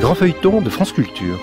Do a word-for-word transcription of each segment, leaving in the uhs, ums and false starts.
grands feuilletons de France Culture.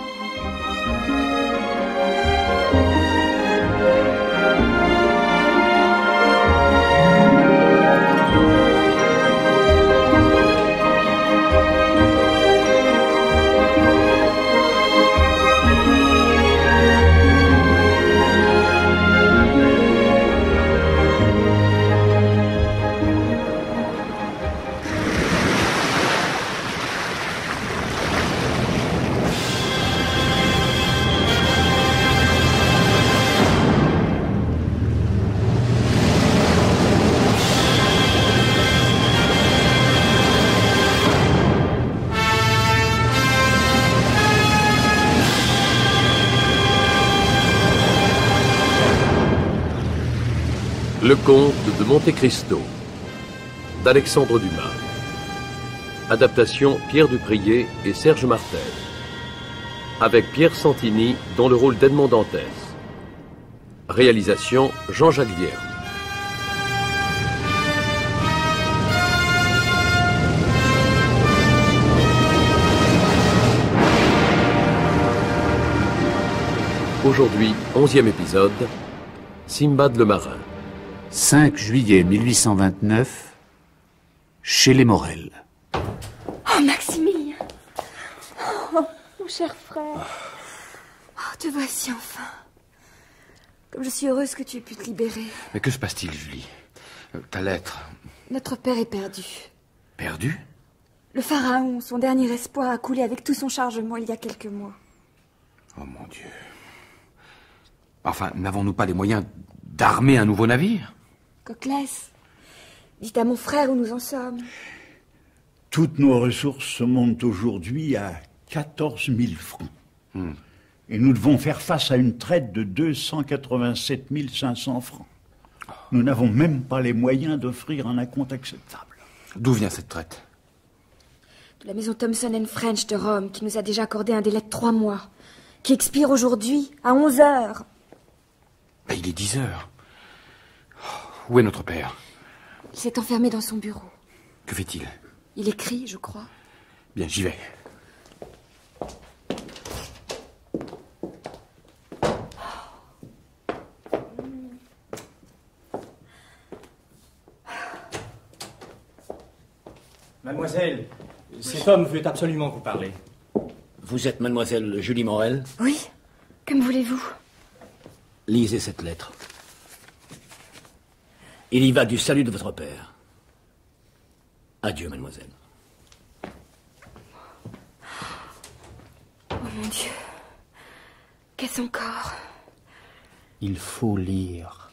Le Comte de Monte Cristo d'Alexandre Dumas. Adaptation Pierre Duprier et Serge Martel. Avec Pierre Santini dans le rôle d'Edmond Dantès. Réalisation Jean-Jacques Vierme. Aujourd'hui, onzième épisode, Simbad le marin. cinq juillet mille huit cent vingt-neuf, chez les Morel. Oh, Maximilien. Oh, mon cher frère. Oh, te voici enfin. Comme je suis heureuse que tu aies pu te libérer. Mais que se passe-t-il, Julie? euh, Ta lettre... Notre père est perdu. Perdu? Le pharaon, son dernier espoir, a coulé avec tout son chargement il y a quelques mois. Oh, mon Dieu. Enfin, n'avons-nous pas les moyens d'armer un nouveau navire? Coclès, dites à mon frère où nous en sommes. Toutes nos ressources se montent aujourd'hui à quatorze mille francs. Hmm. Et nous devons faire face à une traite de deux cent quatre-vingt-sept mille cinq cents francs. Nous n'avons même pas les moyens d'offrir un acompte acceptable. D'où vient cette traite? De la maison Thomson and French de Rome, qui nous a déjà accordé un délai de trois mois, qui expire aujourd'hui à onze heures. Mais il est dix heures. Où est notre père? Il s'est enfermé dans son bureau. Que fait-il? Il écrit, je crois. Bien, j'y vais. Mademoiselle, cet homme veut absolument vous parler. Vous êtes mademoiselle Julie Morel? Oui. Que me voulez-vous? Lisez cette lettre. Il y va du salut de votre père. Adieu, mademoiselle. Oh mon Dieu. Qu'est-ce encore? Il faut lire.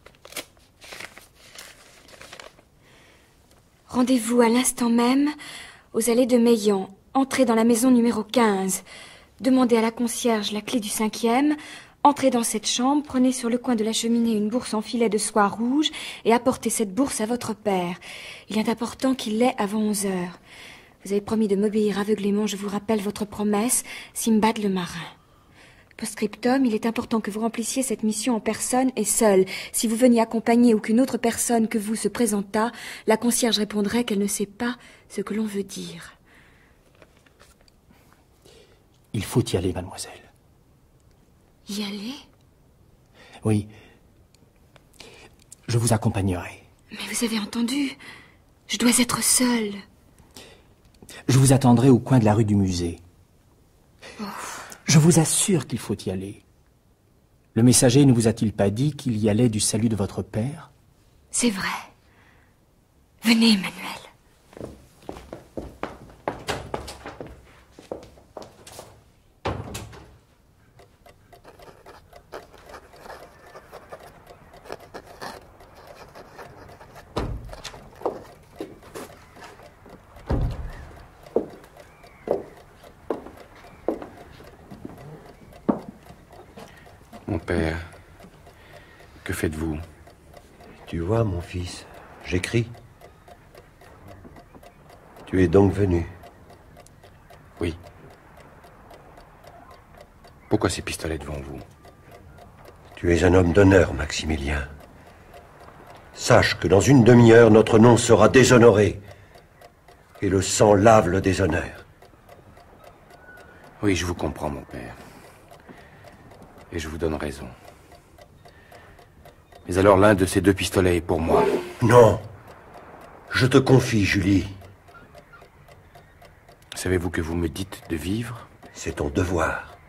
Rendez-vous à l'instant même aux allées de Meillan. Entrez dans la maison numéro quinze. Demandez à la concierge la clé du cinquième. Entrez dans cette chambre, prenez sur le coin de la cheminée une bourse en filet de soie rouge et apportez cette bourse à votre père. Il est important qu'il l'ait avant onze heures. Vous avez promis de m'obéir aveuglément, je vous rappelle votre promesse, Simbad le marin. Postscriptum, il est important que vous remplissiez cette mission en personne et seul. Si vous veniez accompagner ou qu'une autre personne que vous se présentât, la concierge répondrait qu'elle ne sait pas ce que l'on veut dire. Il faut y aller, mademoiselle. Y aller? Oui. Je vous accompagnerai. Mais vous avez entendu, je dois être seule. Je vous attendrai au coin de la rue du musée. Oh. Je vous assure qu'il faut y aller. Le messager ne vous a-t-il pas dit qu'il y allait du salut de votre père? C'est vrai. Venez, Emmanuel. Mon père, que faites-vous? Tu vois, mon fils, j'écris. Tu es donc venu? Oui. Pourquoi ces pistolets devant vous? Tu es un homme d'honneur, Maximilien. Sache que dans une demi-heure, notre nom sera déshonoré. Et le sang lave le déshonneur. Oui, je vous comprends, mon père. Et je vous donne raison. Mais alors l'un de ces deux pistolets est pour moi. Non. Je te confie, Julie. Savez-vous que vous me dites de vivre? C'est ton devoir.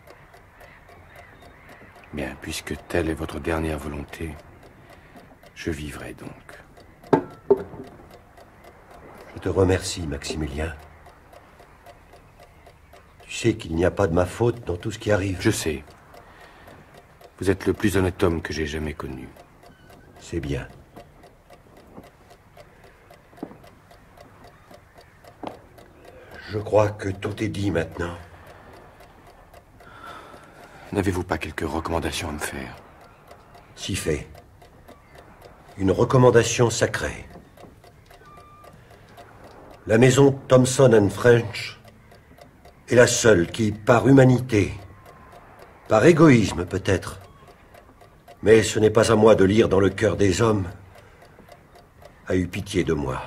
Bien, puisque telle est votre dernière volonté, je vivrai donc. Je te remercie, Maximilien. Tu sais qu'il n'y a pas de ma faute dans tout ce qui arrive. Je sais. Vous êtes le plus honnête homme que j'ai jamais connu. C'est bien. Je crois que tout est dit maintenant. N'avez-vous pas quelques recommandations à me faire? Si fait. Une recommandation sacrée. La maison Thomson and French est la seule qui, par humanité, par égoïsme peut-être, mais ce n'est pas à moi de lire dans le cœur des hommes, a eu pitié de moi.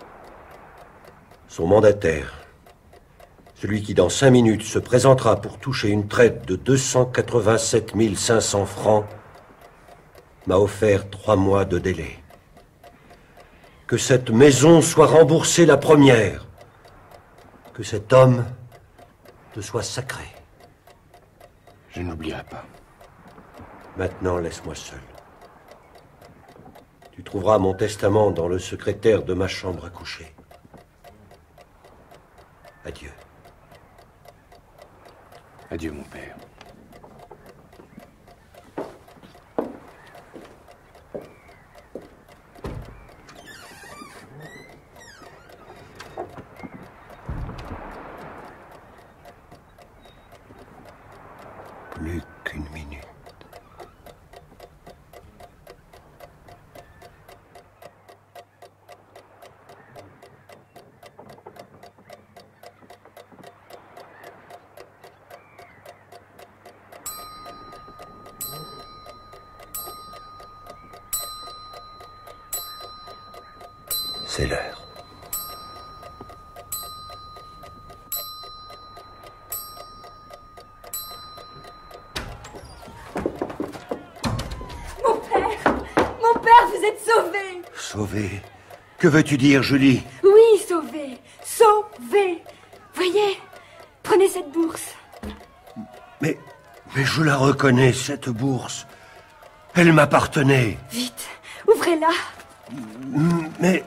Son mandataire, celui qui dans cinq minutes se présentera pour toucher une traite de deux cent quatre-vingt-sept mille cinq cents francs, m'a offert trois mois de délai. Que cette maison soit remboursée la première. Que cet homme te soit sacré. Je n'oublierai pas. Maintenant, laisse-moi seul. Tu trouveras mon testament dans le secrétaire de ma chambre à coucher. Adieu. Adieu, mon père. Plus qu'une minute. C'est l'heure. Mon père! Mon père, vous êtes sauvé! Sauvé? Que veux-tu dire, Julie? Oui, sauvé! Sauvé! Voyez, prenez cette bourse. Mais, mais je la reconnais, cette bourse. Elle m'appartenait. Vite, ouvrez-la. Mais...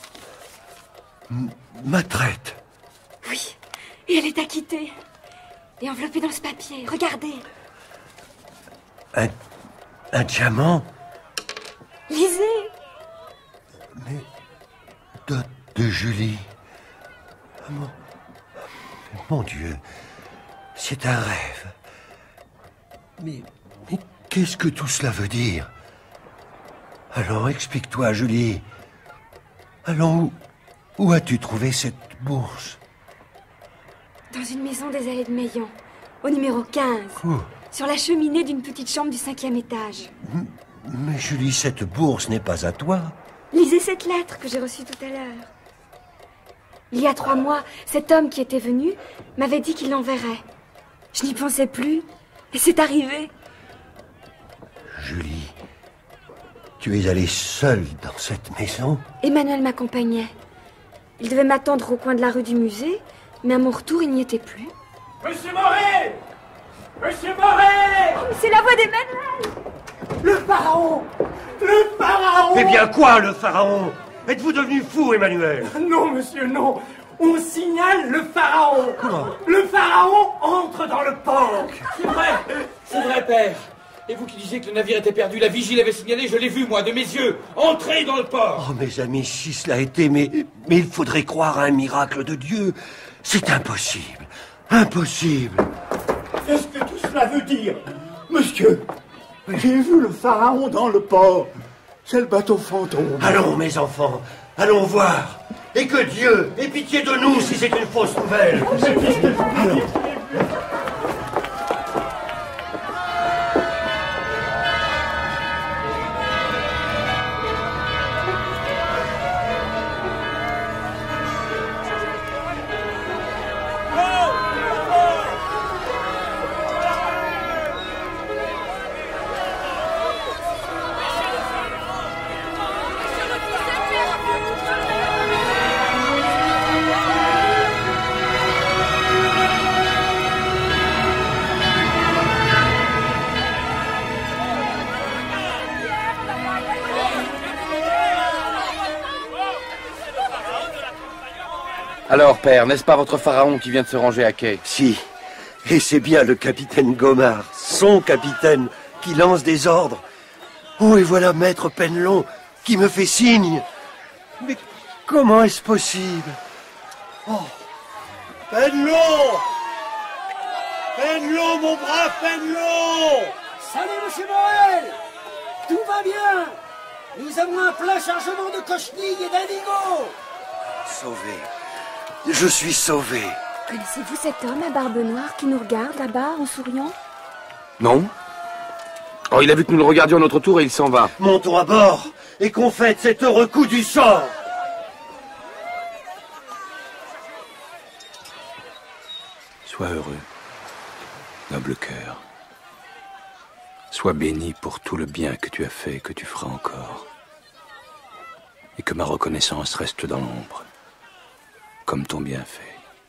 ma traite. Oui, et elle est acquittée. Et enveloppée dans ce papier, regardez. Un... un diamant? Lisez. Mais... dot de Julie. Mon... mon Dieu, c'est un rêve. Mais... mais qu'est-ce que tout cela veut dire? Alors, explique-toi, Julie. Alors, où... où as-tu trouvé cette bourse? Dans une maison des allées de Meillan, au numéro quinze. Oh. Sur la cheminée d'une petite chambre du cinquième étage. Mais Julie, cette bourse n'est pas à toi. Lisez cette lettre que j'ai reçue tout à l'heure. Il y a trois mois, cet homme qui était venu m'avait dit qu'il l'enverrait. Je n'y pensais plus, et c'est arrivé. Julie, tu es allée seule dans cette maison? Emmanuel m'accompagnait. Il devait m'attendre au coin de la rue du musée, mais à mon retour, il n'y était plus. Monsieur Moret! Monsieur Moret! Oh, c'est la voix d'Emmanuel! Le pharaon! Le pharaon! Eh bien quoi, le pharaon? Êtes-vous devenu fou, Emmanuel? Non, monsieur, non. On signale le pharaon. Comment? Le pharaon entre dans le port. C'est vrai, c'est vrai, père. Et vous qui disiez que le navire était perdu, la vigie l'avait signalé, je l'ai vu, moi, de mes yeux. Entrez dans le port. Oh, mes amis, si cela était, mais, mais il faudrait croire à un miracle de Dieu. C'est impossible. Impossible. Qu'est-ce que tout cela veut dire? Monsieur, j'ai vu le pharaon dans le port. C'est le bateau fantôme. Allons, mes enfants, allons voir. Et que Dieu ait pitié de nous si c'est une fausse nouvelle. Allons. Alors, père, n'est-ce pas votre pharaon qui vient de se ranger à quai? Si. Et c'est bien le capitaine Gomard, son capitaine, qui lance des ordres. Oh, et voilà maître Penelon qui me fait signe. Mais comment est-ce possible? Oh, Penelon! Penelon, mon brave Penelon! Salut, monsieur Morel! Tout va bien! Nous avons un plein chargement de cochenilles et d'indigo! Sauvé. Je suis sauvé. Connaissez-vous cet homme à barbe noire qui nous regarde là-bas en souriant? Non. Oh, il a vu que nous le regardions à notre tour et il s'en va. Montons à bord et qu'on fête cet heureux coup du sort. Sois heureux, noble cœur. Sois béni pour tout le bien que tu as fait et que tu feras encore. Et que ma reconnaissance reste dans l'ombre, comme ton bienfait.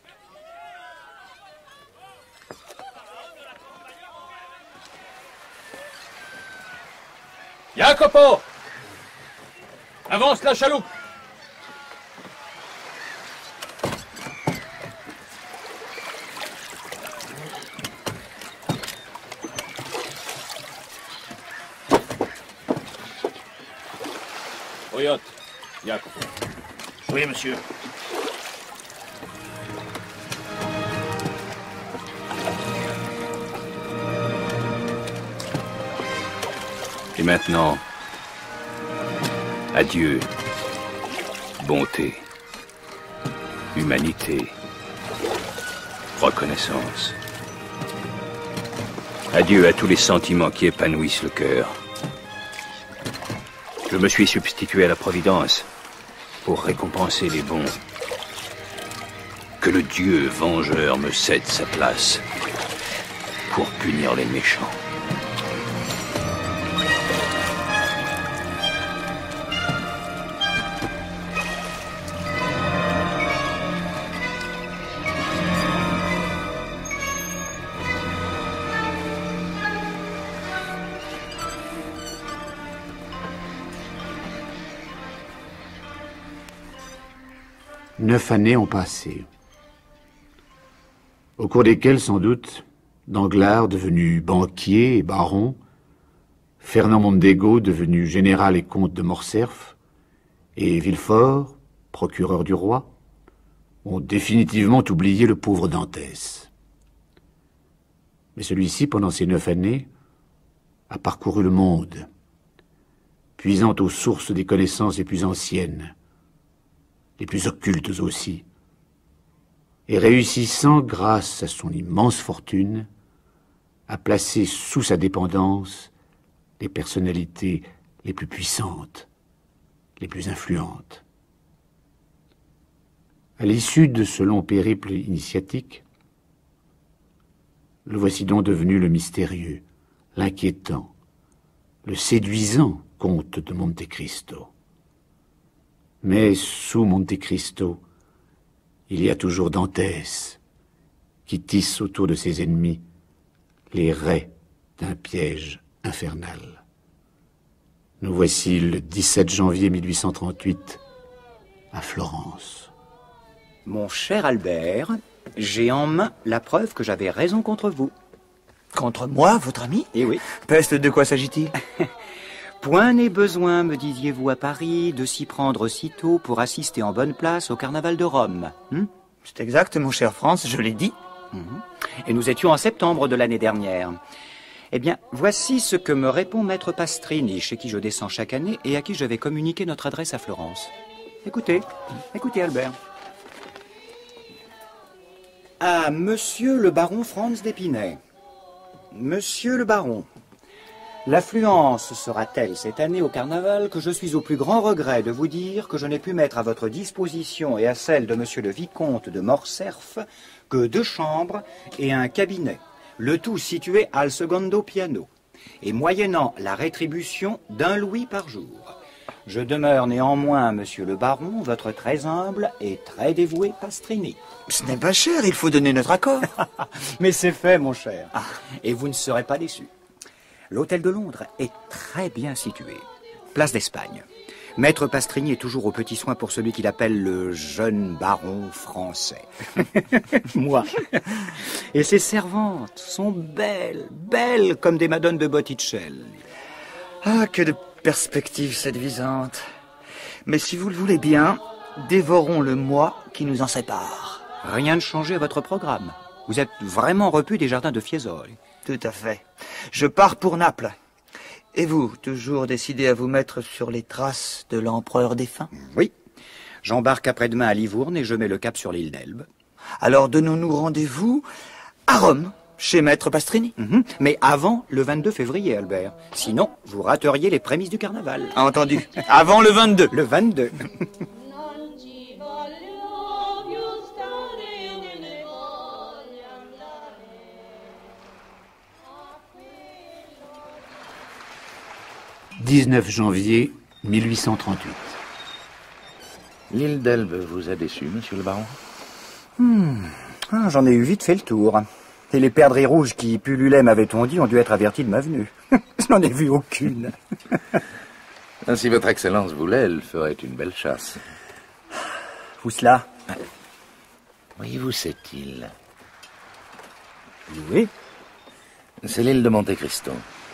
Jacopo! Avance la chaloupe! Oyot, Jacopo. Oui, monsieur. Et maintenant, adieu, bonté, humanité, reconnaissance. Adieu à tous les sentiments qui épanouissent le cœur. Je me suis substitué à la Providence pour récompenser les bons. Que le Dieu vengeur me cède sa place pour punir les méchants. Neuf années ont passé, au cours desquelles, sans doute, Danglars, devenu banquier et baron, Fernand Mondego, devenu général et comte de Morcerf, et Villefort, procureur du roi, ont définitivement oublié le pauvre Dantès. Mais celui-ci, pendant ces neuf années, a parcouru le monde, puisant aux sources des connaissances les plus anciennes, les plus occultes aussi, et réussissant, grâce à son immense fortune, à placer sous sa dépendance les personnalités les plus puissantes, les plus influentes. À l'issue de ce long périple initiatique, le voici donc devenu le mystérieux, l'inquiétant, le séduisant comte de Monte Cristo. Mais sous Monte Cristo, il y a toujours Dantès, qui tisse autour de ses ennemis les raies d'un piège infernal. Nous voici le dix-sept janvier mille huit cent trente-huit, à Florence. Mon cher Albert, j'ai en main la preuve que j'avais raison contre vous. Contre moi, votre ami? Eh oui. Peste, de quoi s'agit-il? Point n'est besoin, me disiez-vous à Paris, de s'y prendre aussitôt pour assister en bonne place au carnaval de Rome. Hmm? C'est exact, mon cher Franz, je l'ai dit. Mmh. Et nous étions en septembre de l'année dernière. Eh bien, voici ce que me répond maître Pastrini, chez qui je descends chaque année et à qui je vais communiquer notre adresse à Florence. Écoutez, écoutez Albert. À monsieur le baron Franz d'Épinay. Monsieur le baron, l'affluence sera telle cette année au carnaval que je suis au plus grand regret de vous dire que je n'ai pu mettre à votre disposition et à celle de monsieur le vicomte de Morcerf que deux chambres et un cabinet, le tout situé al secondo piano, et moyennant la rétribution d'un louis par jour. Je demeure néanmoins, monsieur le baron, votre très humble et très dévoué Pastrini. Ce n'est pas cher, il faut donner notre accord. Mais c'est fait, mon cher, ah. Et vous ne serez pas déçu. L'hôtel de Londres est très bien situé, place d'Espagne. Maître Pastrini est toujours aux petits soins pour celui qu'il appelle le jeune baron français. Moi. Et ses servantes sont belles, belles comme des madones de Botticelli. Ah, que de perspectives séduisantes. Mais si vous le voulez bien, dévorons le mois qui nous en sépare. Rien de changé à votre programme. Vous êtes vraiment repu des jardins de Fiesole. Tout à fait. Je pars pour Naples. Et vous, toujours décidé à vous mettre sur les traces de l'empereur défunt? Oui. J'embarque après-demain à Livourne et je mets le cap sur l'île d'Elbe. Alors donnons-nous rendez-vous à Rome, chez Maître Pastrini. Mm-hmm. Mais avant le vingt-deux février, Albert. Sinon, vous rateriez les prémices du carnaval. Entendu. Avant le vingt-deux. Le vingt-deux. dix-neuf janvier mille huit cent trente-huit. L'île d'Elbe vous a déçu, monsieur le baron? hmm. ah, J'en ai eu vite fait le tour. Et les perdrix rouges qui pullulaient, m'avait-on dit, ont dû être avertis de ma venue. Je n'en ai vu aucune. Si votre excellence voulait, elle ferait une belle chasse. Où cela? Voyez-vous cette île? Oui. C'est l'île de Monte Cristo.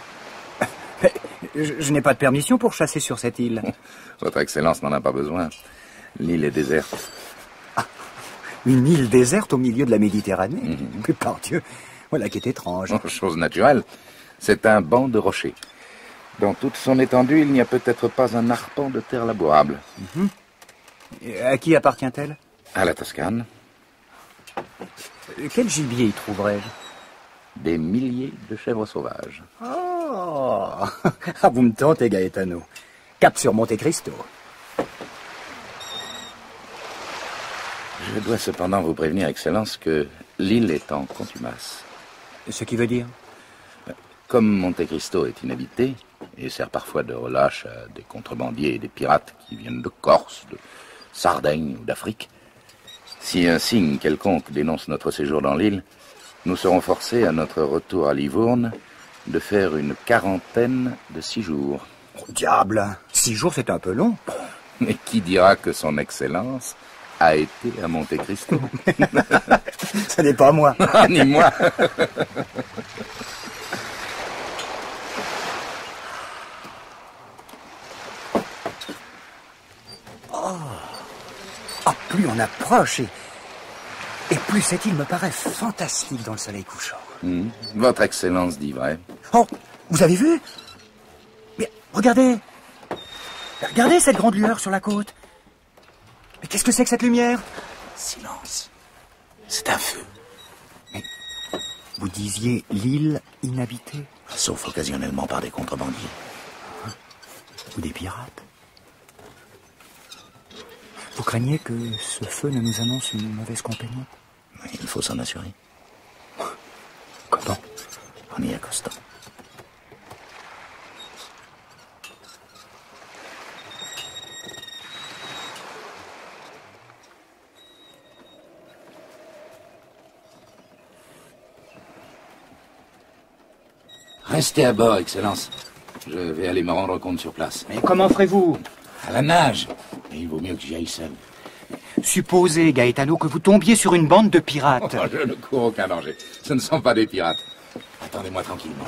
Je, je n'ai pas de permission pour chasser sur cette île. Votre excellence n'en a pas besoin. L'île est déserte. Ah, une île déserte au milieu de la Méditerranée? Mm-hmm. Que par Dieu, voilà qui est étrange. Oh, chose naturelle, c'est un banc de rochers. Dans toute son étendue, il n'y a peut-être pas un arpent de terre labourable. Mm-hmm. Et à qui appartient-elle? À la Toscane. Quel gibier y trouverais-je? Des milliers de chèvres sauvages. Oh, ah, vous me tentez, Gaetano. Cap sur Monte Cristo. Je dois cependant vous prévenir, Excellence, que l'île est en contumace. Ce qui veut dire? Comme Monte Cristo est inhabité, et sert parfois de relâche à des contrebandiers et des pirates qui viennent de Corse, de Sardaigne ou d'Afrique, si un signe quelconque dénonce notre séjour dans l'île, nous serons forcés, à notre retour à Livourne, de faire une quarantaine de six jours. Oh, diable! Six jours, c'est un peu long. Mais qui dira que son Excellence a été à Monte Cristo? Ce n'est pas moi. Ni moi. Oh. Oh, plus on approche et... Et plus cette île me paraît fantastique dans le soleil couchant. Mmh. Votre Excellence dit vrai. Oh, vous avez vu? Mais regardez. Regardez cette grande lueur sur la côte. Mais qu'est-ce que c'est que cette lumière? Silence. C'est un feu. Mais vous disiez l'île inhabitée? Sauf occasionnellement par des contrebandiers. Hein? Ou des pirates? Vous craignez que ce feu ne nous annonce une mauvaise compagnie? Il faut s'en assurer. Comment? En y accostant. Restez à bord, Excellence. Je vais aller me rendre compte sur place. Mais comment ferez-vous? À la nage. Et il vaut mieux que j'y aille seul. Supposez, Gaetano, que vous tombiez sur une bande de pirates. Oh, je ne cours aucun danger. Ce ne sont pas des pirates. Attendez-moi tranquillement.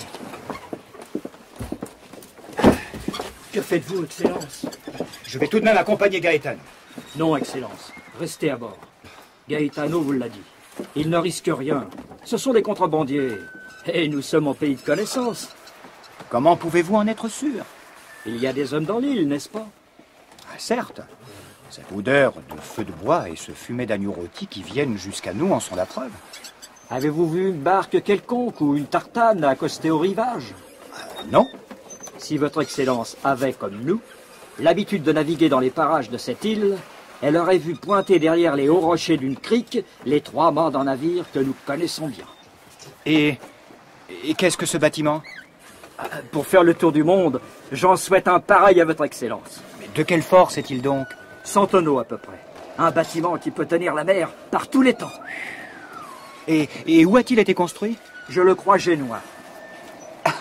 Que faites-vous, Excellence? Je vais tout de même accompagner Gaetano. Non, Excellence. Restez à bord. Gaetano vous l'a dit. Il ne risque rien. Ce sont des contrebandiers. Et nous sommes en pays de connaissance. Comment pouvez-vous en être sûr? Il y a des hommes dans l'île, n'est-ce pas? Ah, certes. Cette odeur de feu de bois et ce fumet d'agneau rôti qui viennent jusqu'à nous en sont la preuve. Avez-vous vu une barque quelconque ou une tartane accostée au rivage? euh, Non. Si votre Excellence avait, comme nous, l'habitude de naviguer dans les parages de cette île, elle aurait vu pointer derrière les hauts rochers d'une crique les trois mâts d'un navire que nous connaissons bien. Et, et qu'est-ce que ce bâtiment? Pour faire le tour du monde, j'en souhaite un pareil à votre Excellence. Mais de quelle force est-il donc? Cent tonneaux à peu près. Un bâtiment qui peut tenir la mer par tous les temps. Et, et où a-t-il été construit? Je le crois génois.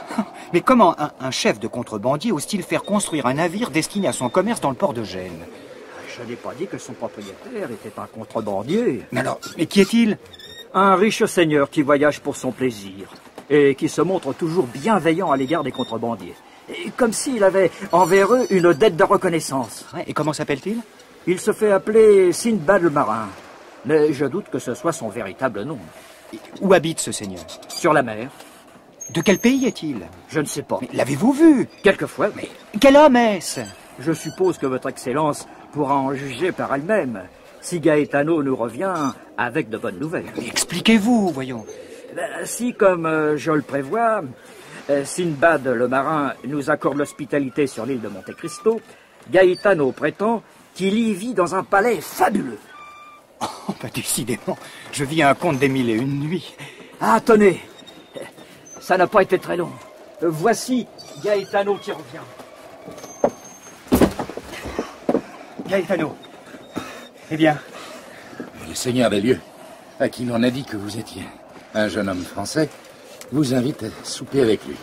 Mais comment un, un chef de contrebandier ose-t-il faire construire un navire destiné à son commerce dans le port de Gênes? Je n'ai pas dit que son propriétaire était un contrebandier. Mais alors, mais qui est-il? Un riche seigneur qui voyage pour son plaisir et qui se montre toujours bienveillant à l'égard des contrebandiers. Et comme s'il avait envers eux une dette de reconnaissance. Ouais, et comment s'appelle-t-il? Il se fait appeler Sindbad le marin. Mais je doute que ce soit son véritable nom. Et où habite ce seigneur? Sur la mer. De quel pays est-il? Je ne sais pas. L'avez-vous vu? Quelquefois. Mais quel homme est-ce? Je suppose que votre Excellence pourra en juger par elle-même, si Gaetano nous revient avec de bonnes nouvelles. Mais expliquez-vous, voyons. Ben, si, comme euh, je le prévois, euh, Sindbad le marin nous accorde l'hospitalité sur l'île de Monte Cristo, Gaetano prétend qu'il y vit dans un palais fabuleux. Oh, bah, décidément, je vis un conte des mille et une nuits. Ah, tenez, ça n'a pas été très long. Voici Gaetano qui revient. Gaetano. Eh bien? Le seigneur des lieux, à qui l'on a dit que vous étiez un jeune homme français, vous invite à souper avec lui.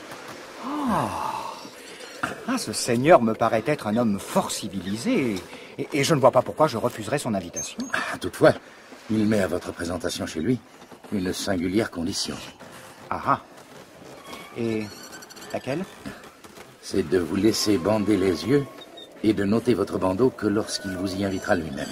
Oh. Ah, ce seigneur me paraît être un homme fort civilisé, et, et je ne vois pas pourquoi je refuserais son invitation. Ah, toutefois, il met à votre présentation chez lui une singulière condition. Ah ah. Et laquelle? C'est de vous laisser bander les yeux et de noter votre bandeau que lorsqu'il vous y invitera lui-même.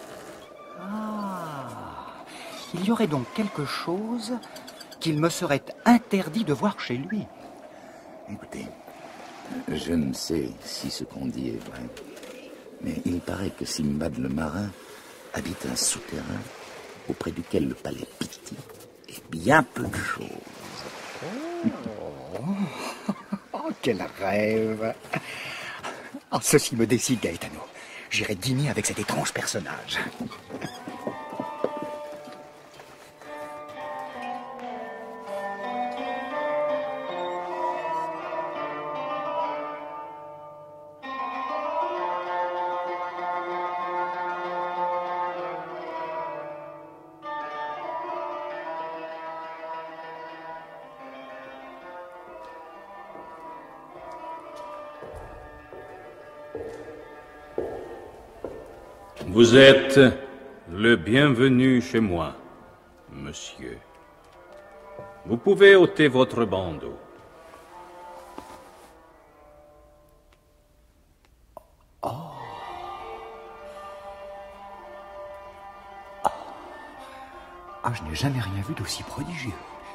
Ah. Il y aurait donc quelque chose qu'il me serait interdit de voir chez lui. Écoutez, je ne sais si ce qu'on dit est vrai, mais il paraît que Sindbad le marin habite un souterrain auprès duquel le palais Pitti est bien peu de choses. Oh, oh quel rêve! Oh, ceci me décide, Gaetano. J'irai dîner avec cet étrange personnage. Vous êtes le bienvenu chez moi, monsieur. Vous pouvez ôter votre bandeau. Oh. Oh. Ah, je n'ai jamais rien vu d'aussi prodigieux.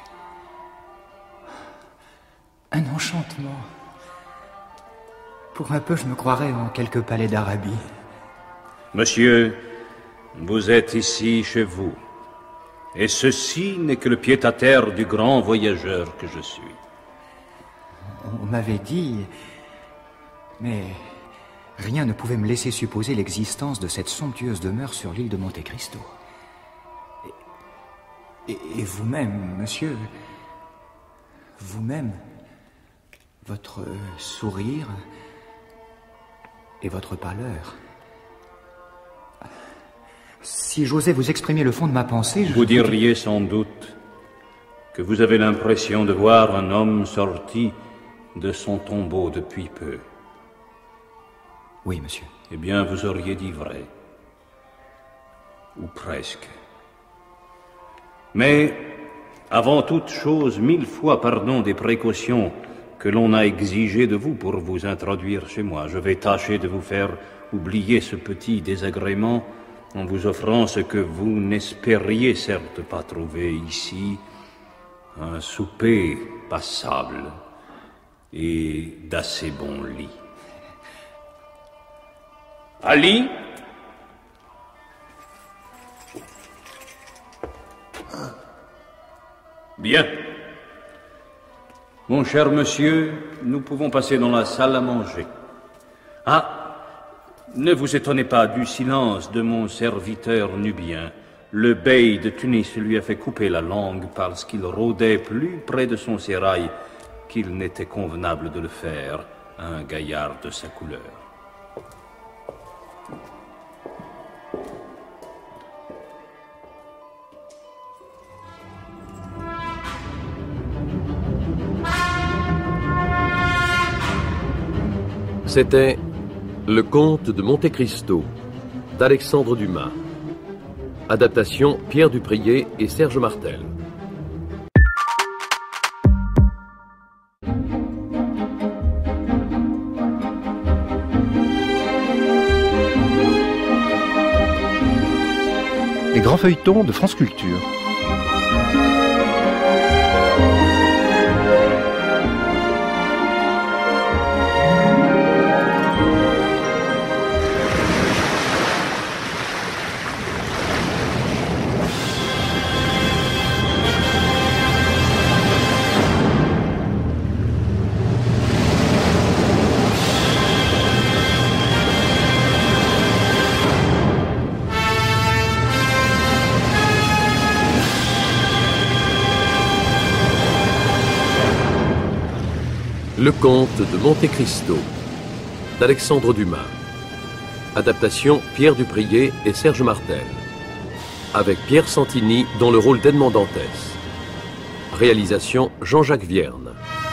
Un enchantement. Pour un peu, je me croirais en quelque palais d'Arabie. Monsieur, vous êtes ici chez vous. Et ceci n'est que le pied-à-terre du grand voyageur que je suis. On m'avait dit... Mais rien ne pouvait me laisser supposer l'existence de cette somptueuse demeure sur l'île de Monte Cristo. Et, et, et vous-même, monsieur... Vous-même... Votre sourire... Et votre pâleur... Si j'osais vous exprimer le fond de ma pensée, je... Vous diriez sans doute que vous avez l'impression de voir un homme sorti de son tombeau depuis peu. Oui, monsieur. Eh bien, vous auriez dit vrai. Ou presque. Mais, avant toute chose, mille fois pardon des précautions que l'on a exigées de vous pour vous introduire chez moi. Je vais tâcher de vous faire oublier ce petit désagrément en vous offrant ce que vous n'espériez certes pas trouver ici, un souper passable et d'assez bon lit. Ali? Bien. Mon cher monsieur, nous pouvons passer dans la salle à manger. Ah! Ne vous étonnez pas du silence de mon serviteur nubien. Le bey de Tunis lui a fait couper la langue parce qu'il rôdait plus près de son sérail qu'il n'était convenable de le faire à un gaillard de sa couleur. C'était Le Comte de Monte Cristo d'Alexandre Dumas. Adaptation Pierre Duprier et Serge Martel. Les grands feuilletons de France Culture. Le Comte de Monte Cristo d'Alexandre Dumas. Adaptation Pierre Duprier et Serge Martel. Avec Pierre Santini dans le rôle d'Edmond Dantès. Réalisation Jean-Jacques Vierne.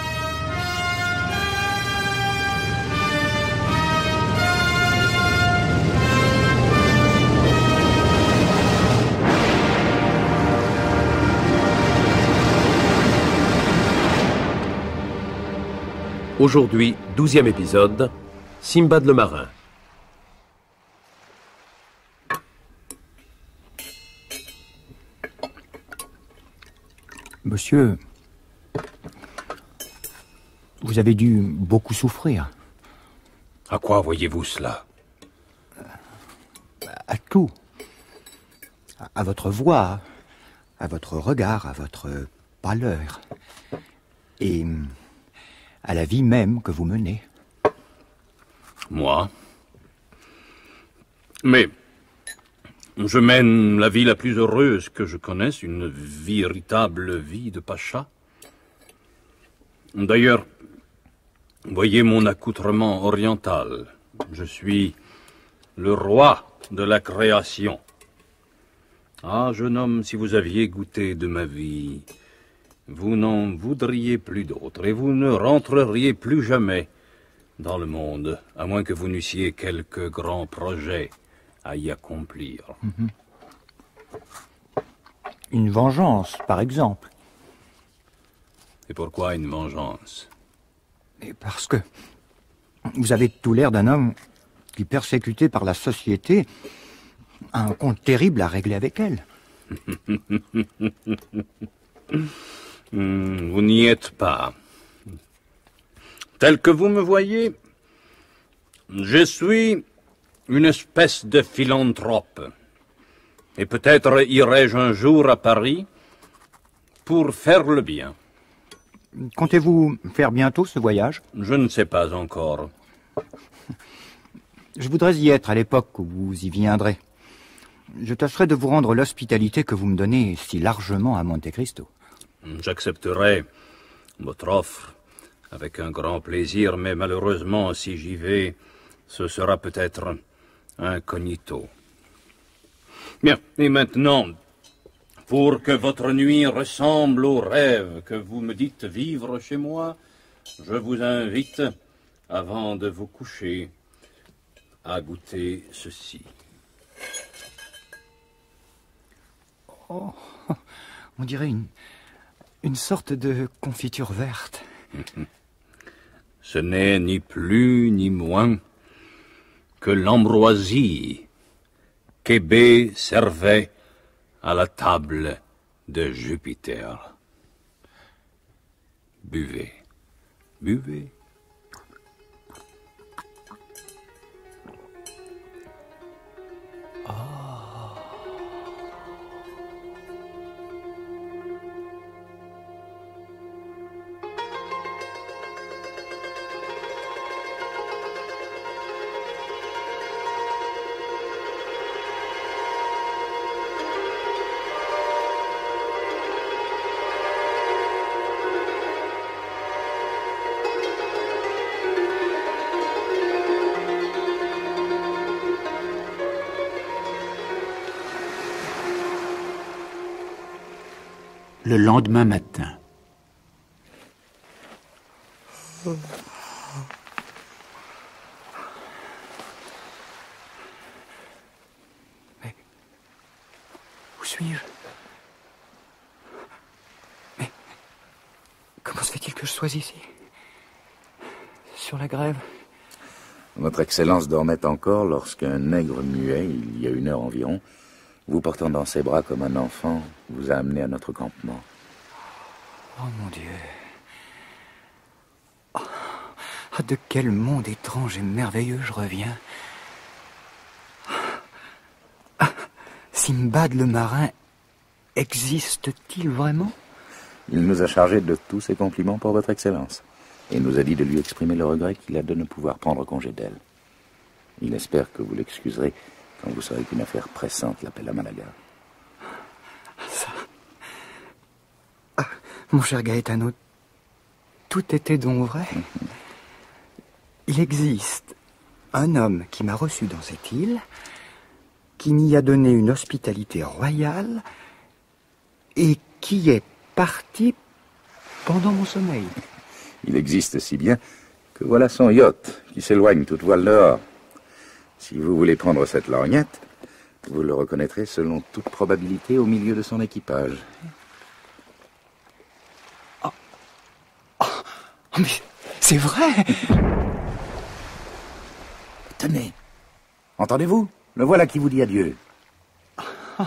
Aujourd'hui, douzième épisode, Simbad le marin. Monsieur, vous avez dû beaucoup souffrir. À quoi voyez-vous cela? À tout. À votre voix, à votre regard, à votre pâleur. Et à la vie même que vous menez. Moi? Mais je mène la vie la plus heureuse que je connaisse, une véritable vie de pacha. D'ailleurs, voyez mon accoutrement oriental. Je suis le roi de la création. Ah, jeune homme, si vous aviez goûté de ma vie, vous n'en voudriez plus d'autres, et vous ne rentreriez plus jamais dans le monde, à moins que vous n'eussiez quelques grands projets à y accomplir. Mm-hmm. Une vengeance, par exemple. Et pourquoi une vengeance? Et parce que vous avez tout l'air d'un homme qui, persécuté par la société, a un compte terrible à régler avec elle. Vous n'y êtes pas. Tel que vous me voyez, je suis une espèce de philanthrope. Et peut-être irai-je un jour à Paris pour faire le bien. Comptez-vous faire bientôt ce voyage? Je ne sais pas encore. Je voudrais y être à l'époque où vous y viendrez. Je tâcherai de vous rendre l'hospitalité que vous me donnez si largement à Monte Cristo. J'accepterai votre offre avec un grand plaisir, mais malheureusement, si j'y vais, ce sera peut-être incognito. Bien, et maintenant, pour que votre nuit ressemble au rêve que vous me dites vivre chez moi, je vous invite, avant de vous coucher, à goûter ceci. Oh, on dirait une... Une sorte de confiture verte. Ce n'est ni plus ni moins que l'ambroisie qu'Hébé servait à la table de Jupiter. Buvez, buvez. Le lendemain matin. suis-je? Mais comment se fait-il que je sois ici? Sur la grève? Votre Excellence dormait encore lorsqu'un nègre muet, il y a une heure environ, vous portant dans ses bras comme un enfant, vous a amené à notre campement. Oh mon Dieu. Oh, de quel monde étrange et merveilleux je reviens. Ah, Simbad le marin existe-t-il vraiment? Il nous a chargé de tous ses compliments pour votre Excellence. Et nous a dit de lui exprimer le regret qu'il a de ne pouvoir prendre congé d'elle. Il espère que vous l'excuserez quand vous saurez qu'une affaire pressante l'appelle à Malaga. Ça... Ah, mon cher Gaetano, tout était donc vrai. Mm-hmm. Il existe un homme qui m'a reçu dans cette île, qui m'y a donné une hospitalité royale et qui est parti pendant mon sommeil. Il existe si bien que voilà son yacht qui s'éloigne toute voile dehors. Si vous voulez prendre cette lorgnette, vous le reconnaîtrez selon toute probabilité au milieu de son équipage. Oh, oh, mais c'est vrai! Tenez, entendez-vous? Le voilà qui vous dit adieu. Oh.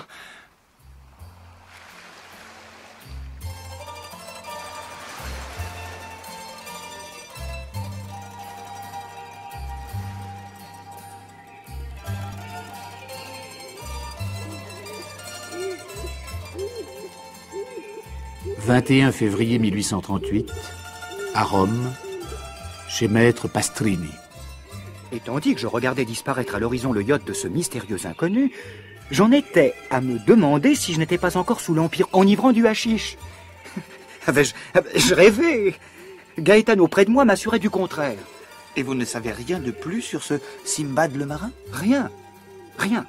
vingt et un février mille huit cent trente-huit, à Rome, chez Maître Pastrini. Et tandis que je regardais disparaître à l'horizon le yacht de ce mystérieux inconnu, j'en étais à me demander si je n'étais pas encore sous l'empire enivrant du hashish. Avais-je avais-je rêvé? Gaetano près de moi m'assurait du contraire. Et vous ne savez rien de plus sur ce Simbad le marin? Rien, rien.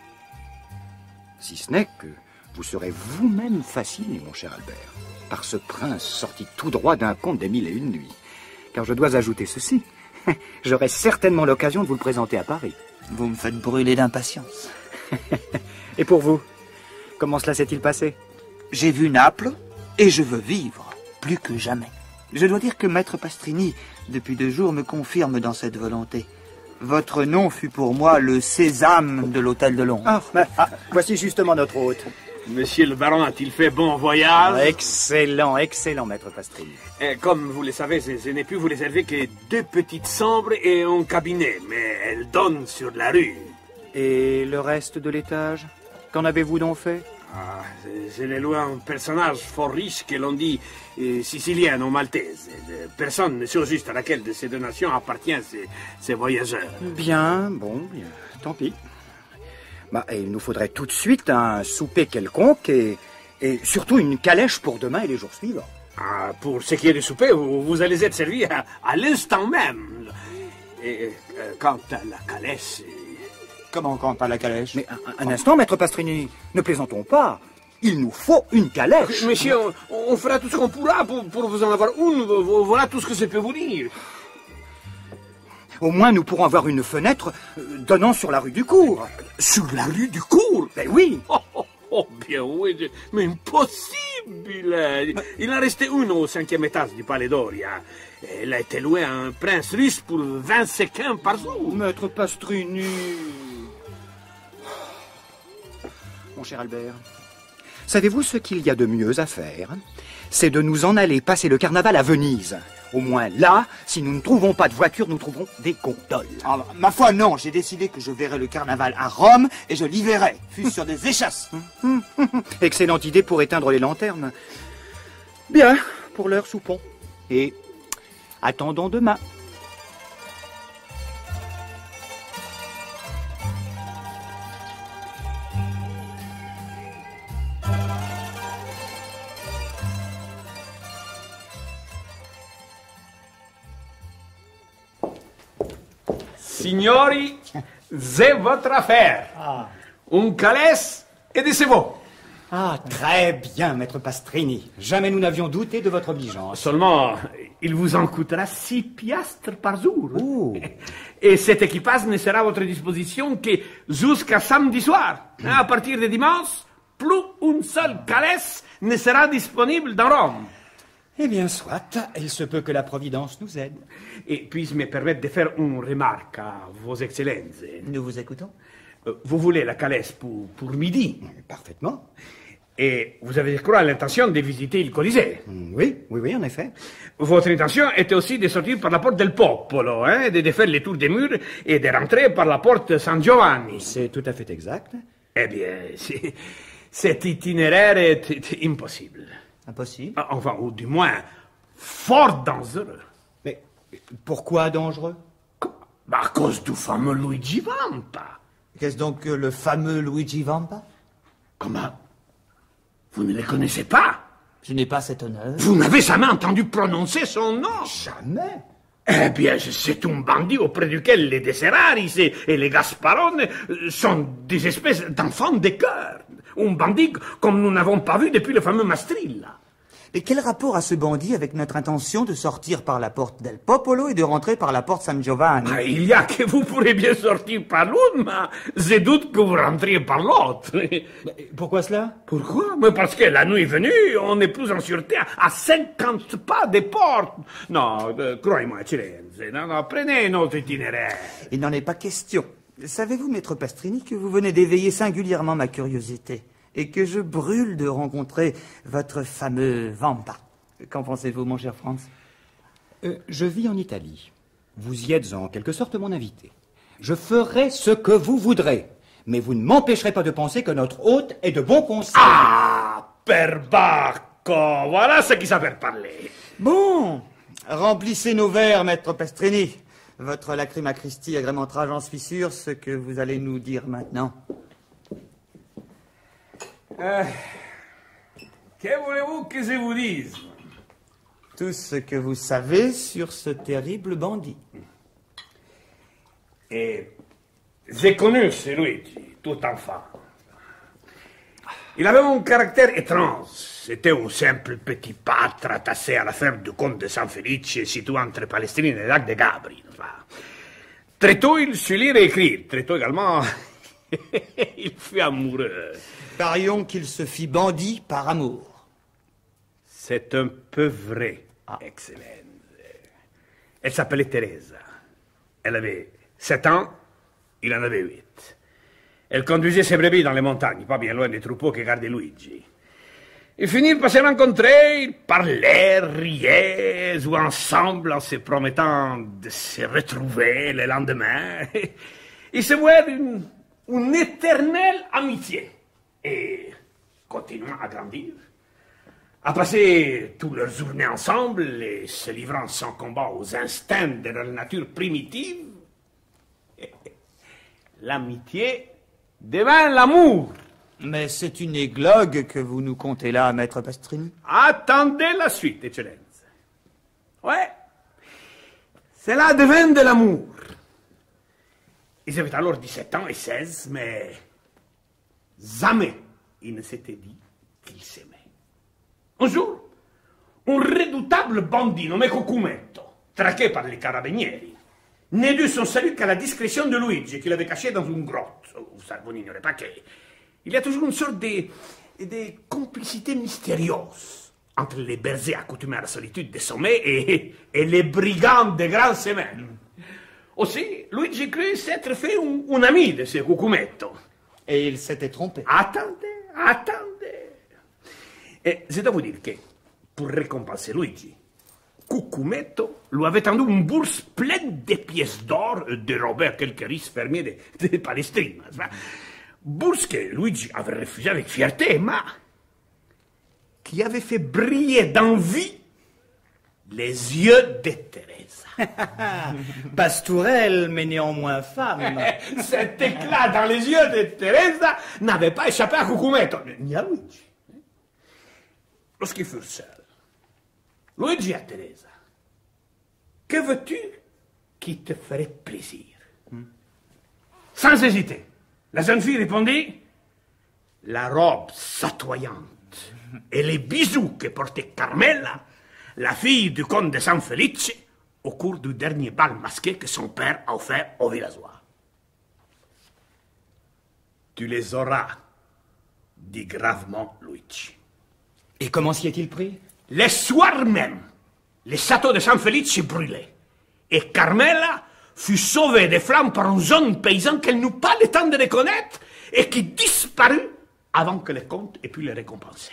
Si ce n'est que vous serez vous-même fasciné, mon cher Albert, par ce prince sorti tout droit d'un conte des mille et une nuits. Car je dois ajouter ceci, j'aurai certainement l'occasion de vous le présenter à Paris. Vous me faites brûler d'impatience. Et pour vous, comment cela s'est-il passé? J'ai vu Naples, et je veux vivre, plus que jamais. Je dois dire que Maître Pastrini, depuis deux jours, me confirme dans cette volonté. Votre nom fut pour moi le sésame de l'hôtel de Londres. Ah, bah, ah, voici justement notre hôte. Monsieur le baron a-t-il fait bon voyage? Excellent, excellent, Maître Pastrini. Et comme vous le savez, je, je n'ai pu vous réserver que deux petites chambres et un cabinet, mais elles donnent sur la rue. Et le reste de l'étage? Qu'en avez-vous donc fait? Ah, je, je l'ai loué à un personnage fort riche que l'on dit euh, sicilien ou maltaise. Personne ne sait juste à laquelle de ces deux nations appartient ces, ces voyageurs. Bien, bon, bien, tant pis. Bah, il nous faudrait tout de suite un souper quelconque et, et surtout une calèche pour demain et les jours suivants. Ah, pour ce qui est du souper, vous, vous allez être servi à, à l'instant même. Et euh, quant à la calèche... Comment quant à la calèche? Mais un, un instant, Maître Pastrini, ne plaisantons pas. Il nous faut une calèche. Monsieur, on, on fera tout ce qu'on pourra pour, pour vous en avoir une. Voilà tout ce que je peux vous dire. Au moins, nous pourrons avoir une fenêtre donnant sur la rue du Cours. Sur la rue du Cours? Ben oui. Oh, oh, oh bien oui, mais impossible. Il en restait une au cinquième étage du Palais Doria. Elle a été louée à un prince russe pour vingt sequins par jour. Maître Pastrini. Mon cher Albert, savez-vous ce qu'il y a de mieux à faire? C'est de nous en aller passer le carnaval à Venise. Au moins là, si nous ne trouvons pas de voiture, nous trouverons des gondoles. Ah, ma foi, non. J'ai décidé que je verrai le carnaval à Rome et je l'y verrai, fût-ce sur des échasses. Excellente idée pour éteindre les lanternes. Bien, pour l'heure, soupons. Et attendons demain. Signori, c'est votre affaire. Ah. Un calèche et des chevaux. Ah, très bien, Maître Pastrini. Jamais nous n'avions douté de votre obligeance. Seulement, il vous en coûtera six piastres par jour. Oh. Et cet équipage ne sera à votre disposition que jusqu'à samedi soir. À partir de dimanche, plus une seule calèche ne sera disponible dans Rome. Eh bien, soit. Il se peut que la Providence nous aide. Et puis-je me permettre de faire une remarque à vos excellences? Nous vous écoutons. Euh, vous voulez la calèche pour, pour midi? Parfaitement. Et vous avez, je crois, l'intention de visiter le Colisée? Oui, oui, oui, en effet. Votre intention était aussi de sortir par la porte del Popolo, hein, de, de faire les tours des murs et de rentrer par la porte San Giovanni. C'est tout à fait exact. Eh bien, c'est- cet itinéraire est, est impossible. Impossible? Ah, Enfin, ou du moins, fort dangereux. Mais pourquoi dangereux? Bah, à cause du fameux Luigi Vampa. Qu'est-ce donc que le fameux Luigi Vampa? Comment? Vous ne le connaissez pas? Je n'ai pas cet honneur. Vous n'avez jamais entendu prononcer son nom? Jamais. Eh bien, c'est un bandit auprès duquel les Deseraris et, et les Gasparone euh, sont des espèces d'enfants de cœur. Un bandit comme nous n'avons pas vu depuis le fameux Mastrilla. Et quel rapport a ce bandit avec notre intention de sortir par la porte del Popolo et de rentrer par la porte San Giovanni? Ah, il y a que vous pourrez bien sortir par l'une, mais je doute que vous rentriez par l'autre. Pourquoi cela? Pourquoi? Mais parce que la nuit venue, on n'est plus en sûreté à cinquante pas des portes. Non, euh, croyez-moi, Excellenze, non, non, prenez notre itinéraire. Il n'en est pas question. Savez-vous, maître Pastrini, que vous venez d'éveiller singulièrement ma curiosité et que je brûle de rencontrer votre fameux Vampa. Qu'en pensez-vous, mon cher Franz? Euh, je vis en Italie. Vous y êtes en quelque sorte mon invité. Je ferai ce que vous voudrez, mais vous ne m'empêcherez pas de penser que notre hôte est de bon conseil. Ah, perbacco, voilà ce qui s'appelle parler. Bon, remplissez nos verres, maître Pastrini. Votre Lacrima Christi agrémentera, j'en suis sûr, ce que vous allez nous dire maintenant. Euh, que voulez-vous que je vous dise? Tout ce que vous savez sur ce terrible bandit. Et j'ai connu ce Luigi, tout enfant. Il avait un caractère étrange. C'était un simple petit pâtre attaché à la ferme du comte de San Felice, situé entre Palestrine et le lac de Gabri. Très tôt, il sut lire et écrire. Très tôt également, il fut amoureux. Parions qu'il se fit bandit par amour. C'est un peu vrai, ah. Excellence. Elle s'appelait Teresa. Elle avait sept ans, il en avait huit. Elle conduisait ses brebis dans les montagnes, pas bien loin des troupeaux que gardait Luigi. Ils finirent par se rencontrer, ils parlaient, riaient, jouaient ensemble en se promettant de se retrouver le lendemain. Ils se vouèrent une, une éternelle amitié. Et continuant à grandir, à passer toutes leurs journées ensemble et se livrant sans combat aux instincts de leur nature primitive, l'amitié devint l'amour. Mais c'est une églogue que vous nous contez là, maître Pastrini. Attendez la suite, Excellence. Ouais, cela devint de l'amour. Ils avaient alors dix-sept ans et seize, mais jamais ils ne s'étaient dit qu'ils s'aimaient. Un jour, un redoutable bandit nommé Cucumetto, traqué par les carabinieri, ne dut son salut qu'à la discrétion de Luigi, qu'il avait caché dans une grotte. Ça, vous n'ignorez pas qu'il y a toujours une sorte de, de complicité mystérieuse entre les bergers accoutumés à la solitude des sommets et, et les brigands des grandes semaines. Aussi, Luigi crut s'être fait un, un ami de ce Cucumetto. Et il s'était trompé. Attendez, attendez. Et je dois vous dire que, pour récompenser Luigi, Cucumetto lui avait tendu une bourse pleine de pièces d'or dérobées à quelques riches fermiers de, de Palestrine. Bourse que Luigi avait refusée avec fierté, mais qui avait fait briller d'envie les yeux de Teresa. Pastourelle, mais néanmoins femme. Cet éclat dans les yeux de Teresa n'avait pas échappé à Cucumetto, ni à Luigi. Lorsqu'ils furent seuls, Luigi à Teresa, que veux-tu qui te ferait plaisir? Hmm. Sans hésiter, la jeune fille répondit, la robe chatoyante et les bijoux que portait Carmela, la fille du comte de San Felice, au cours du dernier bal masqué que son père a offert aux villageois. Tu les auras, dit gravement Luigi. Et comment s'y est-il pris? Le soir même, le château de San Felice brûlait, et Carmela fut sauvée des flammes par un jeune paysan qu'elle n'eut pas le temps de reconnaître et qui disparut avant que le comte ait pu le récompenser.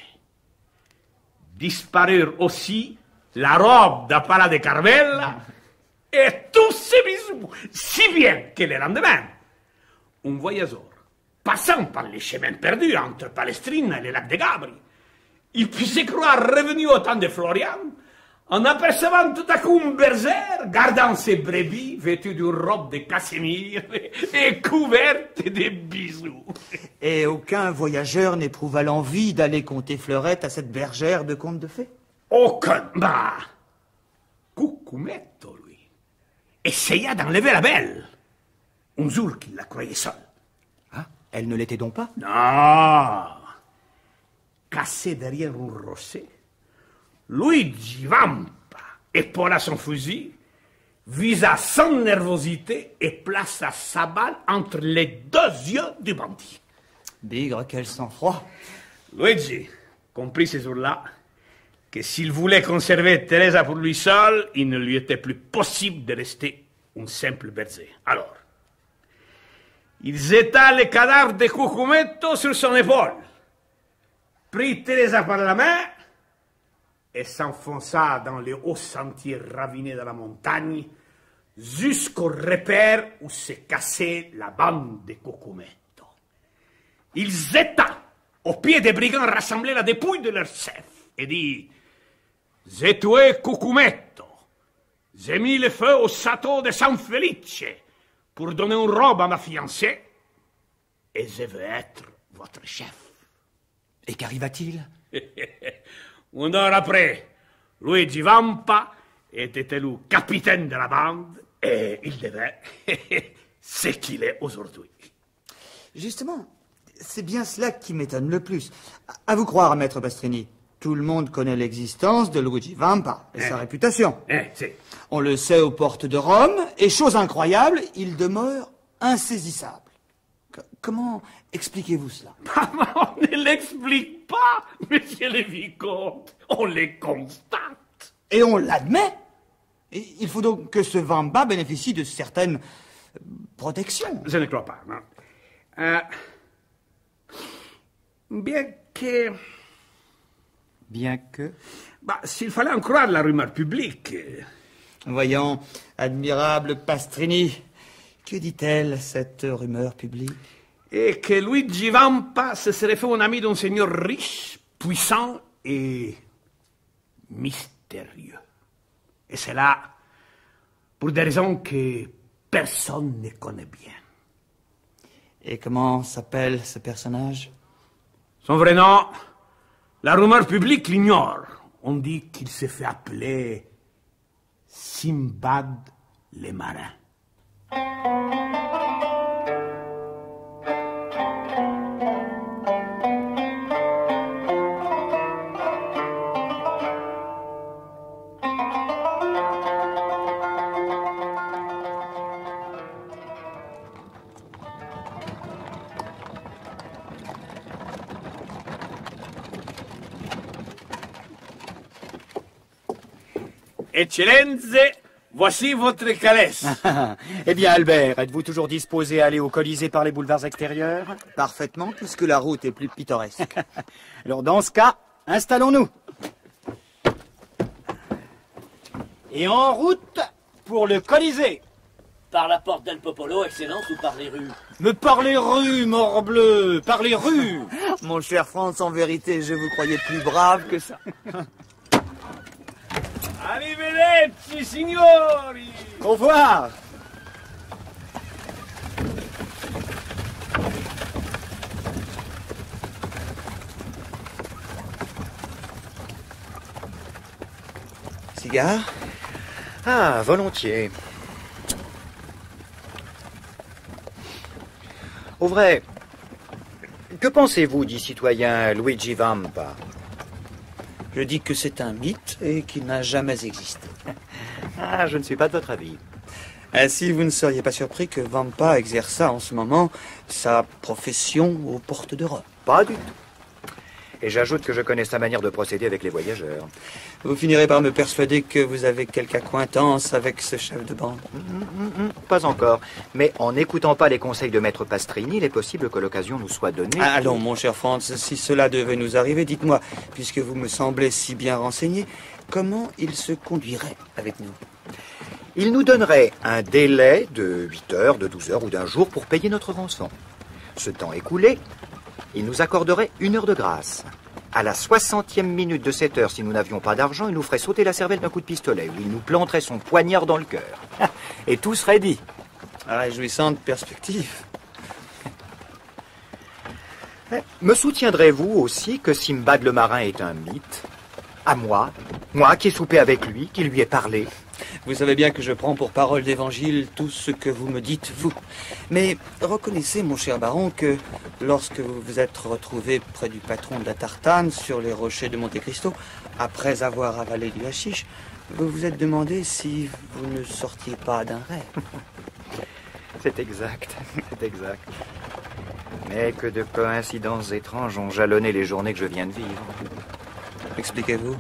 Disparurent aussi la robe d'apparat de Carmela et tous ses bijoux, si bien que le lendemain, un voyageur, passant par les chemins perdus entre Palestrina et le lac de Gabri, il put se croire revenu au temps de Florian, en apercevant tout à coup un berger gardant ses brebis vêtues d'une robe de casimir et couverte de bijoux. Et aucun voyageur n'éprouva l'envie d'aller conter fleurette à cette bergère de conte de fées? Aucun. Bah, Cucumetto, lui, essaya d'enlever la belle, un jour qu'il la croyait seule. Ah, elle ne l'était donc pas? Non. Cassé derrière un rocher, Luigi Vampa épaula son fusil, visa sans nervosité et plaça sa balle entre les deux yeux du bandit. Bigre, quel sang-froid. Luigi comprit ce jour-là que s'il voulait conserver Teresa pour lui seul, il ne lui était plus possible de rester un simple berger. Alors, il jeta le cadavre de Cucumetto sur son épaule, prit Teresa par la main et s'enfonça dans les hauts sentiers ravinés de la montagne jusqu'au repère où s'est cassée la bande de Cucumetto. Il jeta aux pieds des brigands rassemblés la dépouille de leur chef et dit: « J'ai tué Cucumetto, j'ai mis le feu au château de San Felice pour donner une robe à ma fiancée et je veux être votre chef. » Et qu'arriva-t-il? Une heure après, Luigi Vampa était élu capitaine de la bande et il devait ce qu'il est aujourd'hui. Justement, c'est bien cela qui m'étonne le plus. À vous croire, maître Pastrini, tout le monde connaît l'existence de Luigi Vampa et eh. sa réputation. Eh, si. On le sait aux portes de Rome, et chose incroyable, il demeure insaisissable. C- comment expliquez-vous cela? On ne l'explique pas, monsieur le vicomte. On le constate. Et on l'admet. Et il faut donc que ce Vampa bénéficie de certaines protections. Je ne crois pas, non. Euh, bien que... Bien que... Bah, s'il fallait en croire la rumeur publique... euh, Voyons, admirable Pastrini, que dit-elle, cette rumeur publique? Et que Luigi Vampa se serait fait un ami d'un seigneur riche, puissant et mystérieux. Et c'est là pour des raisons que personne ne connaît bien. Et comment s'appelle ce personnage? Son vrai nom, la rumeur publique l'ignore. On dit qu'il s'est fait appeler Simbad le marin. Excellenze, voici votre calèche. Eh bien, Albert, êtes-vous toujours disposé à aller au Colisée par les boulevards extérieurs? Parfaitement, puisque la route est plus pittoresque. Alors, dans ce cas, installons-nous. Et en route pour le Colisée. Par la porte del Popolo, Excellence, ou par les rues? Mais par les rues, morbleu, par les rues. Mon cher Franz, en vérité, je vous croyais plus brave que ça. Arrivederci, signori. Au revoir. Cigare? Ah, volontiers. Au vrai, que pensez-vous du citoyen Luigi Vampa? Je dis que c'est un mythe et qu'il n'a jamais existé. Ah, je ne suis pas de votre avis. Ainsi, vous ne seriez pas surpris que Vampa exerçât en ce moment sa profession aux portes de Rome? Pas du tout. Et j'ajoute que je connais sa manière de procéder avec les voyageurs. Vous finirez par me persuader que vous avez quelque accointance avec ce chef de bande. Mmh, mmh, pas encore. Mais en n'écoutant pas les conseils de Maître Pastrini, il est possible que l'occasion nous soit donnée. Ah, allons, mon cher Franz, si cela devait nous arriver, dites-moi, puisque vous me semblez si bien renseigné, comment il se conduirait avec nous? Il nous donnerait un délai de huit heures, de douze heures ou d'un jour pour payer notre rançon. Ce temps écoulé, il nous accorderait une heure de grâce. À la soixantième minute de cette heure, si nous n'avions pas d'argent, il nous ferait sauter la cervelle d'un coup de pistolet, ou il nous planterait son poignard dans le cœur. Et tout serait dit. Réjouissante perspective. Me soutiendrez-vous aussi que Simbad le marin est un mythe? À moi, moi qui ai soupé avec lui, qui lui ai parlé. Vous savez bien que je prends pour parole d'évangile tout ce que vous me dites, vous. Mais reconnaissez, mon cher baron, que lorsque vous vous êtes retrouvé près du patron de la tartane, sur les rochers de Monte Cristo, après avoir avalé du hashish, vous vous êtes demandé si vous ne sortiez pas d'un rêve. C'est exact, c'est exact. Mais que de coïncidences étranges ont jalonné les journées que je viens de vivre. Expliquez-vous.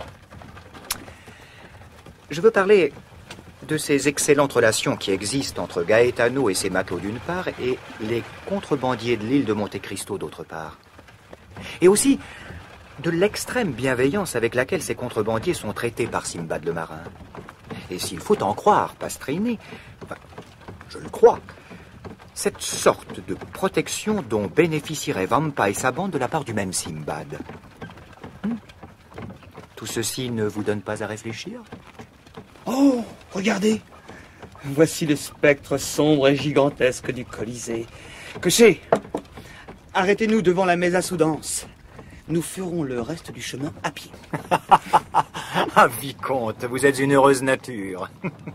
Je veux parler de ces excellentes relations qui existent entre Gaetano et ses matelots d'une part et les contrebandiers de l'île de Monte Cristo d'autre part. Et aussi de l'extrême bienveillance avec laquelle ces contrebandiers sont traités par Simbad le marin. Et s'il faut en croire Pastrini, enfin, je le crois, cette sorte de protection dont bénéficierait Vampa et sa bande de la part du même Simbad. Hmm? Tout ceci ne vous donne pas à réfléchir? Oh, regardez! Voici le spectre sombre et gigantesque du Colisée. Cocher, arrêtez-nous devant la Mesa Soudance. Nous ferons le reste du chemin à pied. Ah, vicomte, vous êtes une heureuse nature.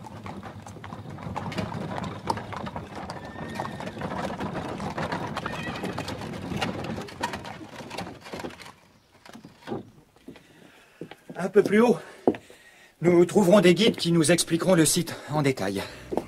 Un peu plus haut, nous trouverons des guides qui nous expliqueront le site en détail.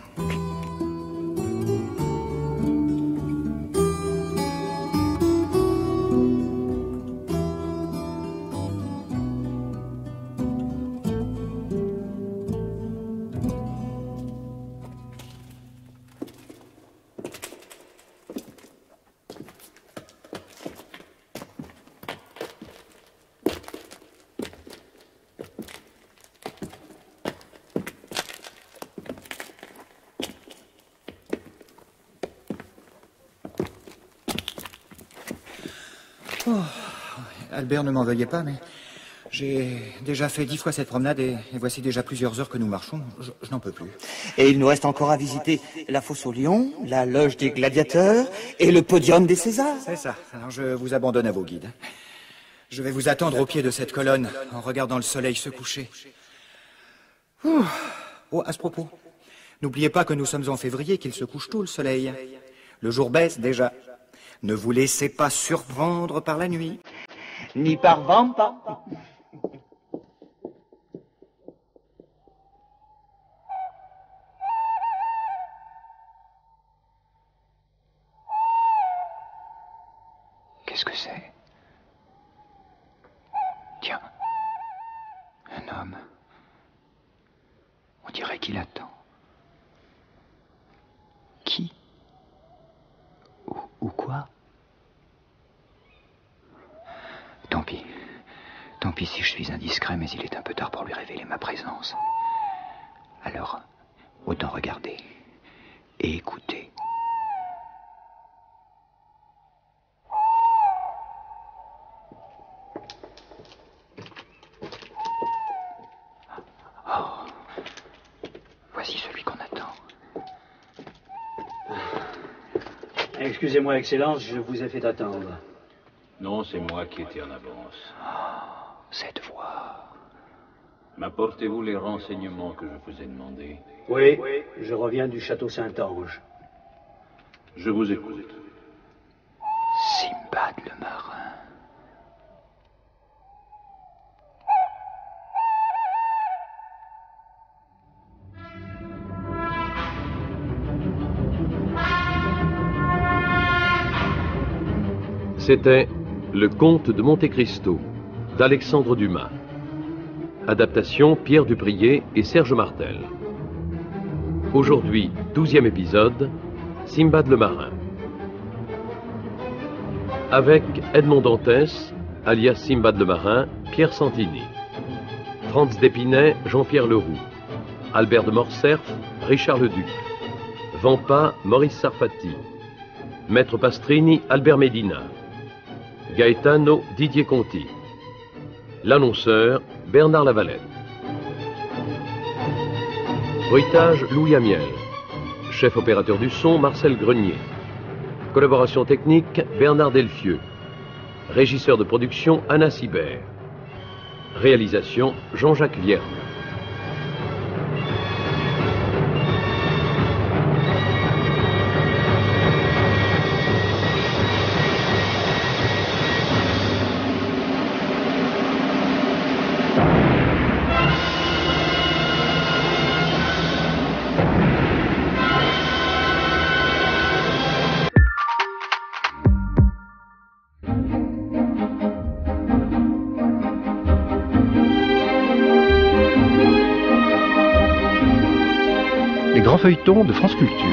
Oh, Albert, ne m'en veuillez pas, mais j'ai déjà fait dix fois cette promenade et, et voici déjà plusieurs heures que nous marchons. Je, je n'en peux plus. Et il nous reste encore à visiter la fosse aux lions, la loge des gladiateurs et le podium des Césars. C'est ça. Alors je vous abandonne à vos guides. Je vais vous attendre au pied de cette colonne en regardant le soleil se coucher. Ouh. Oh, à ce propos, n'oubliez pas que nous sommes en février, qu'il se couche tôt le soleil. Le jour baisse déjà. Ne vous laissez pas surprendre par la nuit. Ni par Vampa. Qu'est-ce que c'est? Tiens, un homme. On dirait qu'il attend. Qui? Ou, ou quoi? Tant pis. Tant pis si je suis indiscret, mais il est un peu tard pour lui révéler ma présence. Alors, autant regarder et écouter. Oh, voici celui qu'on attend. Excusez-moi, Excellence, je vous ai fait attendre. Non, c'est moi qui étais en avance. Oh, cette voix. M'apportez-vous les renseignements que je vous ai demandés? Oui, je reviens du château Saint-Ange. Je vous écoute. Simbad le marin. C'était Le Comte de Monte Cristo, d'Alexandre Dumas. Adaptation Pierre Duprier et Serge Martel. Aujourd'hui, douzième épisode, Simbad le marin. Avec Edmond Dantès, alias Simbad le marin, Pierre Santini. Franz d'Épinay, Jean-Pierre Leroux. Albert de Morcerf, Richard Leduc. Vampa, Maurice Sarfati. Maître Pastrini, Albert Medina. Gaetano, Didier Conti. L'annonceur, Bernard Lavalette. Bruitage, Louis Amiel. Chef opérateur du son, Marcel Grenier. Collaboration technique, Bernard Delfieux. Régisseur de production, Anna Sibert. Réalisation, Jean-Jacques Vierne. Les grands feuilletons de France Culture.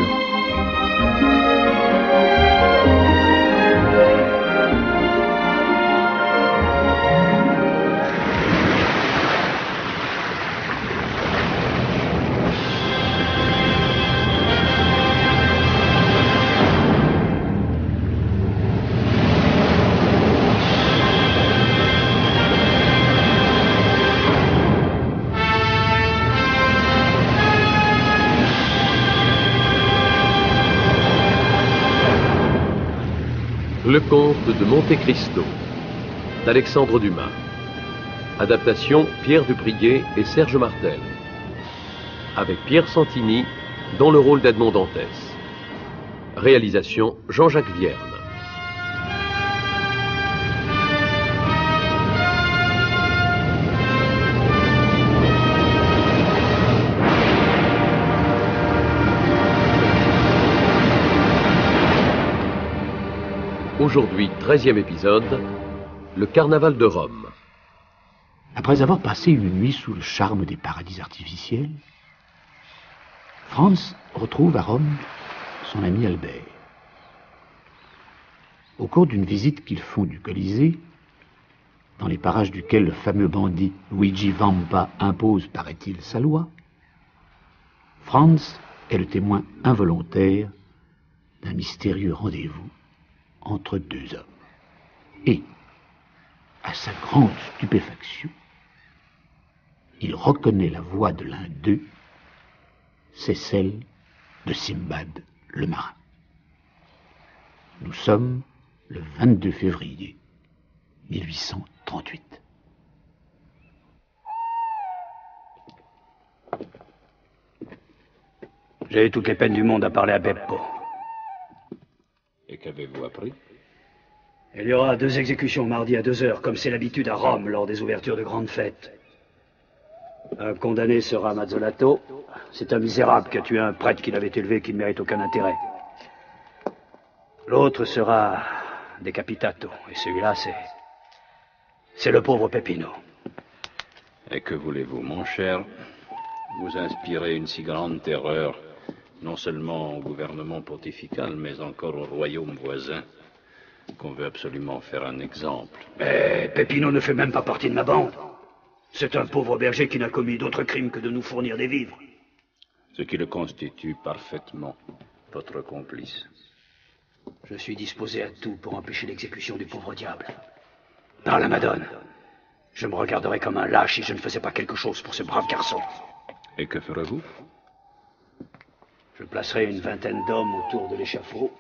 Le comte de Monte Cristo d'Alexandre Dumas. Adaptation Pierre Duprier et Serge Martel. Avec Pierre Santini dans le rôle d'Edmond Dantès. Réalisation Jean-Jacques Vierne. Aujourd'hui, treizième épisode, le carnaval de Rome. Après avoir passé une nuit sous le charme des paradis artificiels, Franz retrouve à Rome son ami Albert. Au cours d'une visite qu'ils font du Colisée, dans les parages duquel le fameux bandit Luigi Vampa impose, paraît-il, sa loi, Franz est le témoin involontaire d'un mystérieux rendez-vous entre deux hommes. Et, à sa grande stupéfaction, il reconnaît la voix de l'un d'eux, c'est celle de Simbad le marin. Nous sommes le vingt-deux février mille huit cent trente-huit. J'ai eu toutes les peines du monde à parler à Beppo. Et qu'avez-vous appris? Il y aura deux exécutions mardi à deux heures, comme c'est l'habitude à Rome lors des ouvertures de grandes fêtes. Un condamné sera Mazzolato. C'est un misérable qui a tué un prêtre qu'il avait élevé et qui ne mérite aucun intérêt. L'autre sera Decapitato. Et celui-là, c'est... c'est le pauvre Peppino. Et que voulez-vous, mon cher? Vous inspirez une si grande terreur, non seulement au gouvernement pontifical, mais encore au royaume voisin, qu'on veut absolument faire un exemple. Mais Peppino ne fait même pas partie de ma bande. C'est un pauvre berger qui n'a commis d'autre crime que de nous fournir des vivres. Ce qui le constitue parfaitement votre complice. Je suis disposé à tout pour empêcher l'exécution du pauvre diable. Par la Madone, je me regarderais comme un lâche si je ne faisais pas quelque chose pour ce brave garçon. Et que ferez-vous? Je placerai une vingtaine d'hommes autour de l'échafaud.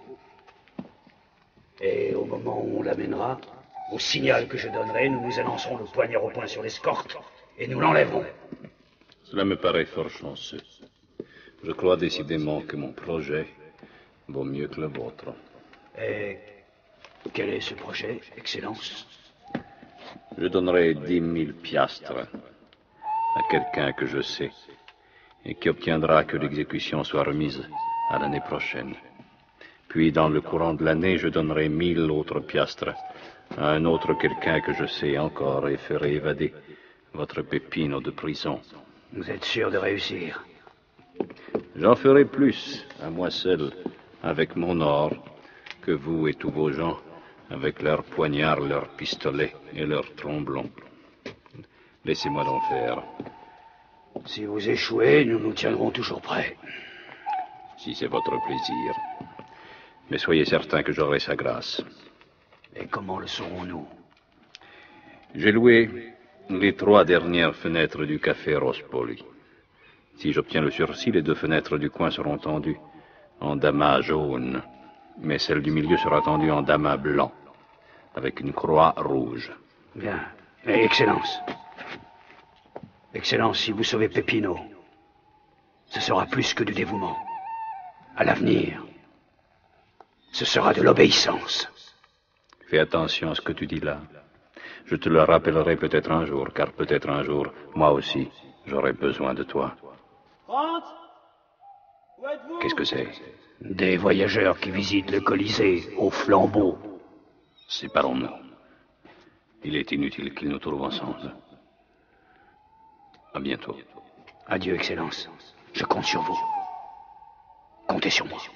Et au moment où on l'amènera, au signal que je donnerai, nous nous élancerons le poignard au poing sur l'escorte et nous l'enlèverons. Cela me paraît fort chanceux. Je crois décidément que mon projet vaut mieux que le vôtre. Et quel est ce projet, Excellence? Je donnerai dix mille piastres à quelqu'un que je sais et qui obtiendra que l'exécution soit remise à l'année prochaine. Puis, dans le courant de l'année, je donnerai mille autres piastres à un autre quelqu'un que je sais encore et ferai évader votre Peppino de prison. Vous êtes sûr de réussir? J'en ferai plus, à moi seul, avec mon or, que vous et tous vos gens, avec leurs poignards, leurs pistolets et leurs tromblons. Laissez-moi donc faire. Si vous échouez, nous nous tiendrons toujours prêts. Si c'est votre plaisir. Mais soyez certain que j'aurai sa grâce. Et comment le saurons-nous? J'ai loué les trois dernières fenêtres du café Rospoli. Si j'obtiens le sursis, les deux fenêtres du coin seront tendues en damas jaune, mais celle du milieu sera tendue en damas blanc, avec une croix rouge. Bien. Et Excellence. Excellence, si vous sauvez Peppino, ce sera plus que du dévouement. À l'avenir, ce sera de l'obéissance. Fais attention à ce que tu dis là. Je te le rappellerai peut-être un jour, car peut-être un jour, moi aussi, j'aurai besoin de toi. Franz, où êtes-vous? Qu'est-ce que c'est? Des voyageurs qui visitent le Colisée au flambeau. Séparons-nous. Il est inutile qu'ils nous trouvent ensemble. À bientôt. Adieu, Excellence. Je compte sur vous. Comptez sur moi.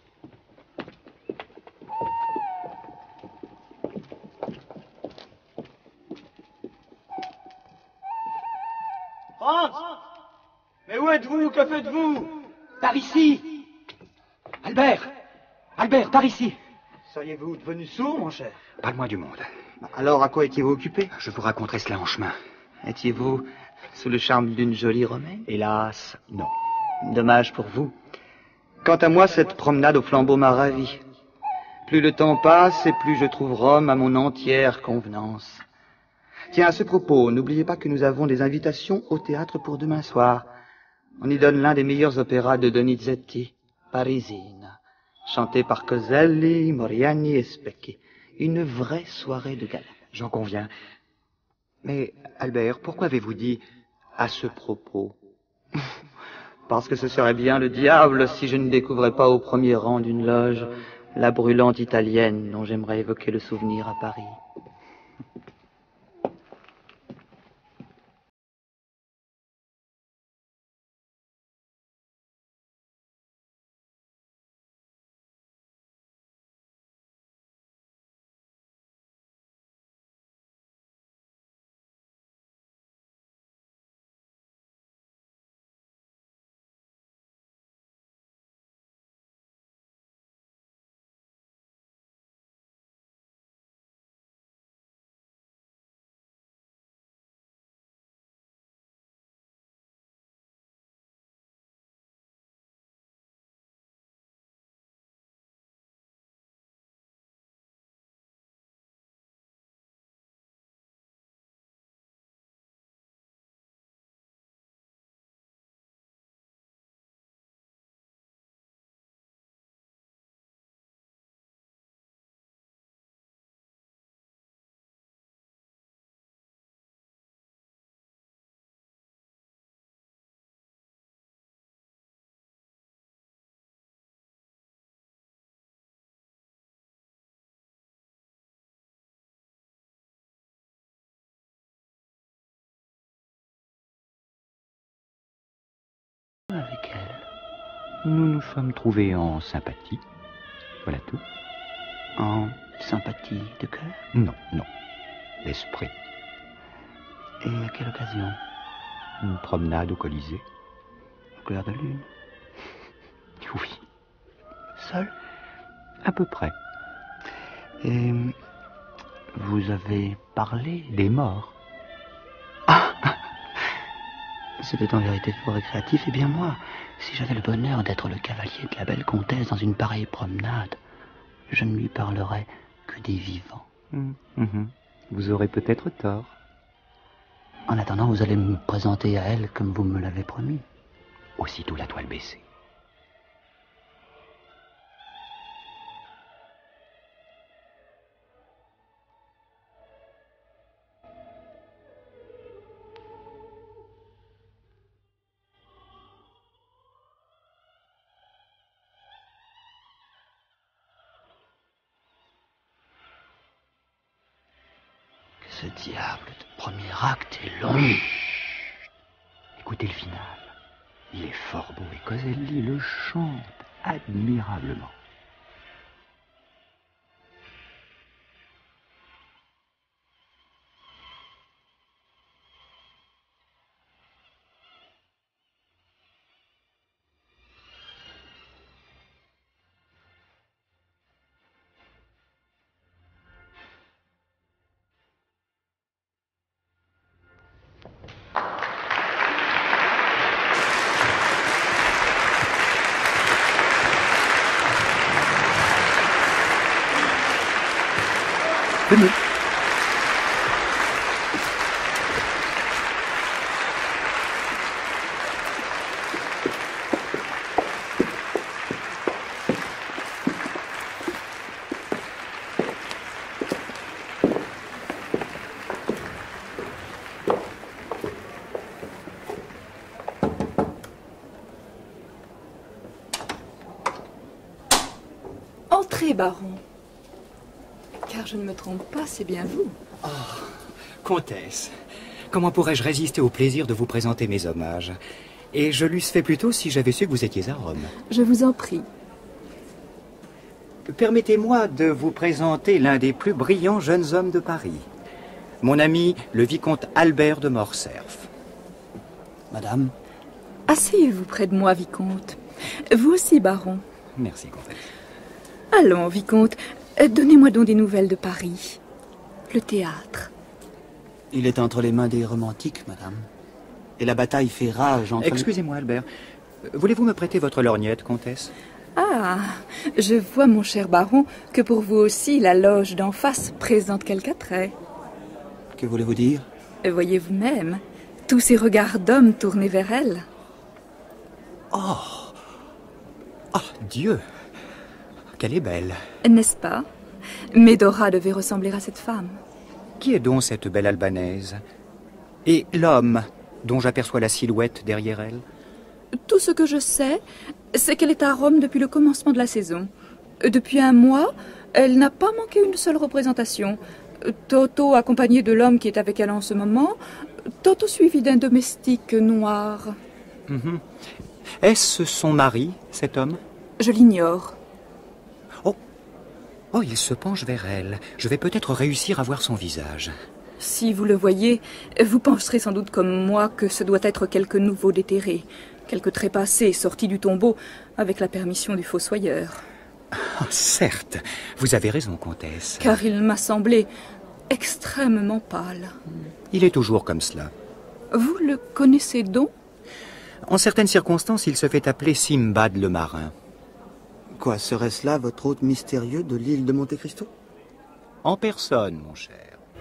Franz, mais où êtes-vous? Que faites-vous? Par ici. Albert. Albert, par ici. Seriez-vous devenu sourd, mon cher? Pas le moins du monde. Alors, à quoi étiez-vous occupé? Je vous raconterai cela en chemin. Étiez-vous sous le charme d'une jolie romaine? Hélas, non. Dommage pour vous. Quant à moi, cette promenade au flambeau m'a ravi. Plus le temps passe et plus je trouve Rome à mon entière convenance. Tiens, à ce propos, n'oubliez pas que nous avons des invitations au théâtre pour demain soir. On y donne l'un des meilleurs opéras de Donizetti, Parisine, chanté par Coselli, Moriani et Specchi. Une vraie soirée de gala. J'en conviens. Mais, Albert, pourquoi avez-vous dit « à ce propos » Parce que ce serait bien le diable si je ne découvrais pas au premier rang d'une loge la brûlante italienne dont j'aimerais évoquer le souvenir à Paris. Avec elle, nous nous sommes trouvés en sympathie. Voilà tout. En sympathie de cœur? Non, non. D'esprit. Et à quelle occasion? Une promenade au Colisée. Au clair de lune? Oui. Seul? À peu près. Et vous avez parlé des morts? C'était en vérité fort récréatif. Et bien moi, si j'avais le bonheur d'être le cavalier de la belle comtesse dans une pareille promenade, je ne lui parlerais que des vivants. Mmh, mmh. Vous aurez peut-être tort. En attendant, vous allez me présenter à elle comme vous me l'avez promis. Aussitôt la toile baissée. Ce diable de premier acte est long. Écoutez le final. Il est fort beau et Coselli le chante admirablement. Venez. Entrez, baron. Car je ne me trompe pas, c'est bien vous. Oh, comtesse, comment pourrais-je résister au plaisir de vous présenter mes hommages? Et je l'eusse fait plus tôt si j'avais su que vous étiez à Rome. Je vous en prie. Permettez-moi de vous présenter l'un des plus brillants jeunes hommes de Paris. Mon ami, le vicomte Albert de Morcerf. Madame? Asseyez-vous près de moi, vicomte. Vous aussi, baron. Merci, comtesse. Allons, vicomte, donnez-moi donc des nouvelles de Paris. Le théâtre. Il est entre les mains des romantiques, madame. Et la bataille fait rage entre... Excusez-moi, Albert. Voulez-vous me prêter votre lorgnette, comtesse? Ah, je vois, mon cher baron, que pour vous aussi, la loge d'en face présente quelque attrait. Que voulez-vous dire? Voyez vous-même, tous ces regards d'hommes tournés vers elle. Oh! Oh, Dieu! Qu'elle est belle. N'est-ce pas? Médora devait ressembler à cette femme. Qui est donc cette belle albanaise? Et l'homme dont j'aperçois la silhouette derrière elle? Tout ce que je sais, c'est qu'elle est à Rome depuis le commencement de la saison. Depuis un mois, elle n'a pas manqué une seule représentation. Tantôt accompagnée de l'homme qui est avec elle en ce moment, tantôt suivie d'un domestique noir. Mm-hmm. Est-ce son mari, cet homme? Je l'ignore. Oh, il se penche vers elle. Je vais peut-être réussir à voir son visage. Si vous le voyez, vous penserez sans doute comme moi que ce doit être quelque nouveau déterré, quelque trépassé sorti du tombeau avec la permission du fossoyeur. Oh, certes, vous avez raison, comtesse. Car il m'a semblé extrêmement pâle. Il est toujours comme cela. Vous le connaissez donc? En certaines circonstances, il se fait appeler Simbad le marin. Quoi, serait-ce là votre hôte mystérieux de l'île de Monte Cristo? En personne, mon cher.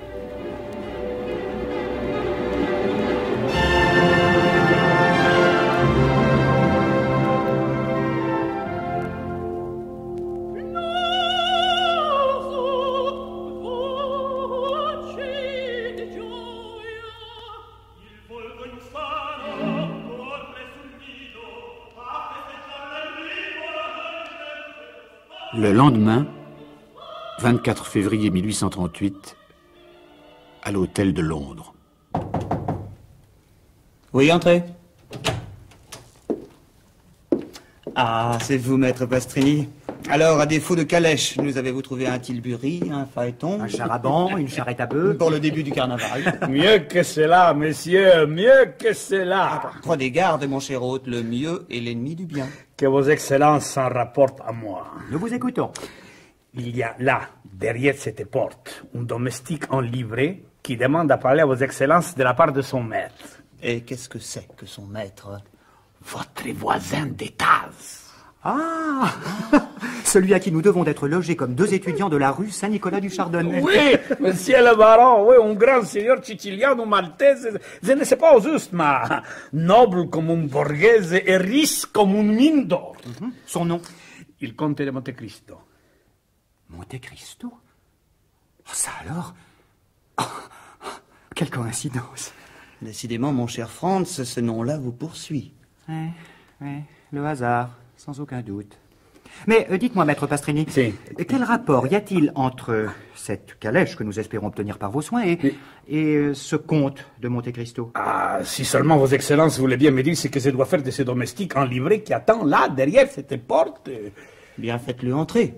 Le lendemain, vingt-quatre février mille huit cent trente-huit, à l'hôtel de Londres. Oui, entrez. Ah, c'est vous, maître Pastrini. Alors, à défaut de calèche, nous avez-vous trouvé un tilbury, un phaéton? Un charaban, une charrette à bœufs? Pour le début du carnaval. Mieux que cela, messieurs, mieux que cela. Ah, prenez garde, mon cher hôte, le mieux est l'ennemi du bien. Que vos excellences s'en rapportent à moi. Nous vous écoutons. Il y a là, derrière cette porte, un domestique en livrée qui demande à parler à vos excellences de la part de son maître. Et qu'est-ce que c'est que son maître? Votre voisin d'étage. Ah, celui à qui nous devons d'être logés comme deux étudiants de la rue Saint-Nicolas du Chardonnay. Oui, monsieur le baron, oui, un grand seigneur siciliano maltese, je ne sais pas juste, mais noble comme un borghese et riche comme une mine d'or. Mm-hmm. Son nom? Il comte de Monte Cristo. Monte Cristo? Oh, ça alors? Oh, quelle coïncidence. Décidément, mon cher Franz, ce nom-là vous poursuit. Oui, oui, le hasard, sans aucun doute. Mais euh, dites-moi, maître Pastrini, quel rapport y a-t-il entre cette calèche que nous espérons obtenir par vos soins et, et euh, ce comte de Monte Cristo? Ah, si seulement vos excellences voulaient bien me dire ce que je dois faire de ce domestique en livrée qui attend là, derrière cette porte. Bien, faites-le entrer.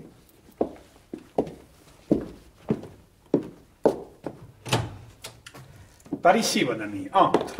Par ici, mon ami, entre.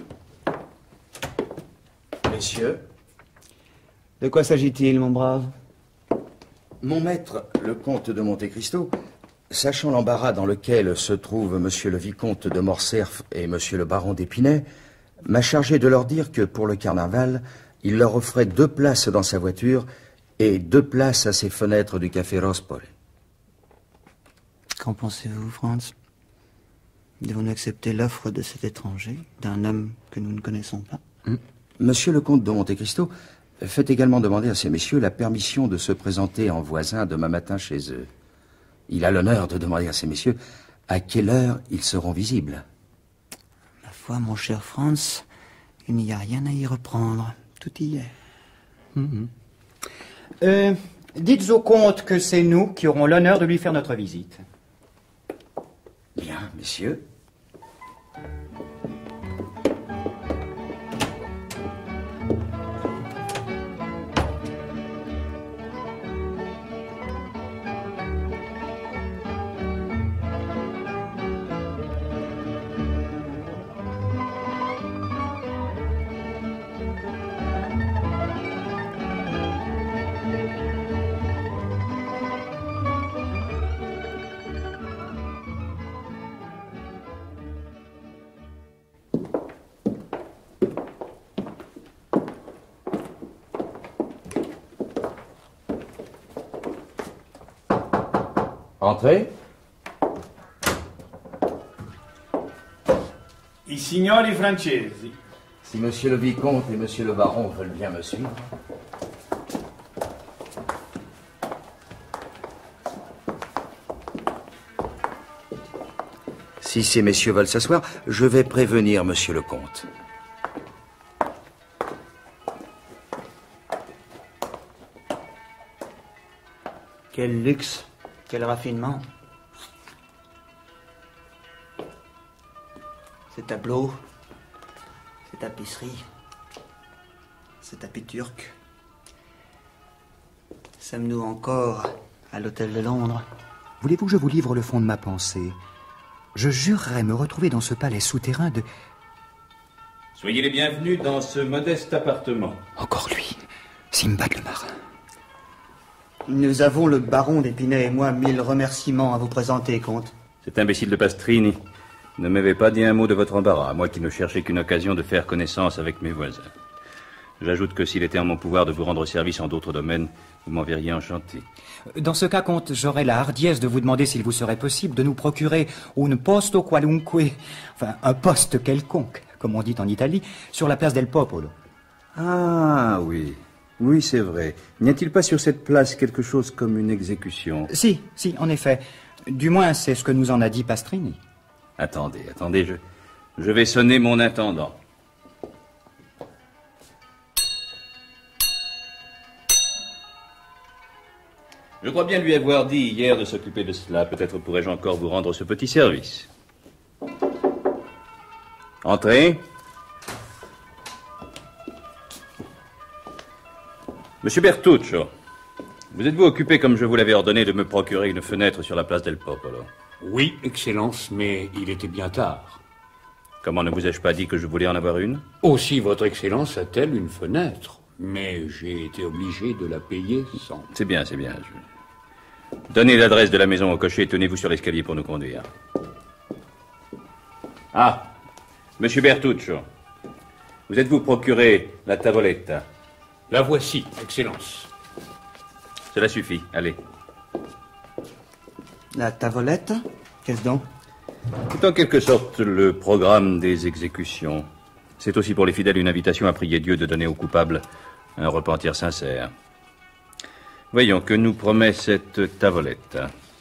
Messieurs. De quoi s'agit-il, mon brave? Mon maître, le comte de Monte Cristo, sachant l'embarras dans lequel se trouvent monsieur le vicomte de Morcerf et monsieur le baron d'Épinay, m'a chargé de leur dire que pour le carnaval, il leur offrait deux places dans sa voiture et deux places à ses fenêtres du café Rospoli. Qu'en pensez-vous, Franz? Devons-nous accepter l'offre de cet étranger, d'un homme que nous ne connaissons pas? Hmm. Monsieur le comte de Monte Cristo fait également demander à ces messieurs la permission de se présenter en voisin demain matin chez eux. Il a l'honneur de demander à ces messieurs à quelle heure ils seront visibles. Ma foi, mon cher Franz, il n'y a rien à y reprendre. Tout y est. Mm-hmm. euh, dites au comte que c'est nous qui aurons l'honneur de lui faire notre visite. Bien, messieurs. Entrez. I signori francesi. Si monsieur le vicomte et monsieur le baron veulent bien me suivre. Si ces messieurs veulent s'asseoir, je vais prévenir monsieur le comte. Quel luxe, quel raffinement. Ces tableaux, ces tapisseries, ces tapis turcs. Sommes-nous encore à l'hôtel de Londres? Voulez-vous que je vous livre le fond de ma pensée? Je jurerais me retrouver dans ce palais souterrain de... Soyez les bienvenus dans ce modeste appartement. Encore lui, Simbad le marin. Nous avons, le baron d'Épinay et moi, mille remerciements à vous présenter, comte. Cet imbécile de Pastrini ne m'avait pas dit un mot de votre embarras, moi qui ne cherchais qu'une occasion de faire connaissance avec mes voisins. J'ajoute que s'il était en mon pouvoir de vous rendre service en d'autres domaines, vous m'en verriez enchanté. Dans ce cas, comte, j'aurais la hardiesse de vous demander s'il vous serait possible de nous procurer un posto qualunque, enfin un poste quelconque, comme on dit en Italie, sur la place del Popolo. Ah oui, oui c'est vrai. N'y a-t-il pas sur cette place quelque chose comme une exécution? Si, si, en effet. Du moins, c'est ce que nous en a dit Pastrini. Attendez, attendez, je, je vais sonner mon intendant. Je crois bien lui avoir dit hier de s'occuper de cela. Peut-être pourrais-je encore vous rendre ce petit service. Entrez. Monsieur Bertuccio, vous êtes-vous occupé, comme je vous l'avais ordonné, de me procurer une fenêtre sur la place del Popolo? Oui, Excellence, mais il était bien tard. Comment ne vous ai-je pas dit que je voulais en avoir une? Aussi, Votre Excellence a-t-elle une fenêtre, mais j'ai été obligé de la payer sans... C'est bien, c'est bien. Je... Donnez l'adresse de la maison au cocher et tenez-vous sur l'escalier pour nous conduire. Ah, Monsieur Bertuccio, vous êtes-vous procuré la tavoletta? La voici, Excellence. Cela suffit, allez. La tavolette? Qu'est-ce donc? C'est en quelque sorte le programme des exécutions. C'est aussi pour les fidèles une invitation à prier Dieu de donner aux coupables un repentir sincère. Voyons, que nous promet cette tavolette.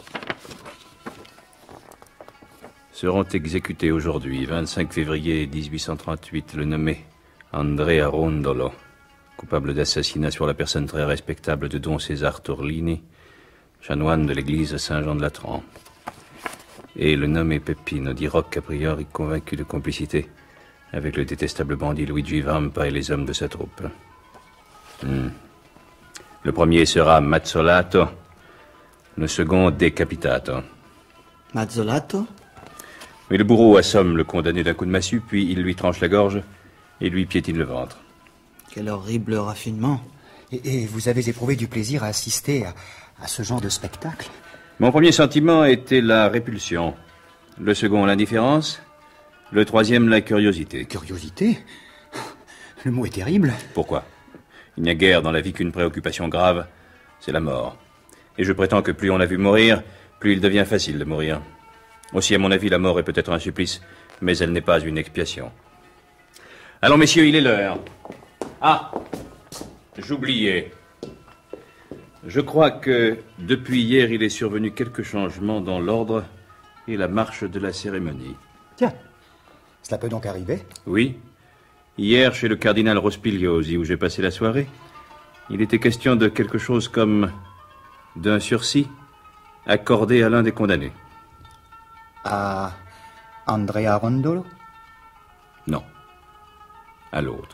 Seront exécutés aujourd'hui, vingt-cinq février mille huit cent trente-huit, le nommé Andrea Rondolo, coupable d'assassinat sur la personne très respectable de don César Torlini, chanoine de l'église Saint-Jean-de-Latran. Et le nommé Peppino di Rocca, a priori convaincu de complicité avec le détestable bandit Luigi Vampa et les hommes de sa troupe. Hmm. Le premier sera Mazzolato, le second Decapitato. Mazzolato? Mais le bourreau assomme le condamné d'un coup de massue, puis il lui tranche la gorge et lui piétine le ventre. Quel horrible raffinement. Et, et vous avez éprouvé du plaisir à assister à, à ce genre de spectacle? Mon premier sentiment était la répulsion. Le second, l'indifférence. Le troisième, la curiosité. Curiosité? Le mot est terrible. Pourquoi? Il n'y a guère dans la vie qu'une préoccupation grave, c'est la mort. Et je prétends que plus on a vu mourir, plus il devient facile de mourir. Aussi, à mon avis, la mort est peut-être un supplice, mais elle n'est pas une expiation. Allons, messieurs, il est l'heure. Ah, j'oubliais. Je crois que, depuis hier, il est survenu quelques changements dans l'ordre et la marche de la cérémonie. Tiens, cela peut donc arriver? Oui. Hier, chez le cardinal Rospigliosi, où j'ai passé la soirée, il était question de quelque chose comme d'un sursis accordé à l'un des condamnés. À Andrea Rondolo? Non. À l'autre.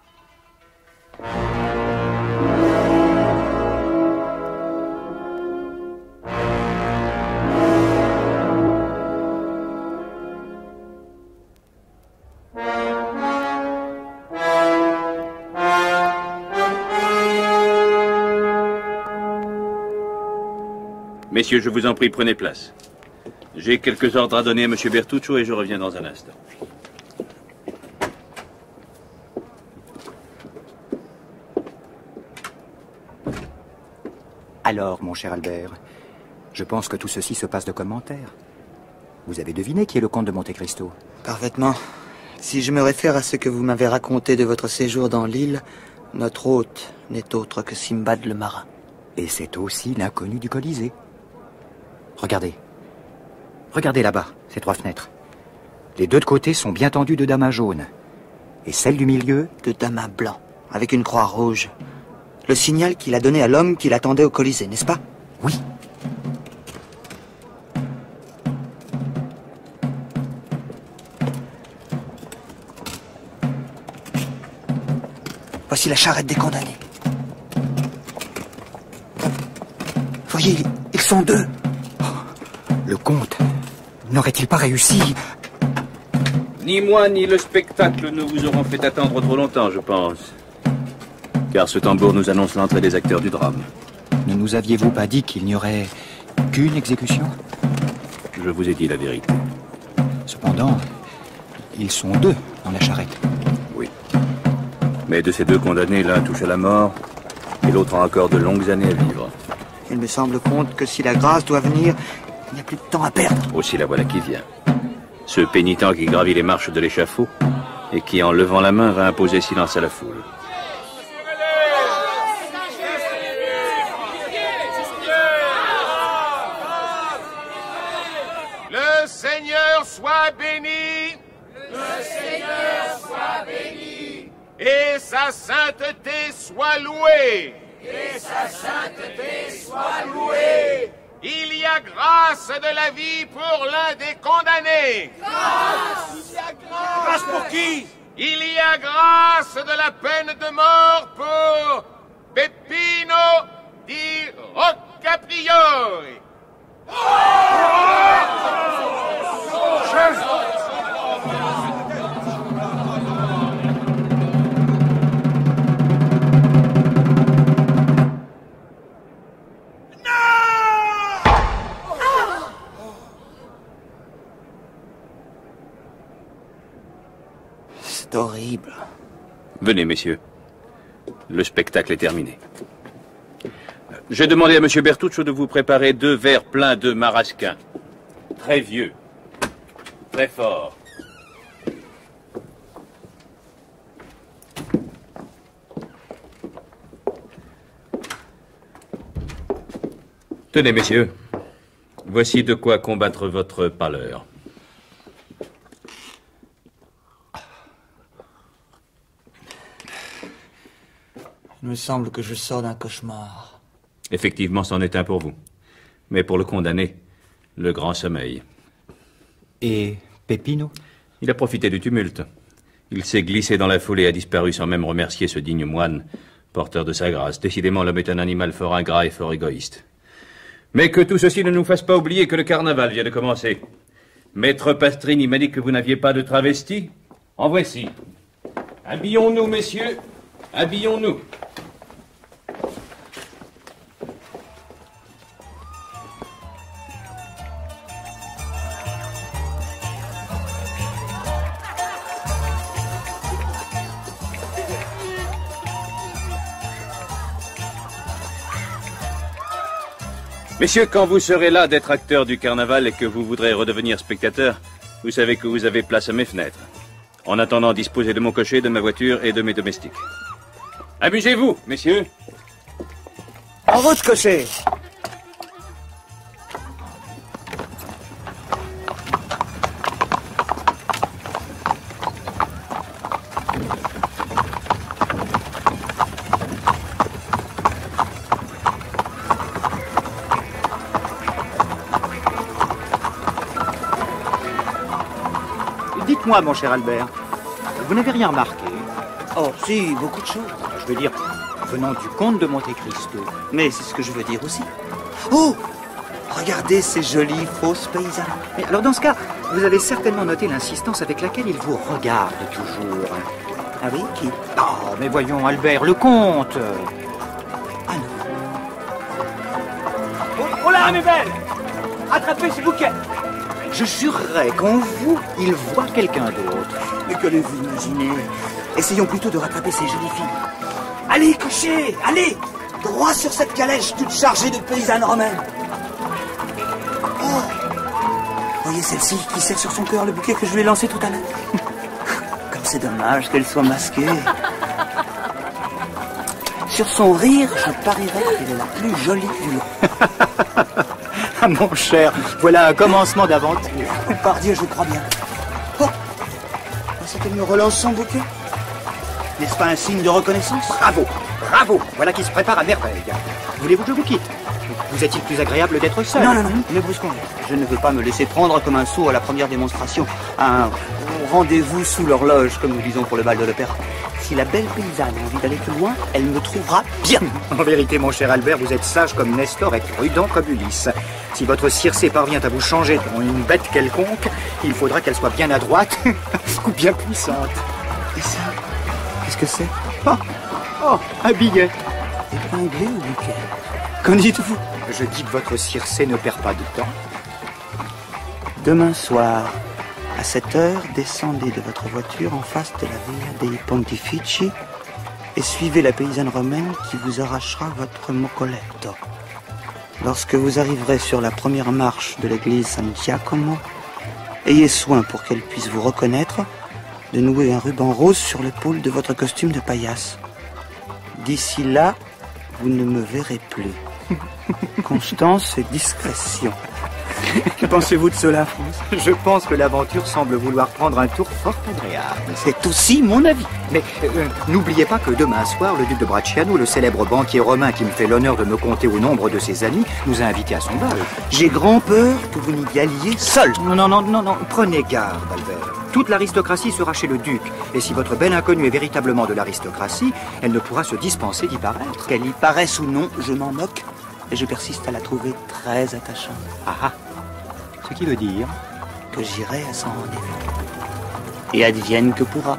Messieurs, je vous en prie, prenez place. J'ai quelques ordres à donner à M. Bertuccio et je reviens dans un instant. Alors, mon cher Albert, je pense que tout ceci se passe de commentaires. Vous avez deviné qui est le comte de Monte Cristo? Parfaitement. Si je me réfère à ce que vous m'avez raconté de votre séjour dans l'île, notre hôte n'est autre que Simbad le marin. Et c'est aussi l'inconnu du Colisée. Regardez. Regardez là-bas, ces trois fenêtres. Les deux de côté sont bien tendues de damas jaunes. Et celle du milieu? De damas blancs, avec une croix rouge. Le signal qu'il a donné à l'homme qui l'attendait au Colisée, n'est-ce pas? Oui. Voici la charrette des condamnés. Voyez, ils sont deux. Le comte n'aurait-il pas réussi? Ni moi ni le spectacle ne vous auront fait attendre trop longtemps, je pense. Car ce tambour nous annonce l'entrée des acteurs du drame. Ne nous aviez-vous pas dit qu'il n'y aurait qu'une exécution? Je vous ai dit la vérité. Cependant, ils sont deux dans la charrette. Oui. Mais de ces deux condamnés, l'un touche à la mort et l'autre a encore de longues années à vivre. Il me semble, comte, que si la grâce doit venir, il n'y a plus de temps à perdre. Aussi la voilà qui vient. Ce pénitent qui gravit les marches de l'échafaud et qui, en levant la main, va imposer silence à la foule. Le Seigneur soit béni. Le Seigneur soit béni. Et sa sainteté soit louée. Et sa sainteté soit louée. Il y a grâce de la vie pour l'un des condamnés. Grâce. Il y a grâce. Grâce pour qui? Il y a grâce de la peine de mort pour Peppino di Rocca Priori. C'est horrible. Venez, messieurs. Le spectacle est terminé. J'ai demandé à M. Bertuccio de vous préparer deux verres pleins de marasquin. Très vieux. Très fort. Tenez, messieurs. Voici de quoi combattre votre pâleur. me semble que je sors d'un cauchemar. Effectivement, c'en est un pour vous. Mais pour le condamné, le grand sommeil. Et Peppino? Il a profité du tumulte. Il s'est glissé dans la foule et a disparu sans même remercier ce digne moine, porteur de sa grâce. Décidément, l'homme est un animal fort ingrat et fort égoïste. Mais que tout ceci ne nous fasse pas oublier que le carnaval vient de commencer. Maître Pastrini m'a dit que vous n'aviez pas de travesti. En voici. Habillons-nous, messieurs. Habillons-nous. Messieurs, quand vous serez là d'être acteur du carnaval et que vous voudrez redevenir spectateur, vous savez que vous avez place à mes fenêtres. En attendant, disposez de mon cocher, de ma voiture et de mes domestiques. Amusez-vous, messieurs. En route, cocher. Dites-moi, mon cher Albert, vous n'avez rien remarqué? Oh, si, beaucoup de choses. Je veux dire, venant du comte de Monte Cristo. Mais c'est ce que je veux dire aussi. Oh! Regardez ces jolies fausses paysannes. Mais alors dans ce cas, vous avez certainement noté l'insistance avec laquelle il vous regarde toujours. Ah oui, qui? Oh, mais voyons, Albert, le comte. Ah non. Oh, oh là, mes belles! Attrapez ce bouquet! Je jurerais qu'en vous, il voit quelqu'un d'autre. Mais qu'allez-vous imaginer? Essayons plutôt de rattraper ces jolies filles. Allez, cocher, allez! Droit sur cette calèche toute chargée de paysannes romaines. Oh! Voyez celle-ci qui serre sur son cœur le bouquet que je lui ai lancé tout à l'heure. Comme c'est dommage qu'elle soit masquée. Sur son rire, je parierais qu'elle est la plus jolie du lot. Ah, mon cher, voilà un commencement d'aventure. Par Dieu, je crois bien. Oh! C'est qu'elle me relance son bouquet. N'est-ce pas un signe de reconnaissance? Bravo, bravo. Voilà qui se prépare à merveille. Voulez-vous que je vous quitte? Vous est-il plus agréable d'être seul? Non, non, non, ne brusquons rien. Je ne veux pas me laisser prendre comme un sot à la première démonstration. Un rendez-vous sous l'horloge, comme nous disons pour le bal de l'opéra. Si la belle paysanne a envie d'aller plus loin, elle me trouvera bien. En vérité, mon cher Albert, vous êtes sage comme Nestor et prudent comme Ulysse. Si votre Circé parvient à vous changer en une bête quelconque, il faudra qu'elle soit bien adroite ou bien puissante. Et ça, qu'est-ce que c'est? Oh, oh, un billet. Épinglé au bouquet. Qu'en dites-vous? Je dis que votre Circé ne perd pas de temps. Demain soir, à sept heures, descendez de votre voiture en face de la Via dei Pontifici et suivez la paysanne romaine qui vous arrachera votre moccoletto. Lorsque vous arriverez sur la première marche de l'église San Giacomo, ayez soin pour qu'elle puisse vous reconnaître de nouer un ruban rose sur l'épaule de votre costume de paillasse. D'ici là, vous ne me verrez plus. Constance et discrétion. Que pensez-vous de cela, France? Je pense que l'aventure semble vouloir prendre un tour fort agréable. C'est aussi mon avis. Mais euh, n'oubliez pas que demain soir, le duc de Bracciano, le célèbre banquier romain qui me fait l'honneur de me compter au nombre de ses amis, nous a invités à son bal. J'ai grand peur que vous n'y alliez seul. Non, non, non, non, non. Prenez garde, Albert. Toute l'aristocratie sera chez le duc. Et si votre belle inconnue est véritablement de l'aristocratie, elle ne pourra se dispenser d'y paraître. Qu'elle y paraisse ou non, je m'en moque. Et je persiste à la trouver très attachante. Ah ah. Ce qui veut dire que j'irai à son rendez-vous. Et advienne que pourra.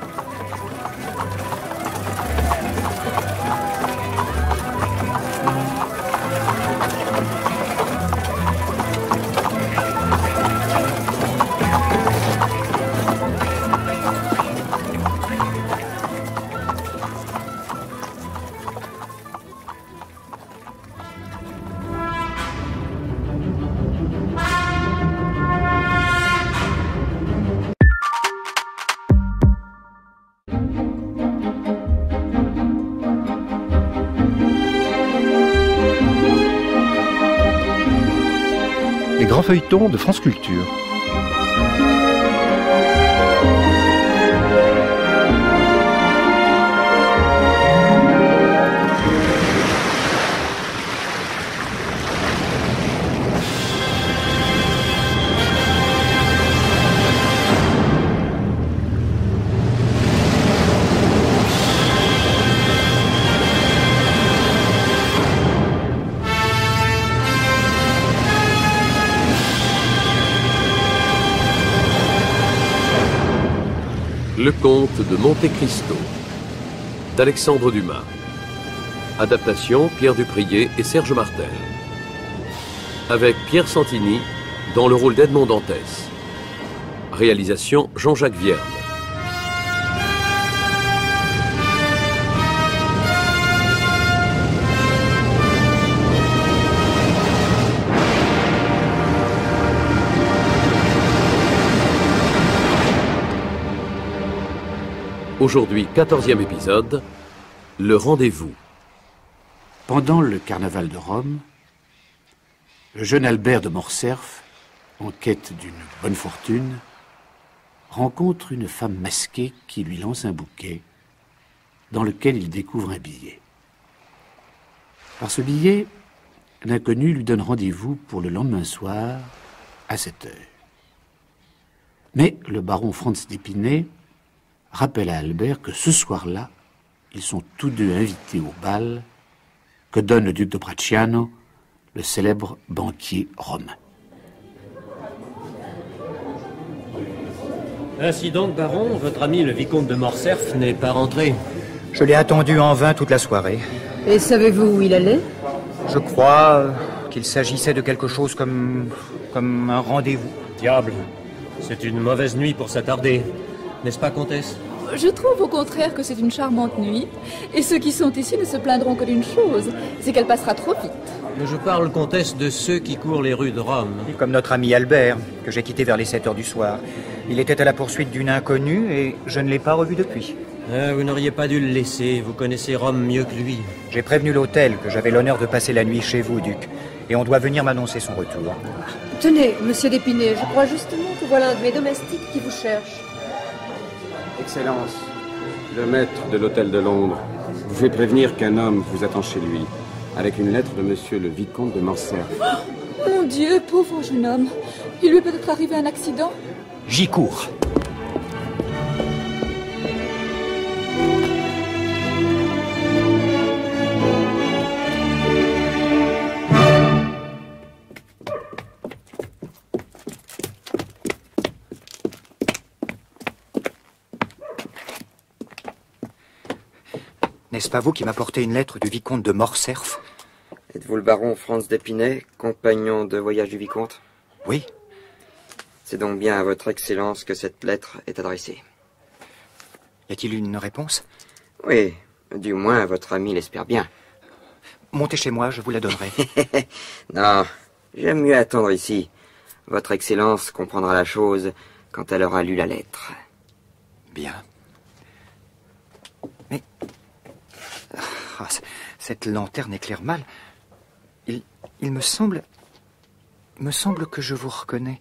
Les grands feuilletons de France Culture. Le comte de Monte Cristo d'Alexandre Dumas. Adaptation Pierre Dupriez et Serge Martel. Avec Pierre Santini dans le rôle d'Edmond Dantès. Réalisation Jean-Jacques Vierne. Aujourd'hui, quatorzième épisode, le rendez-vous. Pendant le carnaval de Rome, le jeune Albert de Morcerf, en quête d'une bonne fortune, rencontre une femme masquée qui lui lance un bouquet dans lequel il découvre un billet. Par ce billet, l'inconnu lui donne rendez-vous pour le lendemain soir à sept heures. Mais le baron Franz d'Épinay rappelle à Albert que ce soir-là, ils sont tous deux invités au bal que donne le duc de Bracciano, le célèbre banquier romain. Ainsi donc, baron, votre ami le vicomte de Morcerf n'est pas rentré. Je l'ai attendu en vain toute la soirée. Et savez-vous où il allait? Je crois qu'il s'agissait de quelque chose comme... comme un rendez-vous. Diable, c'est une mauvaise nuit pour s'attarder. N'est-ce pas, comtesse? Je trouve au contraire que c'est une charmante nuit. Et ceux qui sont ici ne se plaindront que d'une chose, c'est qu'elle passera trop vite. Mais je parle, comtesse, de ceux qui courent les rues de Rome. Et comme notre ami Albert, que j'ai quitté vers les sept heures du soir. Il était à la poursuite d'une inconnue et je ne l'ai pas revu depuis. Ah, vous n'auriez pas dû le laisser, vous connaissez Rome mieux que lui. J'ai prévenu l'hôtel que j'avais l'honneur de passer la nuit chez vous, duc. Et on doit venir m'annoncer son retour. Tenez, monsieur d'Épinay, je crois justement que voilà un de mes domestiques qui vous cherche. Excellence, le maître de l'hôtel de Londres vous fait prévenir qu'un homme vous attend chez lui, avec une lettre de monsieur le vicomte de Morcerf. Oh, mon Dieu, pauvre jeune homme. Il lui est peut-être arrivé un accident? J'y cours. N'est-ce pas vous qui m'apportez une lettre du vicomte de Morcerf? Êtes-vous le baron Franz d'Épinay, compagnon de voyage du vicomte? Oui. C'est donc bien à votre excellence que cette lettre est adressée. Y a-t-il une réponse? Oui, du moins votre ami l'espère bien. Montez chez moi, je vous la donnerai. Non, j'aime mieux attendre ici. Votre excellence comprendra la chose quand elle aura lu la lettre. Bien. Mais... Ah, cette lanterne éclaire mal. Il, il me semble... Il me semble que je vous reconnais.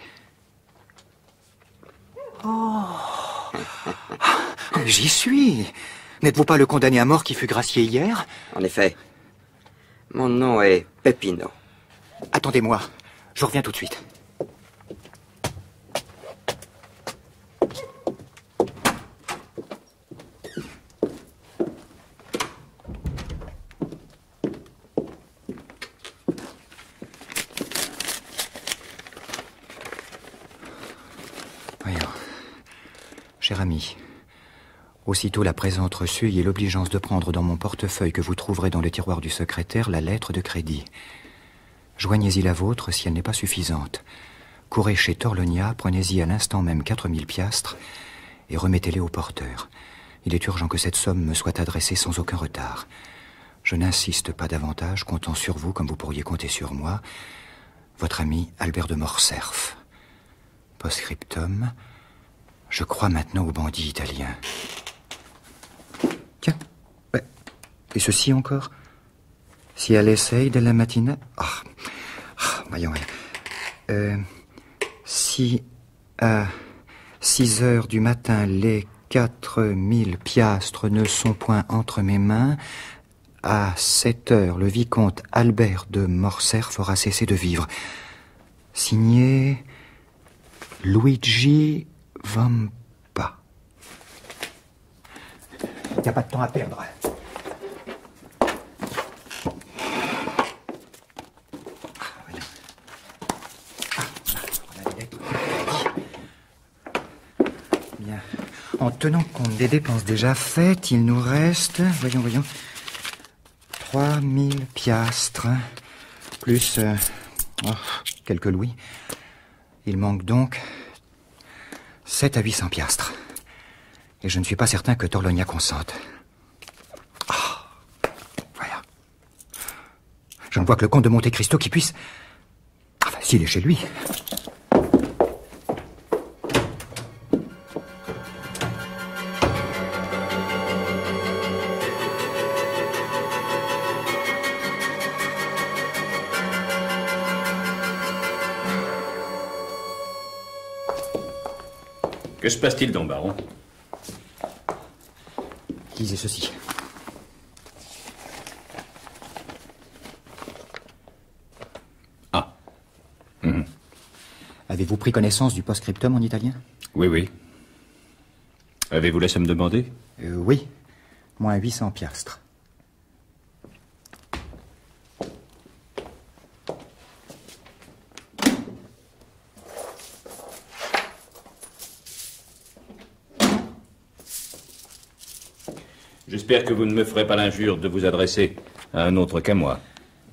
Oh. J'y suis. N'êtes-vous pas le condamné à mort qui fut gracié hier? En effet. Mon nom est Peppino. Attendez-moi. Je reviens tout de suite. Cher ami, aussitôt la présente reçue et l'obligeance de prendre dans mon portefeuille que vous trouverez dans le tiroir du secrétaire la lettre de crédit. Joignez-y la vôtre si elle n'est pas suffisante. Courez chez Torlonia, prenez-y à l'instant même quatre mille piastres et remettez-les au porteur. Il est urgent que cette somme me soit adressée sans aucun retard. Je n'insiste pas davantage, comptant sur vous comme vous pourriez compter sur moi. Votre ami Albert de Morcerf. Post-scriptum... Je crois maintenant aux bandits italiens. Tiens. Ouais. Et ceci encore? Si elle essaye de la matinée... Ah. Ah, voyons. Euh, si à six heures du matin, les quatre mille piastres ne sont point entre mes mains, à sept heures, le vicomte Albert de Morcerf aura cessé de vivre. Signé Luigi Vampa. Il n'y a pas de temps à perdre. Bien. en tenant compte des dépenses déjà faites, il nous reste, voyons, voyons, trois mille piastres, plus euh, oh, quelques louis. Il manque donc sept à huit cents piastres. Et je ne suis pas certain que Torlonia consente. Oh, voilà. Je ne vois que le comte de Monte Cristo qui puisse... Enfin, s'il est chez lui... Que se passe-t-il donc, baron? Lisez ceci. Ah. Mmh. Avez-vous pris connaissance du post-scriptum en italien? Oui, oui. Avez-vous la somme demandée? euh, Oui. Moins huit cents piastres. J'espère que vous ne me ferez pas l'injure de vous adresser à un autre qu'à moi.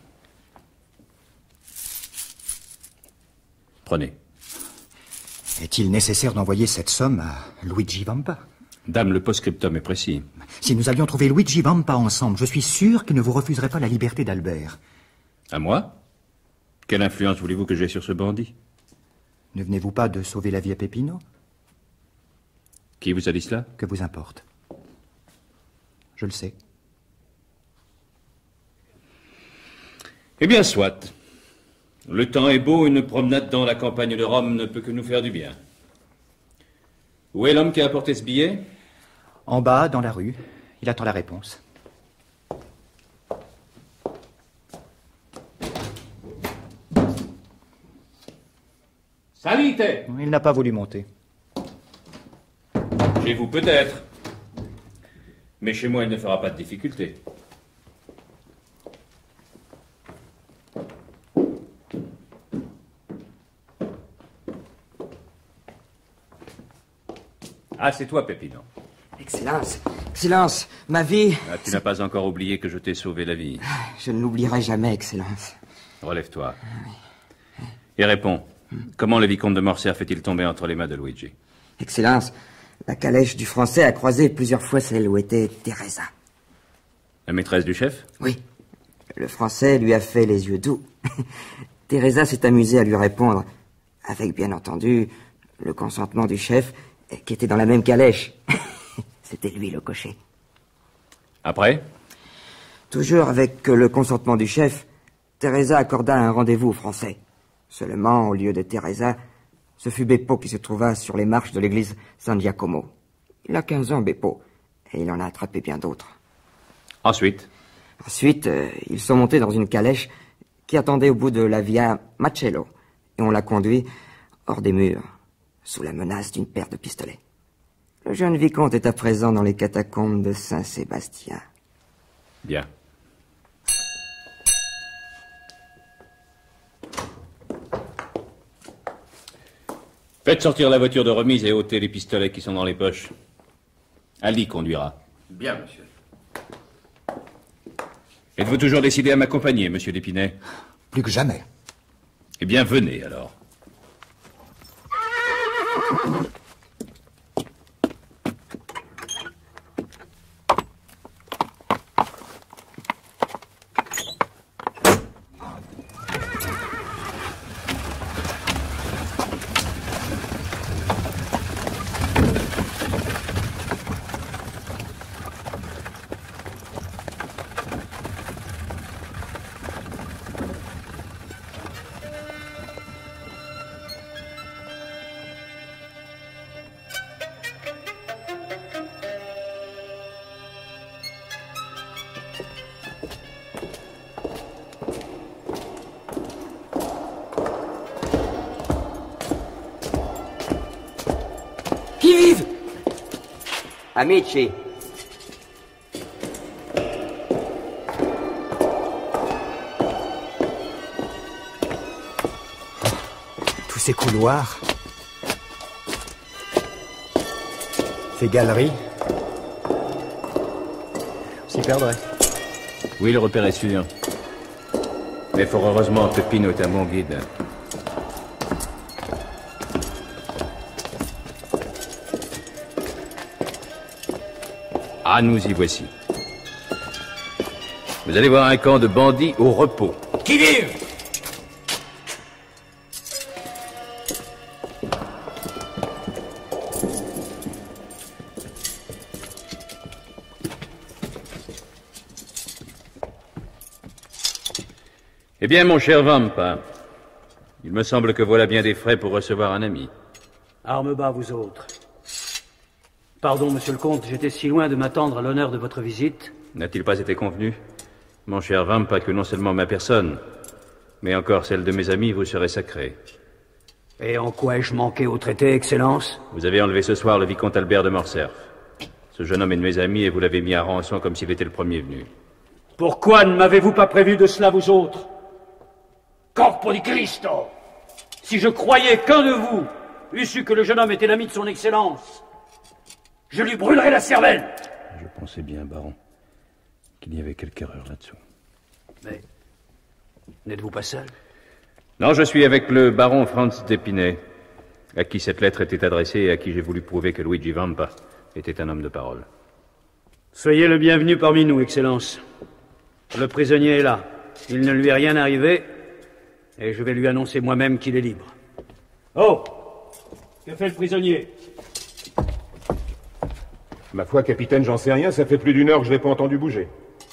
Prenez. Est-il nécessaire d'envoyer cette somme à Luigi Vampa? Dame, le post-scriptum est précis. Si nous allions trouver Luigi Vampa ensemble, je suis sûr qu'il ne vous refuserait pas la liberté d'Albert. À moi? Quelle influence voulez-vous que j'aie sur ce bandit? Ne venez-vous pas de sauver la vie à Peppino? Qui vous a dit cela? Que vous importe. Je le sais. Eh bien, soit. Le temps est beau, une promenade dans la campagne de Rome ne peut que nous faire du bien. Où est l'homme qui a apporté ce billet? En bas, dans la rue. Il attend la réponse. Salite! Il n'a pas voulu monter. Chez vous, peut-être. Mais chez moi, il ne fera pas de difficulté. Ah, c'est toi, Peppino. Excellence, Excellence, ma vie... Ah, tu n'as pas encore oublié que je t'ai sauvé la vie. Je ne l'oublierai jamais, Excellence. Relève-toi. Et réponds. Comment le vicomte de Morcerf fait-il tomber entre les mains de Luigi? Excellence, la calèche du Français a croisé plusieurs fois celle où était Teresa. La maîtresse du chef? Oui. Le Français lui a fait les yeux doux. Teresa s'est amusée à lui répondre, avec bien entendu le consentement du chef, qui était dans la même calèche. C'était lui le cocher. Après? Toujours avec le consentement du chef, Teresa accorda un rendez-vous au Français. Seulement, au lieu de Teresa, ce fut Beppo qui se trouva sur les marches de l'église San Giacomo. Il a quinze ans, Beppo, et il en a attrapé bien d'autres. Ensuite? Ensuite, euh, ils sont montés dans une calèche qui attendait au bout de la via Macello, et on l'a conduit hors des murs, sous la menace d'une paire de pistolets. Le jeune vicomte est à présent dans les catacombes de Saint-Sébastien. Bien. Faites sortir la voiture de remise et ôtez les pistolets qui sont dans les poches. Ali conduira. Bien, monsieur. Êtes-vous toujours décidé à m'accompagner, monsieur d'Épinay? Plus que jamais. Eh bien, venez alors. Qui vive? Amici. Tous ces couloirs. Fait galerie. On s'y perdrait. Oui, le repère est sûr. Mais fort heureusement, Pépino est un bon guide. Ah, nous y voici. Vous allez voir un camp de bandits au repos. Qui vive! Eh bien, mon cher Vampa, il me semble que voilà bien des frais pour recevoir un ami. Armes bas, vous autres. Pardon, monsieur le comte, j'étais si loin de m'attendre à l'honneur de votre visite. N'a-t-il pas été convenu, mon cher Vampa, que non seulement ma personne, mais encore celle de mes amis vous serait sacrée? Et en quoi ai-je manqué au traité, Excellence? Vous avez enlevé ce soir le vicomte Albert de Morcerf. Ce jeune homme est de mes amis et vous l'avez mis à rançon comme s'il était le premier venu. Pourquoi ne m'avez-vous pas prévu de cela, vous autres? Corpo di Cristo! Si je croyais qu'un de vous eût su que le jeune homme était l'ami de son Excellence, je lui brûlerais la cervelle! Je pensais bien, baron, qu'il y avait quelque erreur là-dessous. Mais n'êtes-vous pas seul? Non, je suis avec le baron Franz d'Épinay, à qui cette lettre était adressée et à qui j'ai voulu prouver que Luigi Vampa était un homme de parole. Soyez le bienvenu parmi nous, Excellence. Le prisonnier est là. Il ne lui est rien arrivé, et je vais lui annoncer moi-même qu'il est libre. Oh! Que fait le prisonnier? Ma foi, capitaine, j'en sais rien, ça fait plus d'une heure que je l'ai pas entendu bouger.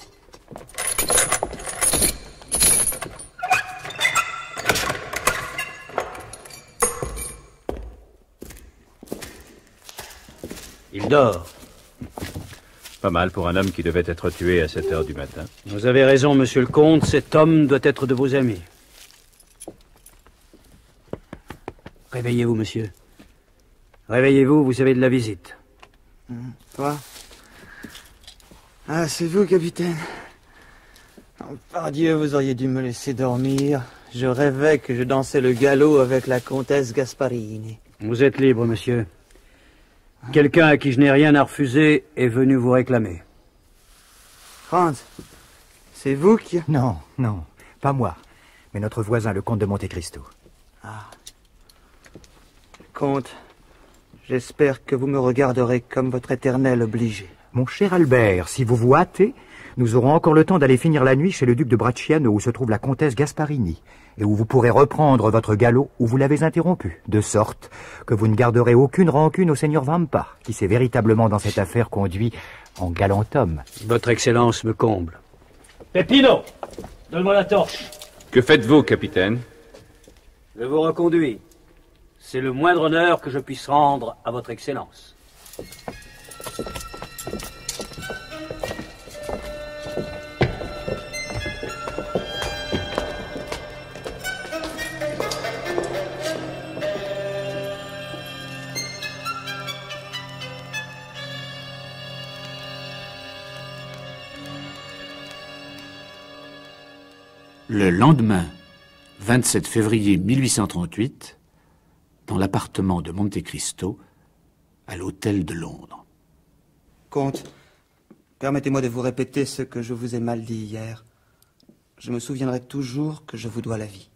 Il dort. Pas mal pour un homme qui devait être tué à sept heures du matin. Vous avez raison, monsieur le comte, cet homme doit être de vos amis. Réveillez-vous, monsieur. Réveillez-vous, vous avez de la visite. Mmh. Toi? Ah, c'est vous, capitaine. Oh, par Dieu, vous auriez dû me laisser dormir. Je rêvais que je dansais le galop avec la comtesse Gasparini. Vous êtes libre, monsieur. Quelqu'un à qui je n'ai rien à refuser est venu vous réclamer. Franz, c'est vous qui... Non, non, pas moi, mais notre voisin, le comte de Monte Cristo. Ah. Comte, j'espère que vous me regarderez comme votre éternel obligé. Mon cher Albert, si vous vous hâtez, nous aurons encore le temps d'aller finir la nuit chez le duc de Bracciano, où se trouve la comtesse Gasparini, et où vous pourrez reprendre votre galop où vous l'avez interrompu, de sorte que vous ne garderez aucune rancune au seigneur Vampa, qui s'est véritablement dans cette affaire conduit en galant homme. Votre Excellence me comble. Pépino, donne-moi la torche. Que faites-vous, capitaine? Je vous reconduis. C'est le moindre honneur que je puisse rendre à votre Excellence. Le lendemain, vingt-sept février mille huit cent trente-huit, dans l'appartement de Monte Cristo, à l'hôtel de Londres. Comte, permettez-moi de vous répéter ce que je vous ai mal dit hier. Je me souviendrai toujours que je vous dois la vie.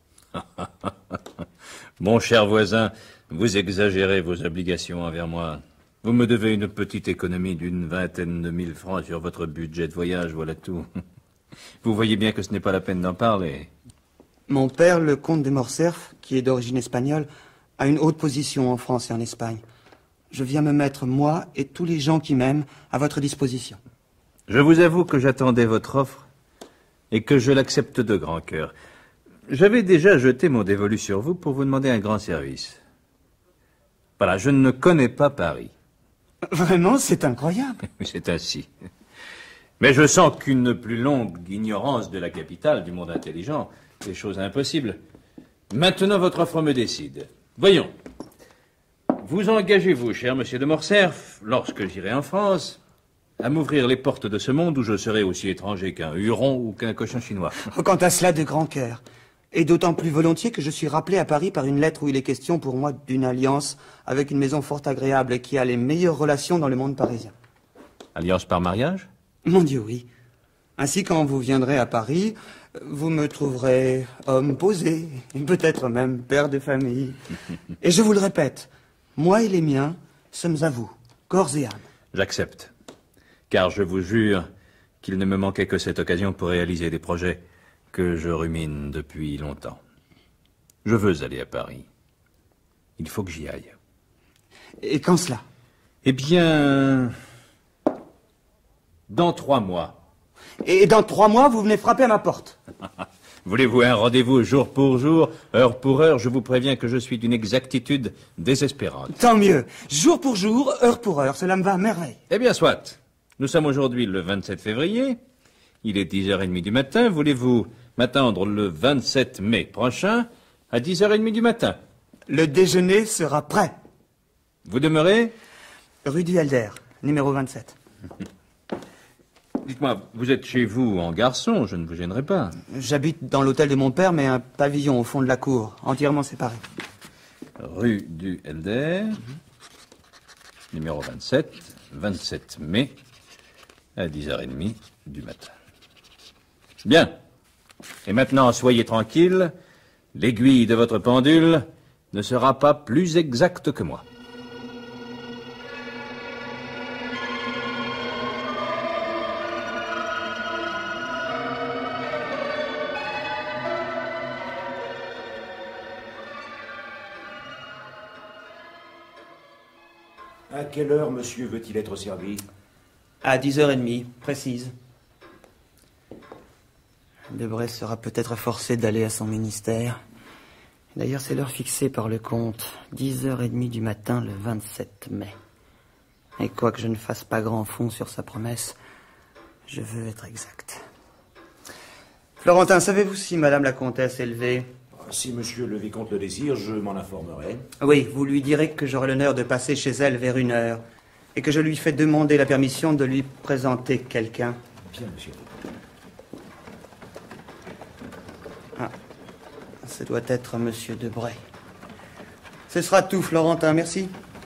Mon cher voisin, vous exagérez vos obligations envers moi. Vous me devez une petite économie d'une vingtaine de mille francs sur votre budget de voyage, voilà tout. Vous voyez bien que ce n'est pas la peine d'en parler. Mon père, le comte de Morcerf, qui est d'origine espagnole, a une haute position en France et en Espagne. Je viens me mettre, moi et tous les gens qui m'aiment, à votre disposition. Je vous avoue que j'attendais votre offre et que je l'accepte de grand cœur. J'avais déjà jeté mon dévolu sur vous pour vous demander un grand service. Voilà, je ne connais pas Paris. Vraiment, c'est incroyable. C'est ainsi. Mais je sens qu'une plus longue ignorance de la capitale, du monde intelligent, est chose impossible. Maintenant, votre offre me décide. Voyons. Vous engagez-vous, cher monsieur de Morcerf, lorsque j'irai en France, à m'ouvrir les portes de ce monde où je serai aussi étranger qu'un Huron ou qu'un cochon chinois. Quant à cela, de grand cœur. Et d'autant plus volontiers que je suis rappelé à Paris par une lettre où il est question pour moi d'une alliance avec une maison fort agréable et qui a les meilleures relations dans le monde parisien. Alliance par mariage? Mon Dieu, oui. Ainsi, quand vous viendrez à Paris, vous me trouverez homme posé, et peut-être même père de famille. Et je vous le répète, moi et les miens sommes à vous, corps et âme. J'accepte. Car je vous jure qu'il ne me manquait que cette occasion pour réaliser des projets que je rumine depuis longtemps. Je veux aller à Paris. Il faut que j'y aille. Et quand cela? Eh bien... dans trois mois. Et dans trois mois, vous venez frapper à ma porte. Voulez-vous un rendez-vous jour pour jour, heure pour heure? Je vous préviens que je suis d'une exactitude désespérante. Tant mieux. Jour pour jour, heure pour heure, cela me va à merveille. Eh bien, soit. Nous sommes aujourd'hui le vingt-sept février. Il est dix heures trente du matin. Voulez-vous m'attendre le vingt-sept mai prochain à dix heures trente du matin? Le déjeuner sera prêt. Vous demeurez? Rue du Helder, numéro vingt-sept. Dites-moi, vous êtes chez vous en garçon, je ne vous gênerai pas. J'habite dans l'hôtel de mon père, mais un pavillon au fond de la cour, entièrement séparé. Rue du Helder, mm-hmm. numéro vingt-sept, vingt-sept mai, à dix heures trente du matin. Bien. Et maintenant, soyez tranquille, l'aiguille de votre pendule ne sera pas plus exacte que moi. À quelle heure, monsieur, veut-il être servi? À dix heures trente, précise. Debray sera peut-être forcé d'aller à son ministère. D'ailleurs, c'est l'heure fixée par le comte. dix heures trente du matin, le vingt-sept mai. Et quoique je ne fasse pas grand fond sur sa promesse, je veux être exact. Florentin, savez-vous si madame la comtesse est levée? Si monsieur le vicomte le désire, je m'en informerai. Oui, vous lui direz que j'aurai l'honneur de passer chez elle vers une heure et que je lui fais demander la permission de lui présenter quelqu'un. Bien, monsieur. Ah, ce doit être monsieur Debray. Ce sera tout, Florentin, merci.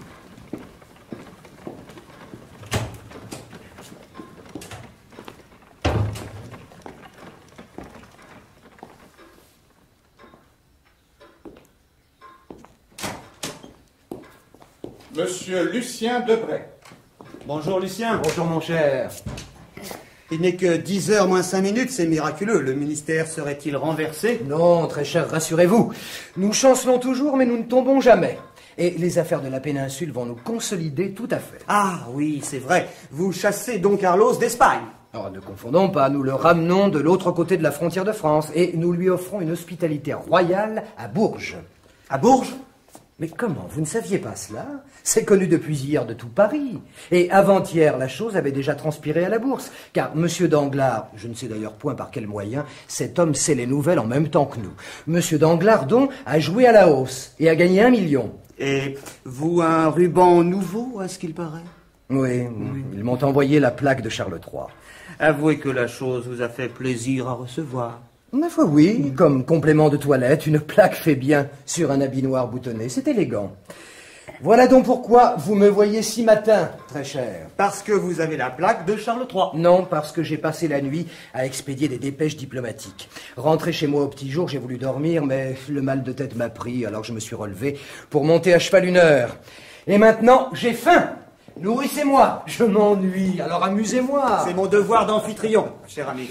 Monsieur Lucien Debray. Bonjour, Lucien. Bonjour, mon cher. Il n'est que dix heures moins cinq minutes, c'est miraculeux. Le ministère serait-il renversé? Non, très cher, rassurez-vous. Nous chancelons toujours, mais nous ne tombons jamais. Et les affaires de la péninsule vont nous consolider tout à fait. Ah oui, c'est vrai. Vous chassez Don Carlos d'Espagne. Alors, ne confondons pas, nous le ramenons de l'autre côté de la frontière de France et nous lui offrons une hospitalité royale à Bourges. À Bourges? Mais comment? Vous ne saviez pas cela? C'est connu depuis hier de tout Paris. Et avant-hier, la chose avait déjà transpiré à la bourse. Car Monsieur Danglars, je ne sais d'ailleurs point par quel moyen, cet homme sait les nouvelles en même temps que nous. Monsieur Danglars, donc, a joué à la hausse et a gagné un million. Et vous, un ruban nouveau, à ce qu'il paraît? Oui, oui. Ils m'ont envoyé la plaque de Charles trois. Avouez que la chose vous a fait plaisir à recevoir. Ma foi, oui, comme complément de toilette, une plaque fait bien sur un habit noir boutonné. C'est élégant. Voilà donc pourquoi vous me voyez si matin, très cher. Parce que vous avez la plaque de Charles trois. Non, parce que j'ai passé la nuit à expédier des dépêches diplomatiques. Rentré chez moi au petit jour, j'ai voulu dormir, mais le mal de tête m'a pris, alors je me suis relevé pour monter à cheval une heure. Et maintenant, j'ai faim. Nourrissez-moi. Je m'ennuie, alors amusez-moi. C'est mon devoir d'amphitryon, cher ami.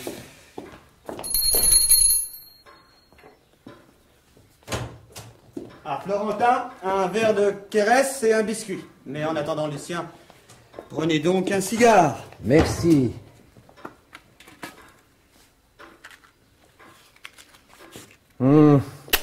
Ah, Florentin, un verre de Quérès et un biscuit. Mais en attendant, Lucien, prenez donc un cigare. Merci. Mmh.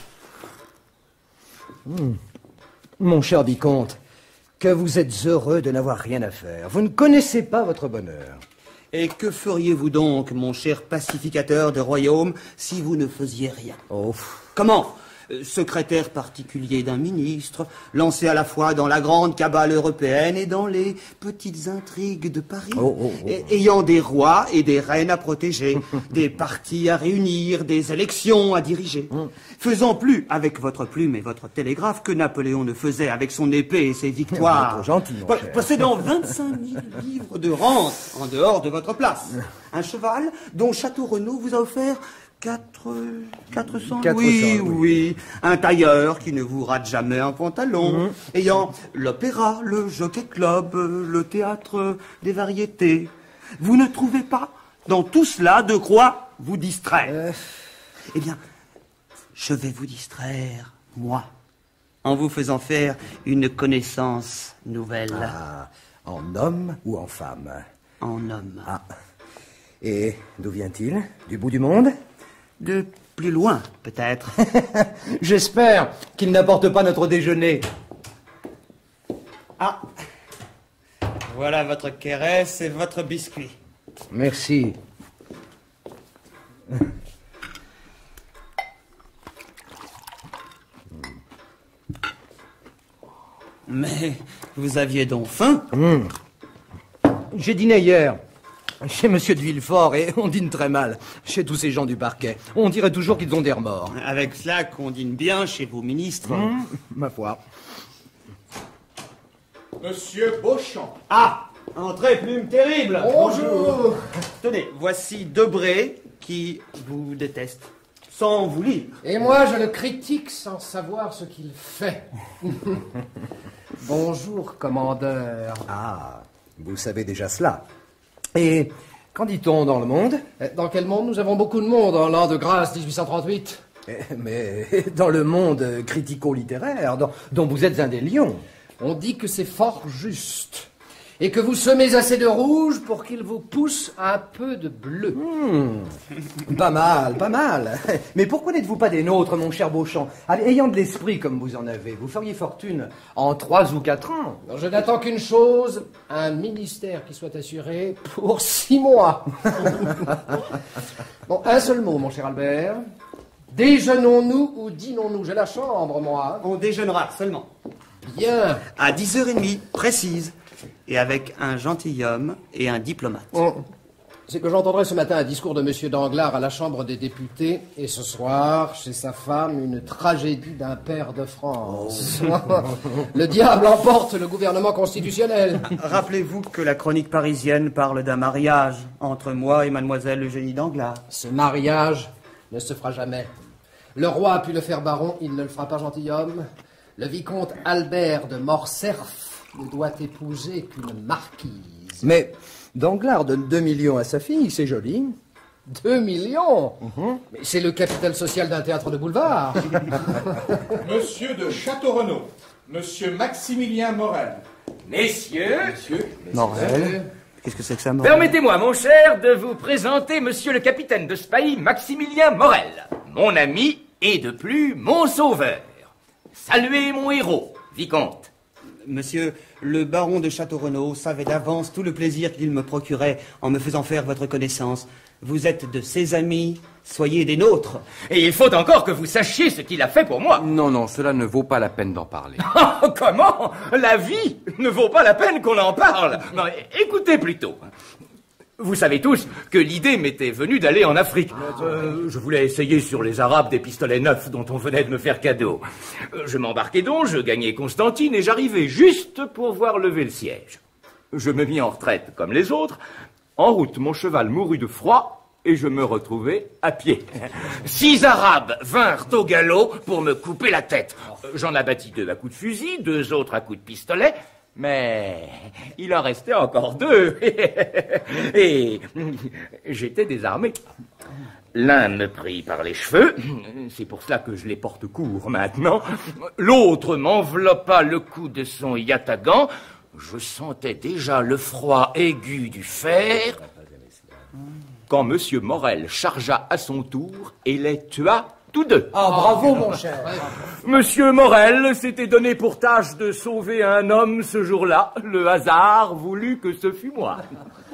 Mmh. Mon cher vicomte, que vous êtes heureux de n'avoir rien à faire. Vous ne connaissez pas votre bonheur. Et que feriez-vous donc, mon cher pacificateur de royaume, si vous ne faisiez rien? Oh. Comment? euh, secrétaire particulier d'un ministre, lancé à la fois dans la grande cabale européenne et dans les petites intrigues de Paris, oh, oh, oh. Et, ayant des rois et des reines à protéger, des partis à réunir, des élections à diriger, faisant plus avec votre plume et votre télégraphe que Napoléon ne faisait avec son épée et ses victoires. Trop gentil, mon cher. Possédant vingt-cinq mille livres de rente en dehors de votre place. Un cheval dont Château Renaud vous a offert quatre... quatre cents quatre cents, oui, oui. oui. Un tailleur qui ne vous rate jamais un pantalon, Mhm. ayant l'opéra, le jockey club, le théâtre des variétés. Vous ne trouvez pas dans tout cela de quoi vous distraire? Euh. Eh bien, je vais vous distraire, moi, en vous faisant faire une connaissance nouvelle. Ah, en homme ou en femme? En homme. Ah. Et d'où vient-il? Du bout du monde? De plus loin, peut-être. J'espère qu'il n'apporte pas notre déjeuner. Ah. Voilà votre caresse et votre biscuit. Merci. Mais vous aviez donc faim? Mmh. J'ai dîné hier chez Monsieur de Villefort et on dîne très mal chez tous ces gens du parquet. On dirait toujours qu'ils ont des remords. Avec cela qu'on dîne bien chez vos ministres. Mmh, ma foi. Monsieur Beauchamp. Ah, entrée plume terrible. Bonjour. Tenez, voici Debré qui vous déteste, sans vous lire. Et moi, je le critique sans savoir ce qu'il fait. Bonjour, commandeur. Ah, vous savez déjà cela. Et qu'en dit-on dans le monde? Dans quel monde? Nous avons beaucoup de monde en l'an de grâce dix-huit cent trente-huit. Mais dans le monde critico-littéraire, dont, dont vous êtes un des lions. On dit que c'est fort juste. Et que vous semez assez de rouge pour qu'il vous pousse un peu de bleu. Mmh. Pas mal, pas mal. Mais pourquoi n'êtes-vous pas des nôtres, mon cher Beauchamp? Allez, ayant de l'esprit comme vous en avez, vous feriez fortune en trois ou quatre ans. Je n'attends qu'une chose, un ministère qui soit assuré pour six mois. Bon, un seul mot, mon cher Albert. Déjeunons-nous ou dînons-nous? J'ai la chambre, moi. On déjeunera seulement. Bien. À dix heures trente, précise. Et avec un gentilhomme et un diplomate. Oh. C'est que j'entendrai ce matin un discours de Monsieur Danglars à la Chambre des députés, et ce soir, chez sa femme, une tragédie d'un père de France. Oh. Le diable emporte le gouvernement constitutionnel. Rappelez-vous que la chronique parisienne parle d'un mariage entre moi et mademoiselle Eugénie Danglars. Ce mariage ne se fera jamais. Le roi a pu le faire baron, il ne le fera pas gentilhomme. Le vicomte Albert de Morcerf ne doit épouser qu'une marquise. Mais Danglars donne deux millions à sa fille, c'est joli. Deux millions mm-hmm. Mais c'est le capital social d'un théâtre de boulevard. Monsieur de Château-Renaud, Monsieur Maximilien Morel. Messieurs, Monsieur, Morel. Qu'est-ce que c'est que ça, Morel? Permettez-moi, mon cher, de vous présenter Monsieur le capitaine de ce pays, Maximilien Morel, mon ami et de plus mon sauveur. Saluez mon héros, vicomte. Monsieur, le baron de Château-Renaud savait d'avance tout le plaisir qu'il me procurait en me faisant faire votre connaissance. Vous êtes de ses amis, soyez des nôtres. Et il faut encore que vous sachiez ce qu'il a fait pour moi. Non, non, cela ne vaut pas la peine d'en parler. Comment? La vie ne vaut pas la peine qu'on en parle. Non, écoutez plutôt. Vous savez tous que l'idée m'était venue d'aller en Afrique. Euh, je voulais essayer sur les Arabes des pistolets neufs dont on venait de me faire cadeau. Euh, je m'embarquai donc, je gagnai Constantine et j'arrivai juste pour voir lever le siège. Je me mis en retraite comme les autres. En route, mon cheval mourut de froid et je me retrouvai à pied. Six Arabes vinrent au galop pour me couper la tête. J'en abattis deux à coups de fusil, deux autres à coups de pistolet. Mais il en restait encore deux. Et j'étais désarmé. L'un me prit par les cheveux, c'est pour cela que je les porte courts maintenant. L'autre m'enveloppa le cou de son yatagan. Je sentais déjà le froid aigu du fer. Quand Monsieur Morel chargea à son tour et les tua tous deux. Ah, bravo, mon cher. Monsieur Morel s'était donné pour tâche de sauver un homme ce jour-là. Le hasard voulut que ce fût moi.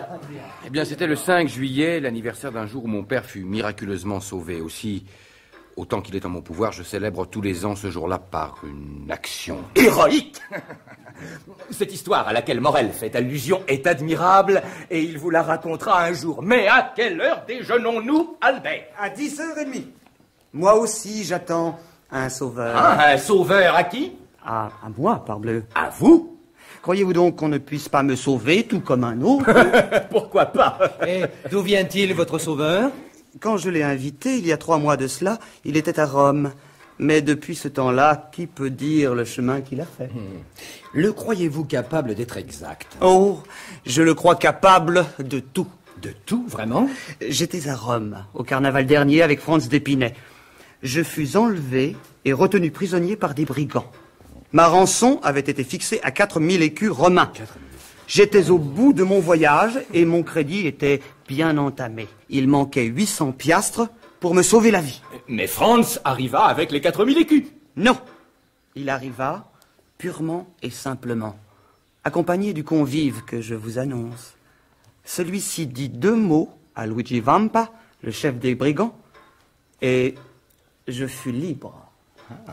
Eh bien, c'était le cinq juillet, l'anniversaire d'un jour où mon père fut miraculeusement sauvé. Aussi, Autant qu'il est en mon pouvoir, je célèbre tous les ans ce jour-là par une action. Héroïque. Cette histoire à laquelle Morel fait allusion est admirable et il vous la racontera un jour. Mais à quelle heure déjeunons-nous, Albert? À dix heures trente. Moi aussi, j'attends un sauveur. Ah, un sauveur à qui? À, à moi, parbleu. À vous? Croyez-vous donc qu'on ne puisse pas me sauver, tout comme un autre? Pourquoi pas? Et d'où vient-il, votre sauveur? Quand je l'ai invité, il y a trois mois de cela, il était à Rome. Mais depuis ce temps-là, qui peut dire le chemin qu'il a fait? Hmm. Le croyez-vous capable d'être exact? Oh, je le crois capable de tout. De tout, vraiment? J'étais à Rome, au carnaval dernier, avec Franz d'Épinay. Je fus enlevé et retenu prisonnier par des brigands. Ma rançon avait été fixée à quatre mille écus romains. J'étais au bout de mon voyage et mon crédit était bien entamé. Il manquait huit cents piastres pour me sauver la vie. Mais Franz arriva avec les quatre mille écus. Non, il arriva purement et simplement, accompagné du convive que je vous annonce. Celui-ci dit deux mots à Luigi Vampa, le chef des brigands, et je fus libre. Ah.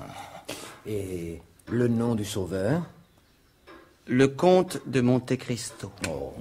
Et le nom du sauveur? Le comte de Monte Cristo. Oh.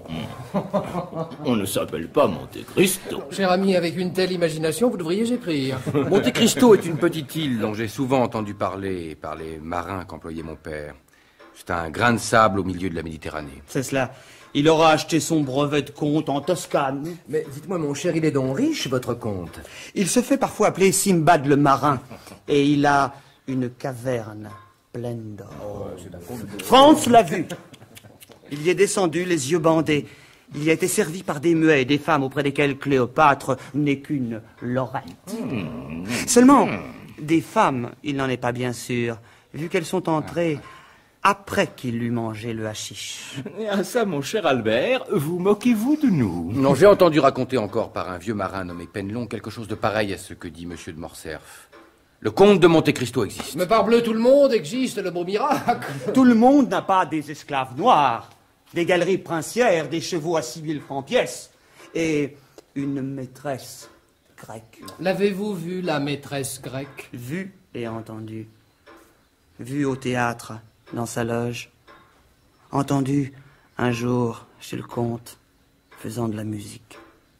On ne s'appelle pas Monte Cristo. Cher ami, avec une telle imagination, vous devriez écrire. Monte Cristo est une petite île dont j'ai souvent entendu parler par les marins qu'employait mon père. C'est un grain de sable au milieu de la Méditerranée. C'est cela. Il aura acheté son brevet de comte en Toscane. Mais dites-moi, mon cher, il est donc riche, votre comte? Il se fait parfois appeler Simbad le marin. Et il a une caverne pleine d'or. Oh, Franz l'a vu. Il y est descendu, les yeux bandés. Il y a été servi par des muets et des femmes auprès desquelles Cléopâtre n'est qu'une lorette. Mmh. Seulement, des femmes, il n'en est pas bien sûr, vu qu'elles sont entrées après qu'il eut mangé le hashish. Et à ça, mon cher Albert, vous moquez-vous de nous? Non, j'ai entendu raconter encore par un vieux marin nommé Penelon quelque chose de pareil à ce que dit Monsieur de Morcerf. Le comte de Monte Cristo existe. Mais parbleu, tout le monde existe, le beau miracle. Tout le monde n'a pas des esclaves noirs, des galeries princières, des chevaux à six mille francs pièce, et une maîtresse grecque. L'avez-vous vue, la maîtresse grecque? Vue et entendue. Vue au théâtre, dans sa loge. Entendue un jour chez le comte, faisant de la musique.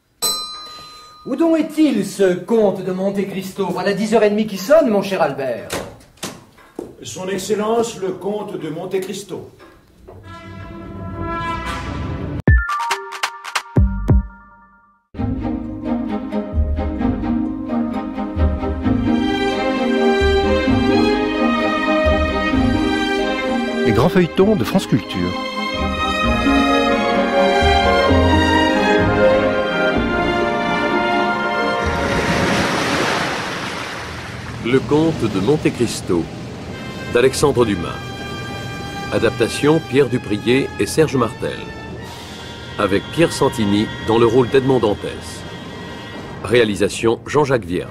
Où donc est-il, ce comte de Monte Cristo? Voilà dix heures trente qui sonne, mon cher Albert. Son Excellence, le comte de Monte Cristo. Les grands feuilletons de France Culture. Le comte de Monte Cristo, d'Alexandre Dumas. Adaptation Pierre Duprier et Serge Martel. Avec Pierre Santini dans le rôle d'Edmond Dantès. Réalisation Jean-Jacques Vierne.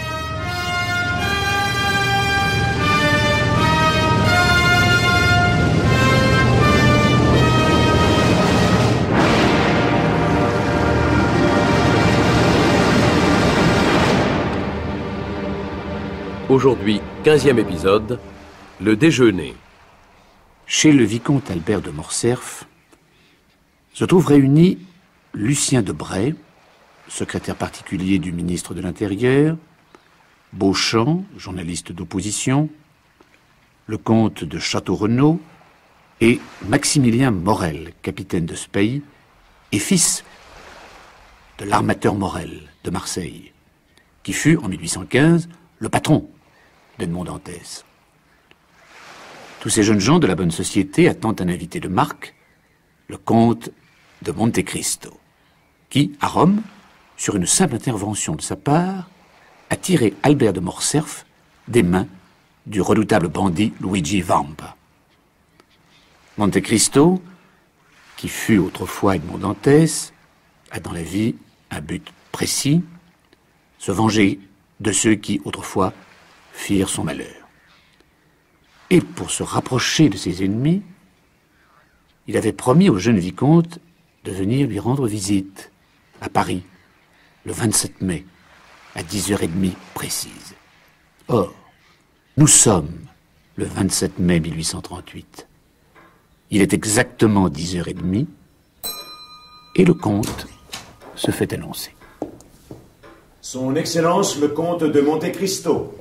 Aujourd'hui, quinzième épisode, le déjeuner. Chez le vicomte Albert de Morcerf se trouvent réunis Lucien de Bray, secrétaire particulier du ministre de l'Intérieur, Beauchamp, journaliste d'opposition, le comte de Château-Renaud et Maximilien Morel, capitaine de ce pays et fils de l'armateur Morel de Marseille, qui fut en mille huit cent quinze le patron d'Edmond Dantès. Tous ces jeunes gens de la bonne société attendent un invité de marque, le comte de Monte Cristo, qui, à Rome, sur une simple intervention de sa part, a tiré Albert de Morcerf des mains du redoutable bandit Luigi Vampa. Monte Cristo, qui fut autrefois Edmond Dantès, a dans la vie un but précis, se venger de ceux qui, autrefois, firent son malheur. Et pour se rapprocher de ses ennemis, il avait promis au jeune vicomte de venir lui rendre visite à Paris, le vingt-sept mai, à dix heures trente précise. Or, nous sommes le vingt-sept mai mille huit cent trente-huit. Il est exactement dix heures trente et le comte se fait annoncer. Son Excellence le comte de Monte Cristo.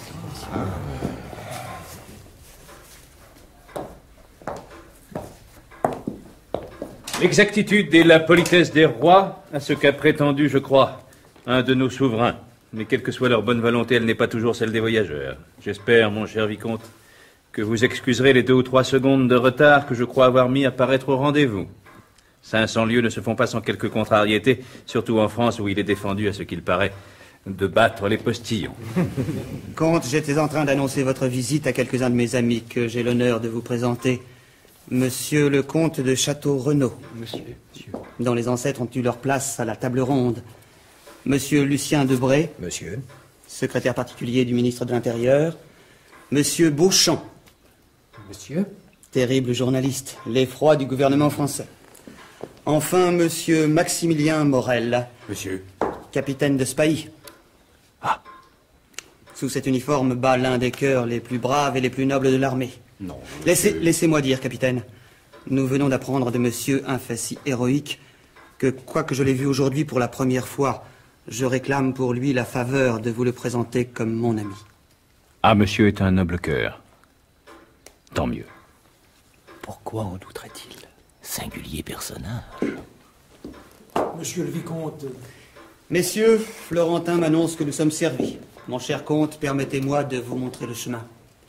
L'exactitude et la politesse des rois, à ce qu'a prétendu, je crois, un de nos souverains. Mais quelle que soit leur bonne volonté, elle n'est pas toujours celle des voyageurs. J'espère, mon cher vicomte, que vous excuserez les deux ou trois secondes de retard que je crois avoir mis à paraître au rendez-vous. cinq cents lieues ne se font pas sans quelques contrariétés, surtout en France où il est défendu, à ce qu'il paraît, de battre les postillons. Comte, j'étais en train d'annoncer votre visite à quelques-uns de mes amis que j'ai l'honneur de vous présenter. Monsieur le comte de Château-Renaud. Monsieur, monsieur. Dont les ancêtres ont eu leur place à la table ronde. Monsieur Lucien Debré. Monsieur. Secrétaire particulier du ministre de l'Intérieur. Monsieur Beauchamp. Monsieur. Terrible journaliste, l'effroi du gouvernement français. Enfin, monsieur Maximilien Morel. Monsieur. Capitaine de Spahis. Ah. Sous cet uniforme bat l'un des cœurs les plus braves et les plus nobles de l'armée. Non. Laissez, laissez-moi dire, capitaine. Nous venons d'apprendre de monsieur un fait si héroïque que, quoique je l'ai vu aujourd'hui pour la première fois, je réclame pour lui la faveur de vous le présenter comme mon ami. Ah, monsieur est un noble cœur. Tant mieux. Pourquoi en douterait-il? Singulier personnage. Monsieur le vicomte. Messieurs, Florentin m'annonce que nous sommes servis. Mon cher comte, permettez-moi de vous montrer le chemin.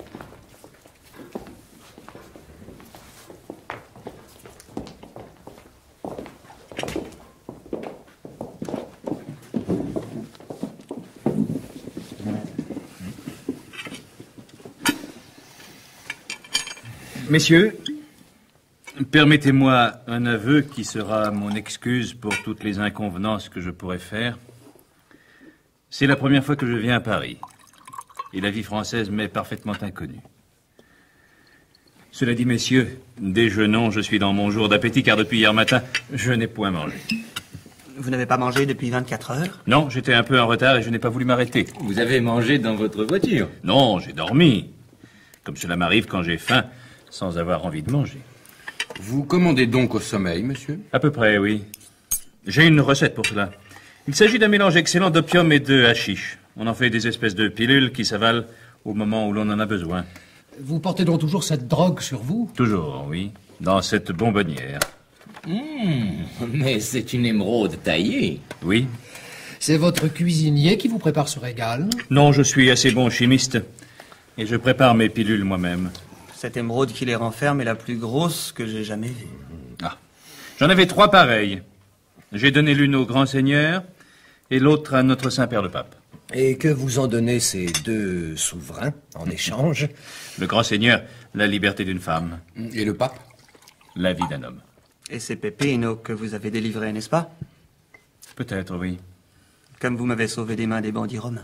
Messieurs, permettez-moi un aveu qui sera mon excuse pour toutes les inconvenances que je pourrais faire. C'est la première fois que je viens à Paris, et la vie française m'est parfaitement inconnue. Cela dit, messieurs, déjeunons, je suis dans mon jour d'appétit, car depuis hier matin, je n'ai point mangé. Vous n'avez pas mangé depuis vingt-quatre heures? Non, j'étais un peu en retard et je n'ai pas voulu m'arrêter. Vous avez mangé dans votre voiture? Non, j'ai dormi. Comme cela m'arrive quand j'ai faim, sans avoir envie de manger. Vous commandez donc au sommeil, monsieur? À peu près, oui. J'ai une recette pour cela. Il s'agit d'un mélange excellent d'opium et de hashish. On en fait des espèces de pilules qui s'avalent au moment où l'on en a besoin. Vous portez donc toujours cette drogue sur vous? Toujours, oui. Dans cette bonbonnière. Mmh, mais c'est une émeraude taillée. Oui. C'est votre cuisinier qui vous prépare ce régal? Non, je suis assez bon chimiste. Et je prépare mes pilules moi-même. Cette émeraude qui les renferme est la plus grosse que j'ai jamais vue. Ah. J'en avais trois pareilles. J'ai donné l'une au grand seigneur et l'autre à notre Saint-Père le Pape. Et que vous en donnez ces deux souverains en échange? Le grand seigneur, la liberté d'une femme. Et le pape? La vie d'un homme. Et c'est Pépino que vous avez délivré, n'est-ce pas? Peut-être, oui. Comme vous m'avez sauvé des mains des bandits romains.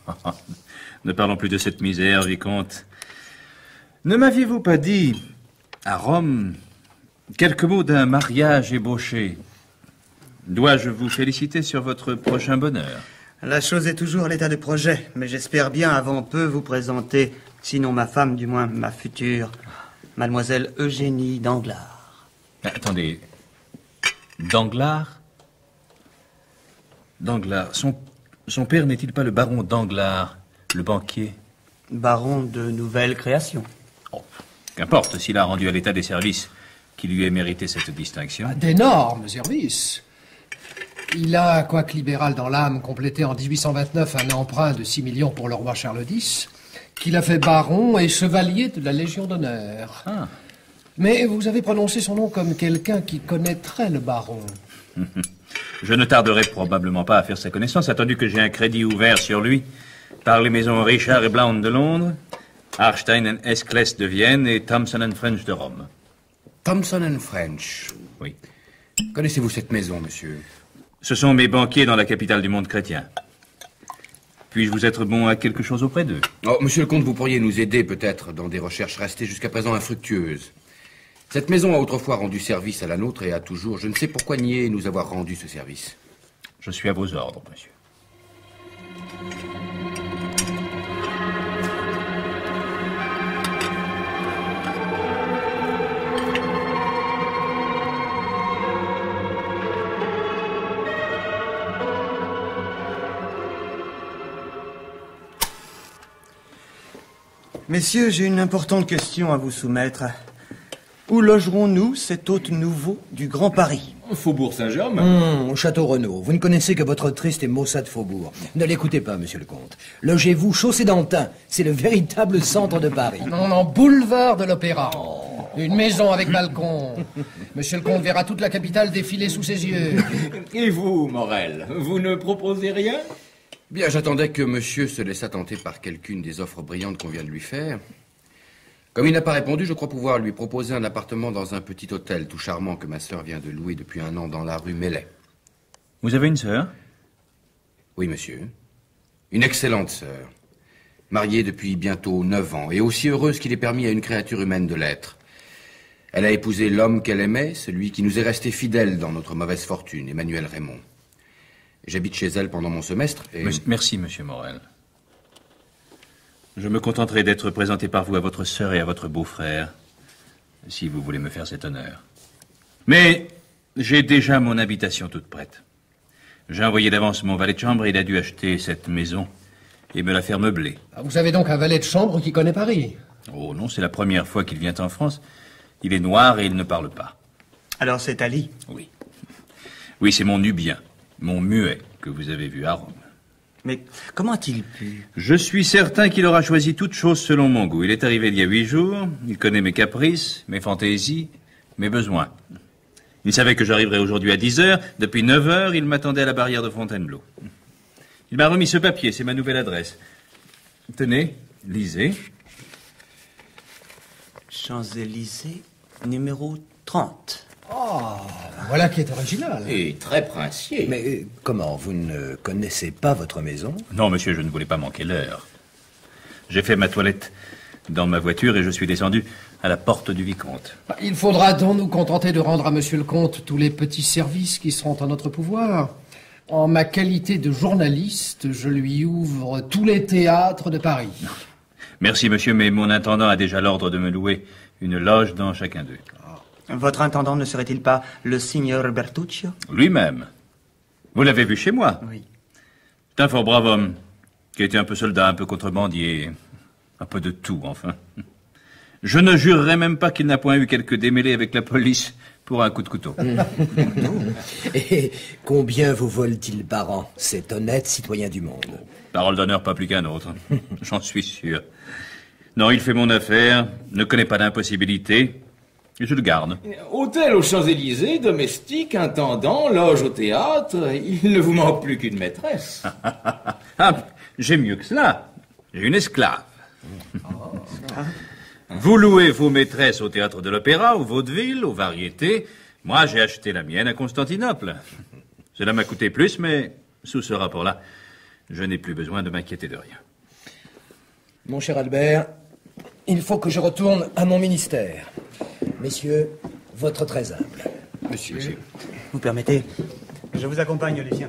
Ne parlons plus de cette misère, vicomte. Ne m'aviez-vous pas dit, à Rome, quelques mots d'un mariage ébauché? Dois-je vous féliciter sur votre prochain bonheur? La chose est toujours à l'état de projet, mais j'espère bien avant peu vous présenter, sinon ma femme, du moins ma future, mademoiselle Eugénie Danglars. Attendez, Danglars? Danglars, son, son père n'est-il pas le baron Danglars, le banquier? Baron de nouvelle création. Oh, qu'importe s'il a rendu à l'état des services qui lui ait mérité cette distinction. D'énormes services. Il a, quoique libéral dans l'âme, complété en dix-huit cent vingt-neuf un emprunt de six millions pour le roi Charles X, qu'il a fait baron et chevalier de la Légion d'honneur. Ah. Mais vous avez prononcé son nom comme quelqu'un qui connaîtrait le baron. Je ne tarderai probablement pas à faire sa connaissance, attendu que j'ai un crédit ouvert sur lui par les maisons Richard et Blount de Londres, Arstein and Esclès de Vienne et Thomson and French de Rome. Thomson and French. Oui. Connaissez-vous cette maison, monsieur? Ce sont mes banquiers dans la capitale du monde chrétien. Puis-je vous être bon à quelque chose auprès d'eux? Oh, monsieur le comte, vous pourriez nous aider peut-être dans des recherches restées jusqu'à présent infructueuses. Cette maison a autrefois rendu service à la nôtre et a toujours, je ne sais pourquoi nier nous avoir rendu ce service. Je suis à vos ordres, monsieur. Messieurs, j'ai une importante question à vous soumettre. Où logerons-nous cet hôte nouveau du Grand Paris? Faubourg Saint-Germain. Hum, au Château Renaud. Vous ne connaissez que votre triste et maussade faubourg. Ne l'écoutez pas, monsieur le comte. Logez-vous Chaussée d'Antin. C'est le véritable centre de Paris. Non, non, boulevard de l'Opéra. Une maison avec balcon. Monsieur le comte verra toute la capitale défiler sous ses yeux. Et vous, Morel, vous ne proposez rien? Bien, j'attendais que monsieur se laissât tenter par quelqu'une des offres brillantes qu'on vient de lui faire. Comme il n'a pas répondu, je crois pouvoir lui proposer un appartement dans un petit hôtel tout charmant que ma sœur vient de louer depuis un an dans la rue Mellet. Vous avez une sœur? Oui, monsieur. Une excellente sœur. Mariée depuis bientôt neuf ans et aussi heureuse qu'il est permis à une créature humaine de l'être. Elle a épousé l'homme qu'elle aimait, celui qui nous est resté fidèle dans notre mauvaise fortune, Emmanuel Raymond. J'habite chez elle pendant mon semestre et... Merci, monsieur Morel. Je me contenterai d'être présenté par vous à votre sœur et à votre beau-frère, si vous voulez me faire cet honneur. Mais j'ai déjà mon habitation toute prête. J'ai envoyé d'avance mon valet de chambre et il a dû acheter cette maison et me la faire meubler. Vous avez donc un valet de chambre qui connaît Paris? Oh non, c'est la première fois qu'il vient en France. Il est noir et il ne parle pas. Alors c'est Ali? Oui. Oui, c'est mon Nubien, mon muet, que vous avez vu à Rome. Mais comment a-t-il pu? Je suis certain qu'il aura choisi toute chose selon mon goût. Il est arrivé il y a huit jours, il connaît mes caprices, mes fantaisies, mes besoins. Il savait que j'arriverais aujourd'hui à dix heures. Depuis neuf heures, il m'attendait à la barrière de Fontainebleau. Il m'a remis ce papier, c'est ma nouvelle adresse. Tenez, lisez. Champs-Élysées, numéro trente. Oh, voilà qui est original. Et très princier. Mais euh, comment, vous ne connaissez pas votre maison? Non, monsieur, je ne voulais pas manquer l'heure. J'ai fait ma toilette dans ma voiture et je suis descendu à la porte du vicomte. Il faudra donc nous contenter de rendre à monsieur le comte tous les petits services qui seront en notre pouvoir. En ma qualité de journaliste, je lui ouvre tous les théâtres de Paris. Merci, monsieur, mais mon intendant a déjà l'ordre de me louer une loge dans chacun d'eux. Votre intendant ne serait-il pas le signor Bertuccio? Lui-même. Vous l'avez vu chez moi? Oui. C'est un fort brave homme, qui était un peu soldat, un peu contrebandier, un peu de tout, enfin. Je ne jurerais même pas qu'il n'a point eu quelques démêlés avec la police pour un coup de couteau. Et combien vous vole-t-il par an, cet honnête citoyen du monde? Parole d'honneur, pas plus qu'un autre. J'en suis sûr. Non, il fait mon affaire, ne connaît pas d'impossibilité, et je le garde. Hôtel aux Champs-Élysées, domestique, intendant, loge au théâtre, il ne vous manque plus qu'une maîtresse. Ah, j'ai mieux que cela. J'ai une esclave. Vous louez vos maîtresses au théâtre de l'Opéra, au vaudeville, aux variétés. Moi, j'ai acheté la mienne à Constantinople. Cela m'a coûté plus, mais sous ce rapport-là, je n'ai plus besoin de m'inquiéter de rien. Mon cher Albert, il faut que je retourne à mon ministère. Messieurs, votre très humble. Monsieur. Monsieur. Vous permettez? Je vous accompagne, Lucien.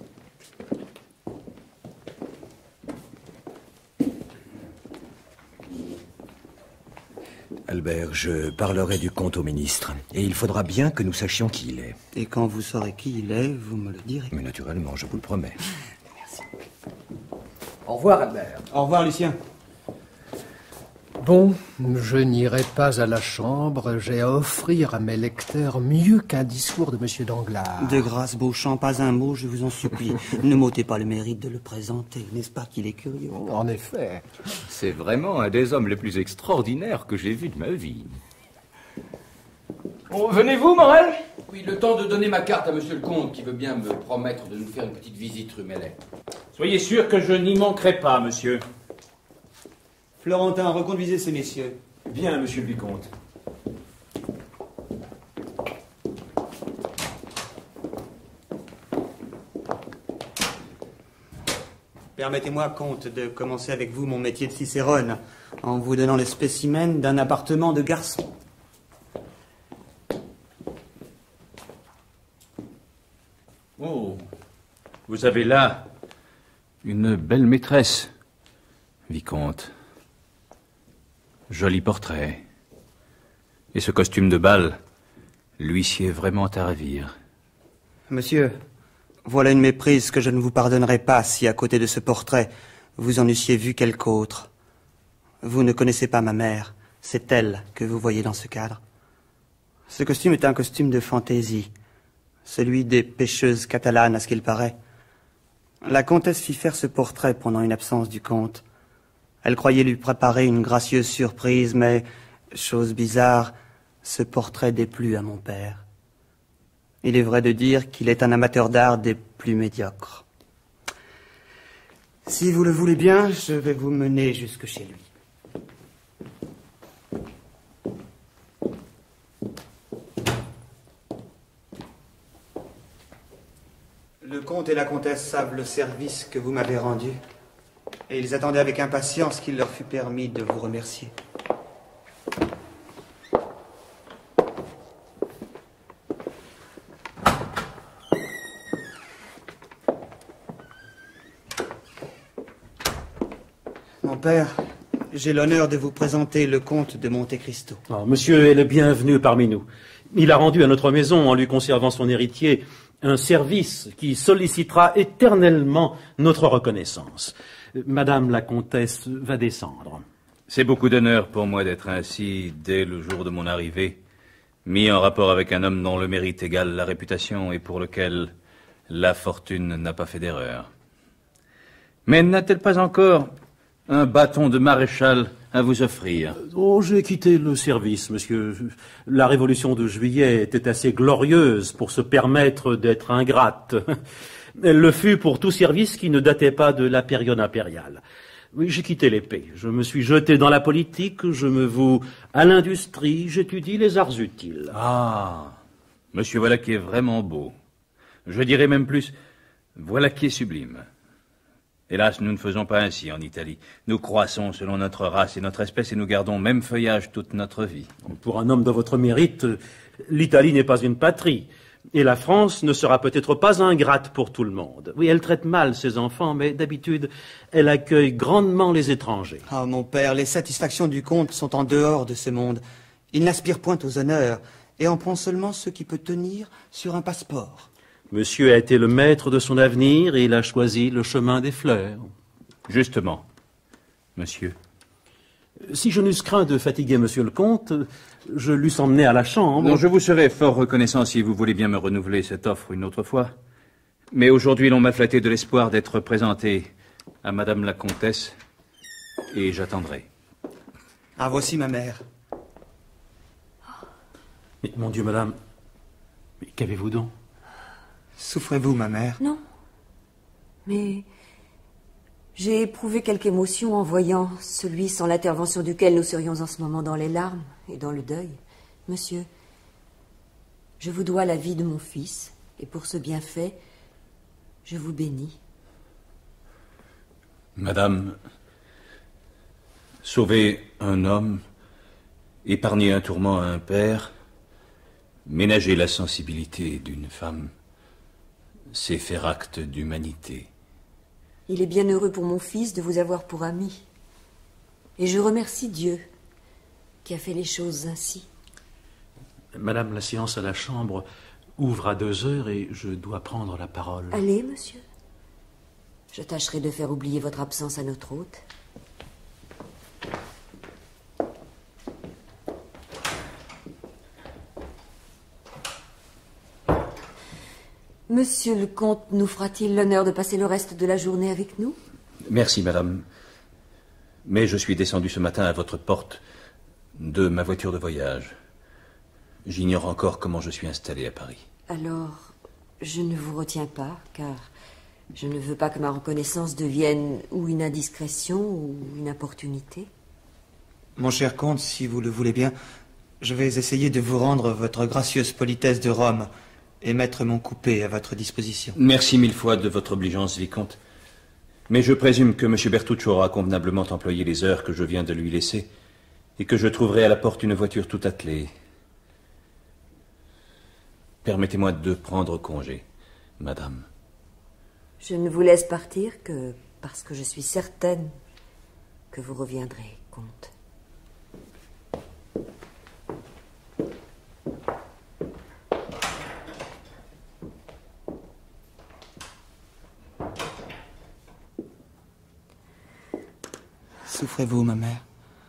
Albert, je parlerai du comte au ministre. Et il faudra bien que nous sachions qui il est. Et quand vous saurez qui il est, vous me le direz. Mais naturellement, je vous le promets. Merci. Au revoir, Albert. Au revoir, Lucien. Bon, je n'irai pas à la chambre. J'ai à offrir à mes lecteurs mieux qu'un discours de monsieur Danglars. De grâce, Beauchamp, pas un mot, je vous en supplie. Ne m'ôtez pas le mérite de le présenter. N'est-ce pas qu'il est curieux? En effet. C'est vraiment un des hommes les plus extraordinaires que j'ai vus de ma vie. Oh, venez-vous, Morel? Oui, le temps de donner ma carte à monsieur le comte qui veut bien me promettre de nous faire une petite visite rue Mellet. Soyez sûr que je n'y manquerai pas, monsieur. Florentin, reconduisez ces messieurs. Bien, monsieur le vicomte. Permettez-moi, comte, de commencer avec vous mon métier de Cicérone, en vous donnant les spécimens d'un appartement de garçon. Oh, vous avez là une belle maîtresse, vicomte. Joli portrait. Et ce costume de bal, l'huissier est vraiment à ravir. Monsieur, voilà une méprise que je ne vous pardonnerai pas si, à côté de ce portrait, vous en eussiez vu quelque autre. Vous ne connaissez pas ma mère. C'est elle que vous voyez dans ce cadre. Ce costume est un costume de fantaisie, celui des pêcheuses catalanes à ce qu'il paraît. La comtesse fit faire ce portrait pendant une absence du comte. Elle croyait lui préparer une gracieuse surprise, mais, chose bizarre, ce portrait déplut à mon père. Il est vrai de dire qu'il est un amateur d'art des plus médiocres. Si vous le voulez bien, je vais vous mener jusque chez lui. Le comte et la comtesse savent le service que vous m'avez rendu, et ils attendaient avec impatience qu'il leur fût permis de vous remercier. Mon père, j'ai l'honneur de vous présenter le comte de Monte Cristo. Oh, monsieur est le bienvenu parmi nous. Il a rendu à notre maison, en lui conservant son héritier, un service qui sollicitera éternellement notre reconnaissance. Madame la comtesse va descendre. C'est beaucoup d'honneur pour moi d'être ainsi, dès le jour de mon arrivée, mis en rapport avec un homme dont le mérite égale la réputation et pour lequel la fortune n'a pas fait d'erreur. Mais n'a-t-elle pas encore un bâton de maréchal à vous offrir? Oh, j'ai quitté le service, monsieur. La révolution de juillet était assez glorieuse pour se permettre d'être ingrate. Elle le fut pour tout service qui ne datait pas de la période impériale. Oui, j'ai quitté l'épée. Je me suis jeté dans la politique, je me voue à l'industrie, j'étudie les arts utiles. Ah, monsieur, voilà qui est vraiment beau. Je dirais même plus, voilà qui est sublime. Hélas, nous ne faisons pas ainsi en Italie. Nous croissons selon notre race et notre espèce et nous gardons même feuillage toute notre vie. Pour un homme de votre mérite, l'Italie n'est pas une patrie. Et la France ne sera peut-être pas ingrate pour tout le monde. Oui, elle traite mal ses enfants, mais d'habitude, elle accueille grandement les étrangers. Ah, mon père, les satisfactions du comte sont en dehors de ce monde. Il n'aspire point aux honneurs et en prend seulement ce qui peut tenir sur un passeport. Monsieur a été le maître de son avenir et il a choisi le chemin des fleurs. Justement, monsieur. Si je n'eusse craint de fatiguer monsieur le comte, je l'eusse emmené à la chambre. Non, je vous serais fort reconnaissant si vous voulez bien me renouveler cette offre une autre fois. Mais aujourd'hui, l'on m'a flatté de l'espoir d'être présenté à madame la comtesse et j'attendrai. Ah, voici ma mère. Mais, mon Dieu, madame, mais qu'avez-vous donc? Souffrez-vous, ma mère? Non. Mais j'ai éprouvé quelque émotion en voyant celui sans l'intervention duquel nous serions en ce moment dans les larmes et dans le deuil. Monsieur, je vous dois la vie de mon fils, et pour ce bienfait, je vous bénis. Madame, sauver un homme, épargner un tourment à un père, ménager la sensibilité d'une femme, c'est faire acte d'humanité. Il est bien heureux pour mon fils de vous avoir pour ami. Et je remercie Dieu qui a fait les choses ainsi. Madame, la séance à la chambre ouvre à deux heures et je dois prendre la parole. Allez, monsieur. Je tâcherai de faire oublier votre absence à notre hôte. Monsieur le comte nous fera-t-il l'honneur de passer le reste de la journée avec nous? Merci, madame. Mais je suis descendu ce matin à votre porte de ma voiture de voyage. J'ignore encore comment je suis installé à Paris. Alors, je ne vous retiens pas, car je ne veux pas que ma reconnaissance devienne ou une indiscrétion ou une importunité. Mon cher comte, si vous le voulez bien, je vais essayer de vous rendre votre gracieuse politesse de Rome et mettre mon coupé à votre disposition. Merci mille fois de votre obligeance, vicomte. Mais je présume que M. Bertuccio aura convenablement employé les heures que je viens de lui laisser et que je trouverai à la porte une voiture tout attelée. Permettez-moi de prendre congé, madame. Je ne vous laisse partir que parce que je suis certaine que vous reviendrez, comte. Souffrez-vous, ma mère?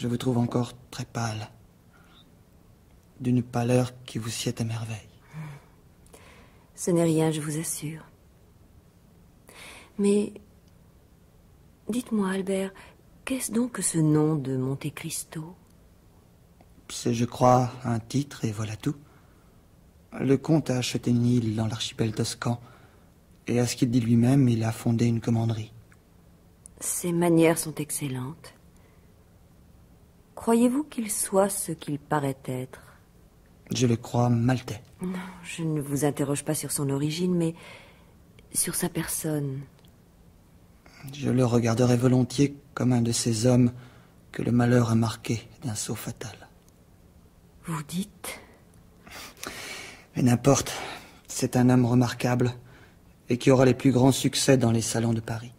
je vous trouve encore très pâle. D'une pâleur qui vous sied à merveille. Ce n'est rien, je vous assure. Mais, dites-moi, Albert, qu'est-ce donc que ce nom de Monte Cristo? C'est, je crois, un titre, et voilà tout. Le comte a acheté une île dans l'archipel toscan, et à ce qu'il dit lui-même, il a fondé une commanderie. Ses manières sont excellentes. Croyez-vous qu'il soit ce qu'il paraît être? Je le crois maltais. Non, je ne vous interroge pas sur son origine, mais sur sa personne. Je le regarderais volontiers comme un de ces hommes que le malheur a marqué d'un sceau fatal. Vous dites? Mais n'importe, c'est un homme remarquable et qui aura les plus grands succès dans les salons de Paris.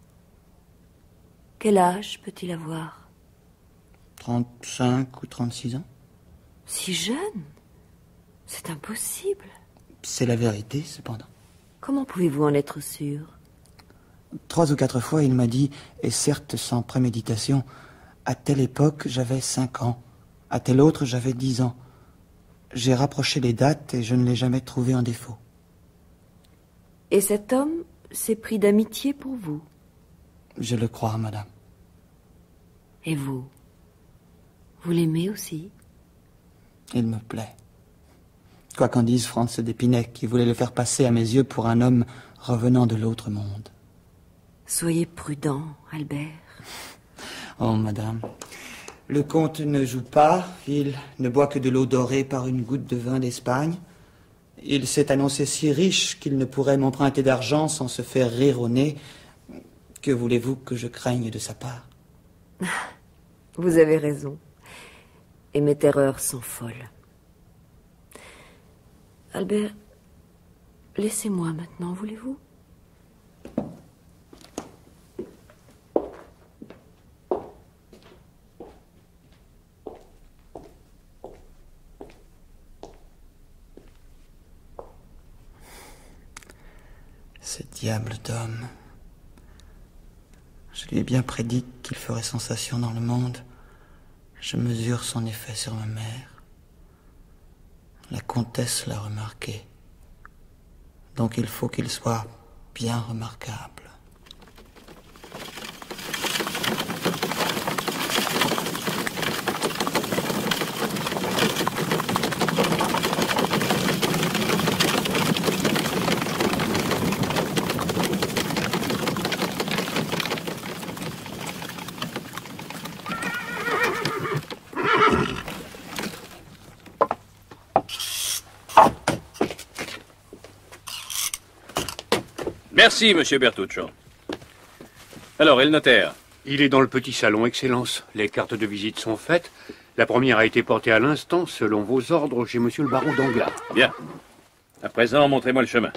Quel âge peut-il avoir? Trente-cinq ou trente-six ans. Si jeune? C'est impossible. C'est la vérité, cependant. Comment pouvez-vous en être sûr? Trois ou quatre fois, il m'a dit, et certes sans préméditation, à telle époque, j'avais cinq ans, à telle autre, j'avais dix ans. J'ai rapproché les dates et je ne l'ai jamais trouvé en défaut. Et cet homme s'est pris d'amitié pour vous? Je le crois, madame. Et vous? Vous l'aimez aussi? Il me plaît. Quoi qu'en dise Franz d'Épinay, qui voulait le faire passer à mes yeux pour un homme revenant de l'autre monde. Soyez prudent, Albert. Oh, madame, le comte ne joue pas, il ne boit que de l'eau dorée par une goutte de vin d'Espagne. Il s'est annoncé si riche qu'il ne pourrait m'emprunter d'argent sans se faire rire au nez. Que voulez-vous que je craigne de sa part? Vous avez raison. Et mes terreurs sont folles. Albert, laissez-moi maintenant, voulez-vous? Ce diable d'homme. Je lui ai bien prédit qu'il ferait sensation dans le monde. Je mesure son effet sur ma mère. La comtesse l'a remarqué. Donc il faut qu'il soit bien remarquable. Merci, monsieur Bertuccio. Alors, et le notaire? Il est dans le petit salon, Excellence. Les cartes de visite sont faites. La première a été portée à l'instant, selon vos ordres, chez monsieur le baron Danglars. Bien. À présent, montrez-moi le chemin.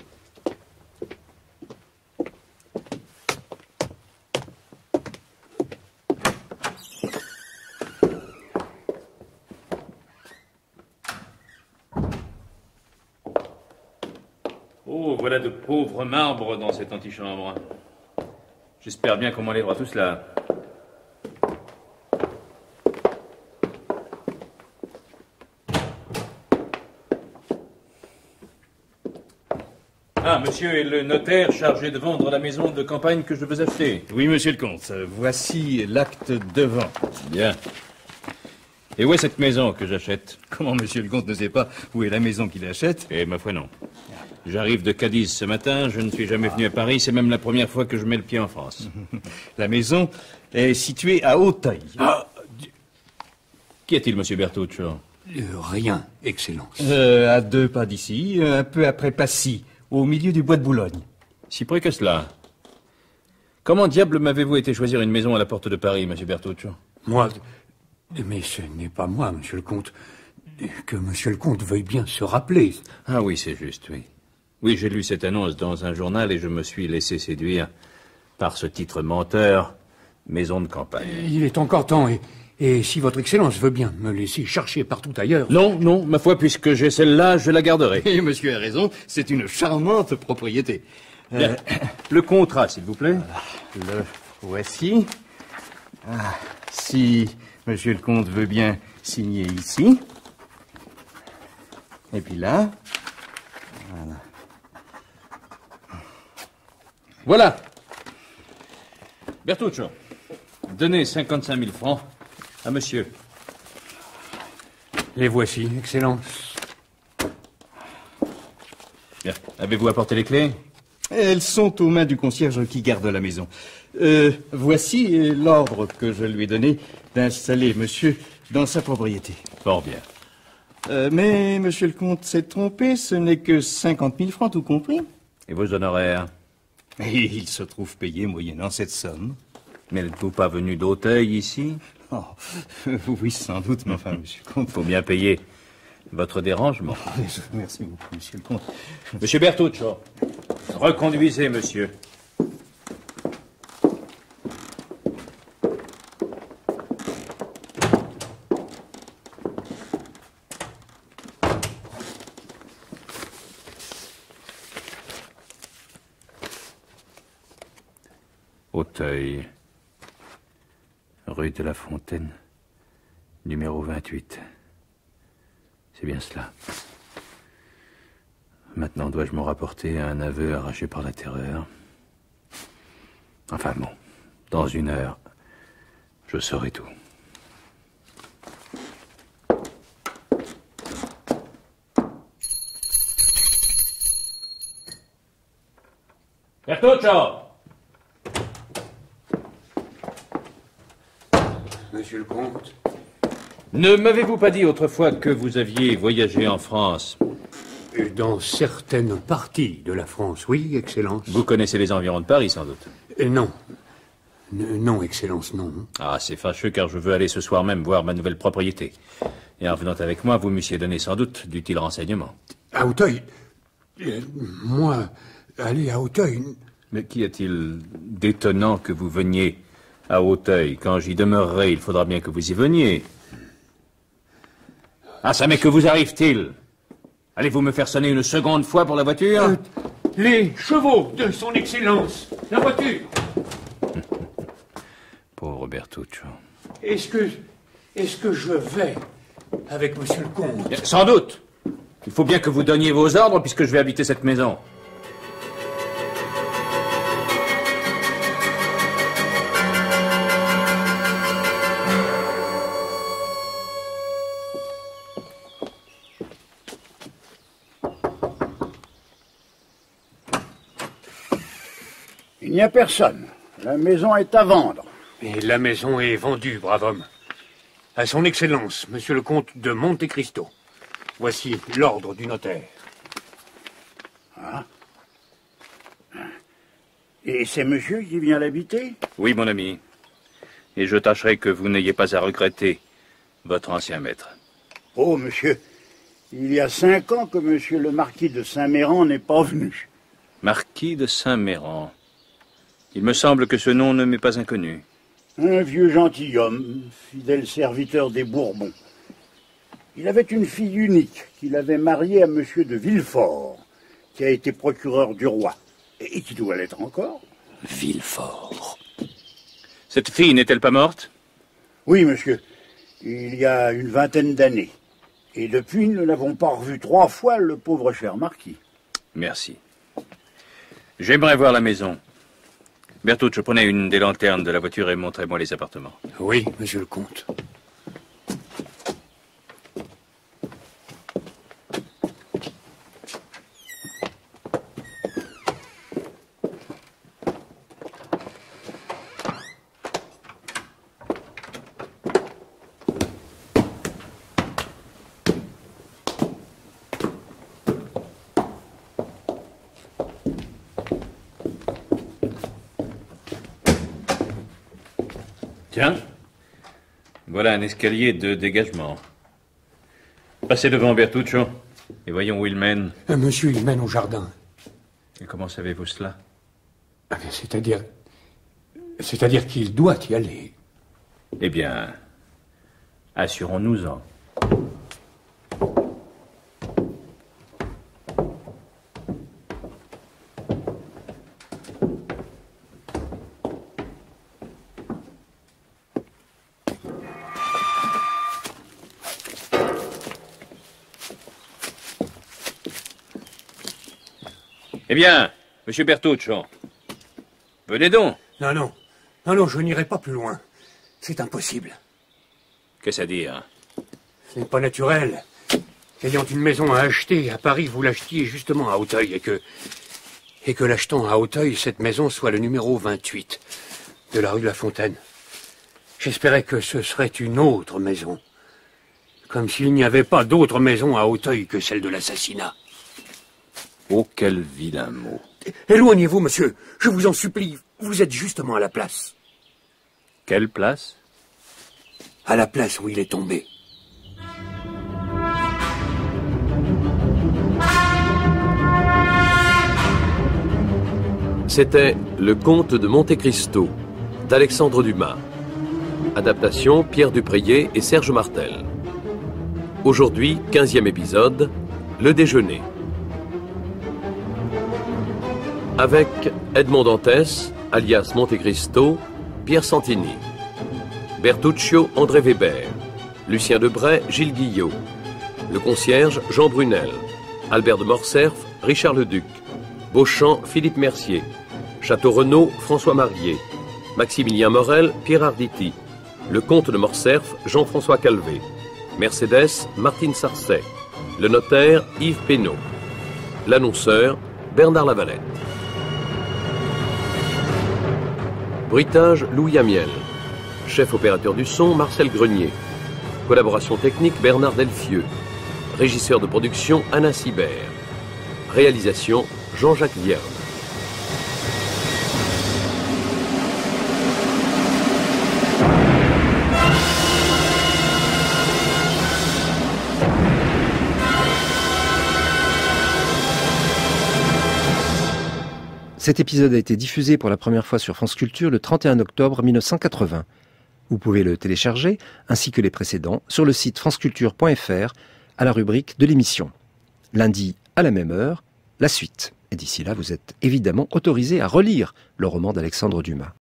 Oh, voilà de pauvres marbres dans cette antichambre. J'espère bien qu'on m'enlèvera tout cela. Ah, monsieur est le notaire chargé de vendre la maison de campagne que je veux acheter. Oui, monsieur le comte. Voici l'acte de vente. Bien. Et où est cette maison que j'achète? Comment monsieur le comte ne sait pas où est la maison qu'il achète? Eh, ma foi, non. J'arrive de Cadiz ce matin, je ne suis jamais venu à Paris, c'est même la première fois que je mets le pied en France. La maison est située à Auteuil. Ah, Qu'y a-t-il, monsieur Bertuccio? Euh, rien, Excellence. Euh, à deux pas d'ici, un peu après Passy, au milieu du bois de Boulogne. Si près que cela. Comment diable m'avez-vous été choisir une maison à la porte de Paris, monsieur Bertuccio? Moi? Mais ce n'est pas moi, monsieur le comte. Que monsieur le comte veuille bien se rappeler. Ah oui, c'est juste, oui. Oui, j'ai lu cette annonce dans un journal et je me suis laissé séduire par ce titre menteur, maison de campagne. Il est encore temps, et, et si votre Excellence veut bien me laisser chercher partout ailleurs... Non, non, ma foi, puisque j'ai celle-là, je la garderai. Et monsieur a raison, c'est une charmante propriété. Bien. Euh, le contrat, s'il vous plaît. Le voici. Ah, si Monsieur le comte veut bien signer ici. Et puis là. Voilà. Voilà. Bertuccio, donnez cinquante-cinq mille francs à monsieur. Les voici, Excellence. Bien. Avez-vous apporté les clés? Elles sont aux mains du concierge qui garde la maison. Euh, voici l'ordre que je lui ai donné d'installer monsieur dans sa propriété. Fort bien. Euh, mais monsieur le comte s'est trompé, ce n'est que cinquante mille francs tout compris. Et vos honoraires? Et il se trouve payé moyennant cette somme. Mais n'êtes-vous pas venu d'Auteuil ici? Oh, oui, sans doute, mais enfin, monsieur le comte... Faut bien payer votre dérangement. Merci beaucoup, monsieur le comte. Monsieur Bertuccio, reconduisez monsieur. Auteuil, rue de la Fontaine, numéro vingt-huit. C'est bien cela. Maintenant, dois-je m'en rapporter à un aveu arraché par la terreur? Enfin bon, dans une heure, je saurai tout. Bertuccio! Monsieur le comte. Ne m'avez-vous pas dit autrefois que vous aviez voyagé en France? Dans certaines parties de la France, oui, Excellence. Vous connaissez les environs de Paris, sans doute? Euh, non. N- non, Excellence, non. Ah, c'est fâcheux, car je veux aller ce soir même voir ma nouvelle propriété. Et en venant avec moi, vous m'eussiez donné sans doute d'utiles renseignements. À Auteuil? euh, Moi, aller à Auteuil... Mais qu'y a-t-il d'étonnant que vous veniez à Auteuil? Quand j'y demeurerai, il faudra bien que vous y veniez. Ah, ça, mais que vous arrive-t-il? Allez-vous me faire sonner une seconde fois pour la voiture? euh, Les chevaux de son Excellence. La voiture. Pauvre Bertuccio. Est-ce que... Est-ce que je vais avec monsieur le comte? Sans doute. Il faut bien que vous donniez vos ordres puisque je vais habiter cette maison. Il n'y a personne. La maison est à vendre. Et la maison est vendue, brave homme. À son Excellence, monsieur le comte de Monte Cristo. Voici l'ordre du notaire. Ah. Et c'est monsieur qui vient l'habiter? Oui, mon ami. Et je tâcherai que vous n'ayez pas à regretter votre ancien maître. Oh, monsieur, il y a cinq ans que monsieur le marquis de Saint-Méran n'est pas venu. Marquis de Saint-Méran. Il me semble que ce nom ne m'est pas inconnu. Un vieux gentilhomme, fidèle serviteur des Bourbons. Il avait une fille unique qu'il avait mariée à monsieur de Villefort, qui a été procureur du roi, et qui doit l'être encore. Villefort. Cette fille n'est-elle pas morte? Oui, monsieur. Il y a une vingtaine d'années. Et depuis, nous n'avons pas revu trois fois le pauvre cher marquis. Merci. J'aimerais voir la maison. Bertuccio, prenez une des lanternes de la voiture et montrez-moi les appartements. Oui, monsieur le comte. Tiens, voilà un escalier de dégagement. Passez devant Bertuccio et voyons où il mène. Euh, monsieur, il mène au jardin. Et comment savez-vous cela? Ah, c'est-à-dire... C'est-à-dire qu'il doit y aller. Eh bien, assurons-nous-en. Eh bien, monsieur Bertuccio, venez donc. Non, non. Non, non, je n'irai pas plus loin. C'est impossible. Qu'est-ce à dire? Ce n'est pas naturel. Ayant une maison à acheter à Paris, vous l'achetiez justement à Auteuil et que... Et que l'achetant à Auteuil, cette maison soit le numéro vingt-huit de la rue de la Fontaine. J'espérais que ce serait une autre maison. Comme s'il n'y avait pas d'autre maison à Auteuil que celle de l'assassinat. Oh, quel vilain mot. Éloignez-vous, monsieur. Je vous en supplie. Vous êtes justement à la place. Quelle place? À la place où il est tombé. C'était Le Comte de Monte Cristo, d'Alexandre Dumas. Adaptation Pierre Duprier et Serge Martel. Aujourd'hui, quinzième épisode, Le Déjeuner. Avec Edmond Dantès, alias Monte Cristo, Pierre Santini. Bertuccio, André Weber. Lucien Debray, Gilles Guillot. Le concierge, Jean Brunel. Albert de Morcerf, Richard Leduc. Beauchamp, Philippe Mercier. Château Renaud, François Marié. Maximilien Morel, Pierre Arditi. Le comte de Morcerf, Jean-François Calvé. Mercedes, Martine Sarcey. Le notaire, Yves Pénaud. L'annonceur, Bernard Lavalette. Bruitage, Louis Amiel. Chef opérateur du son, Marcel Grenier. Collaboration technique, Bernard Delfieux. Régisseur de production, Anna Sibert. Réalisation, Jean-Jacques Vierge. Cet épisode a été diffusé pour la première fois sur France Culture le trente et un octobre mille neuf cent quatre-vingts. Vous pouvez le télécharger, ainsi que les précédents, sur le site franceculture point f r à la rubrique de l'émission. Lundi, à la même heure, la suite. Et d'ici là, vous êtes évidemment autorisé à relire le roman d'Alexandre Dumas.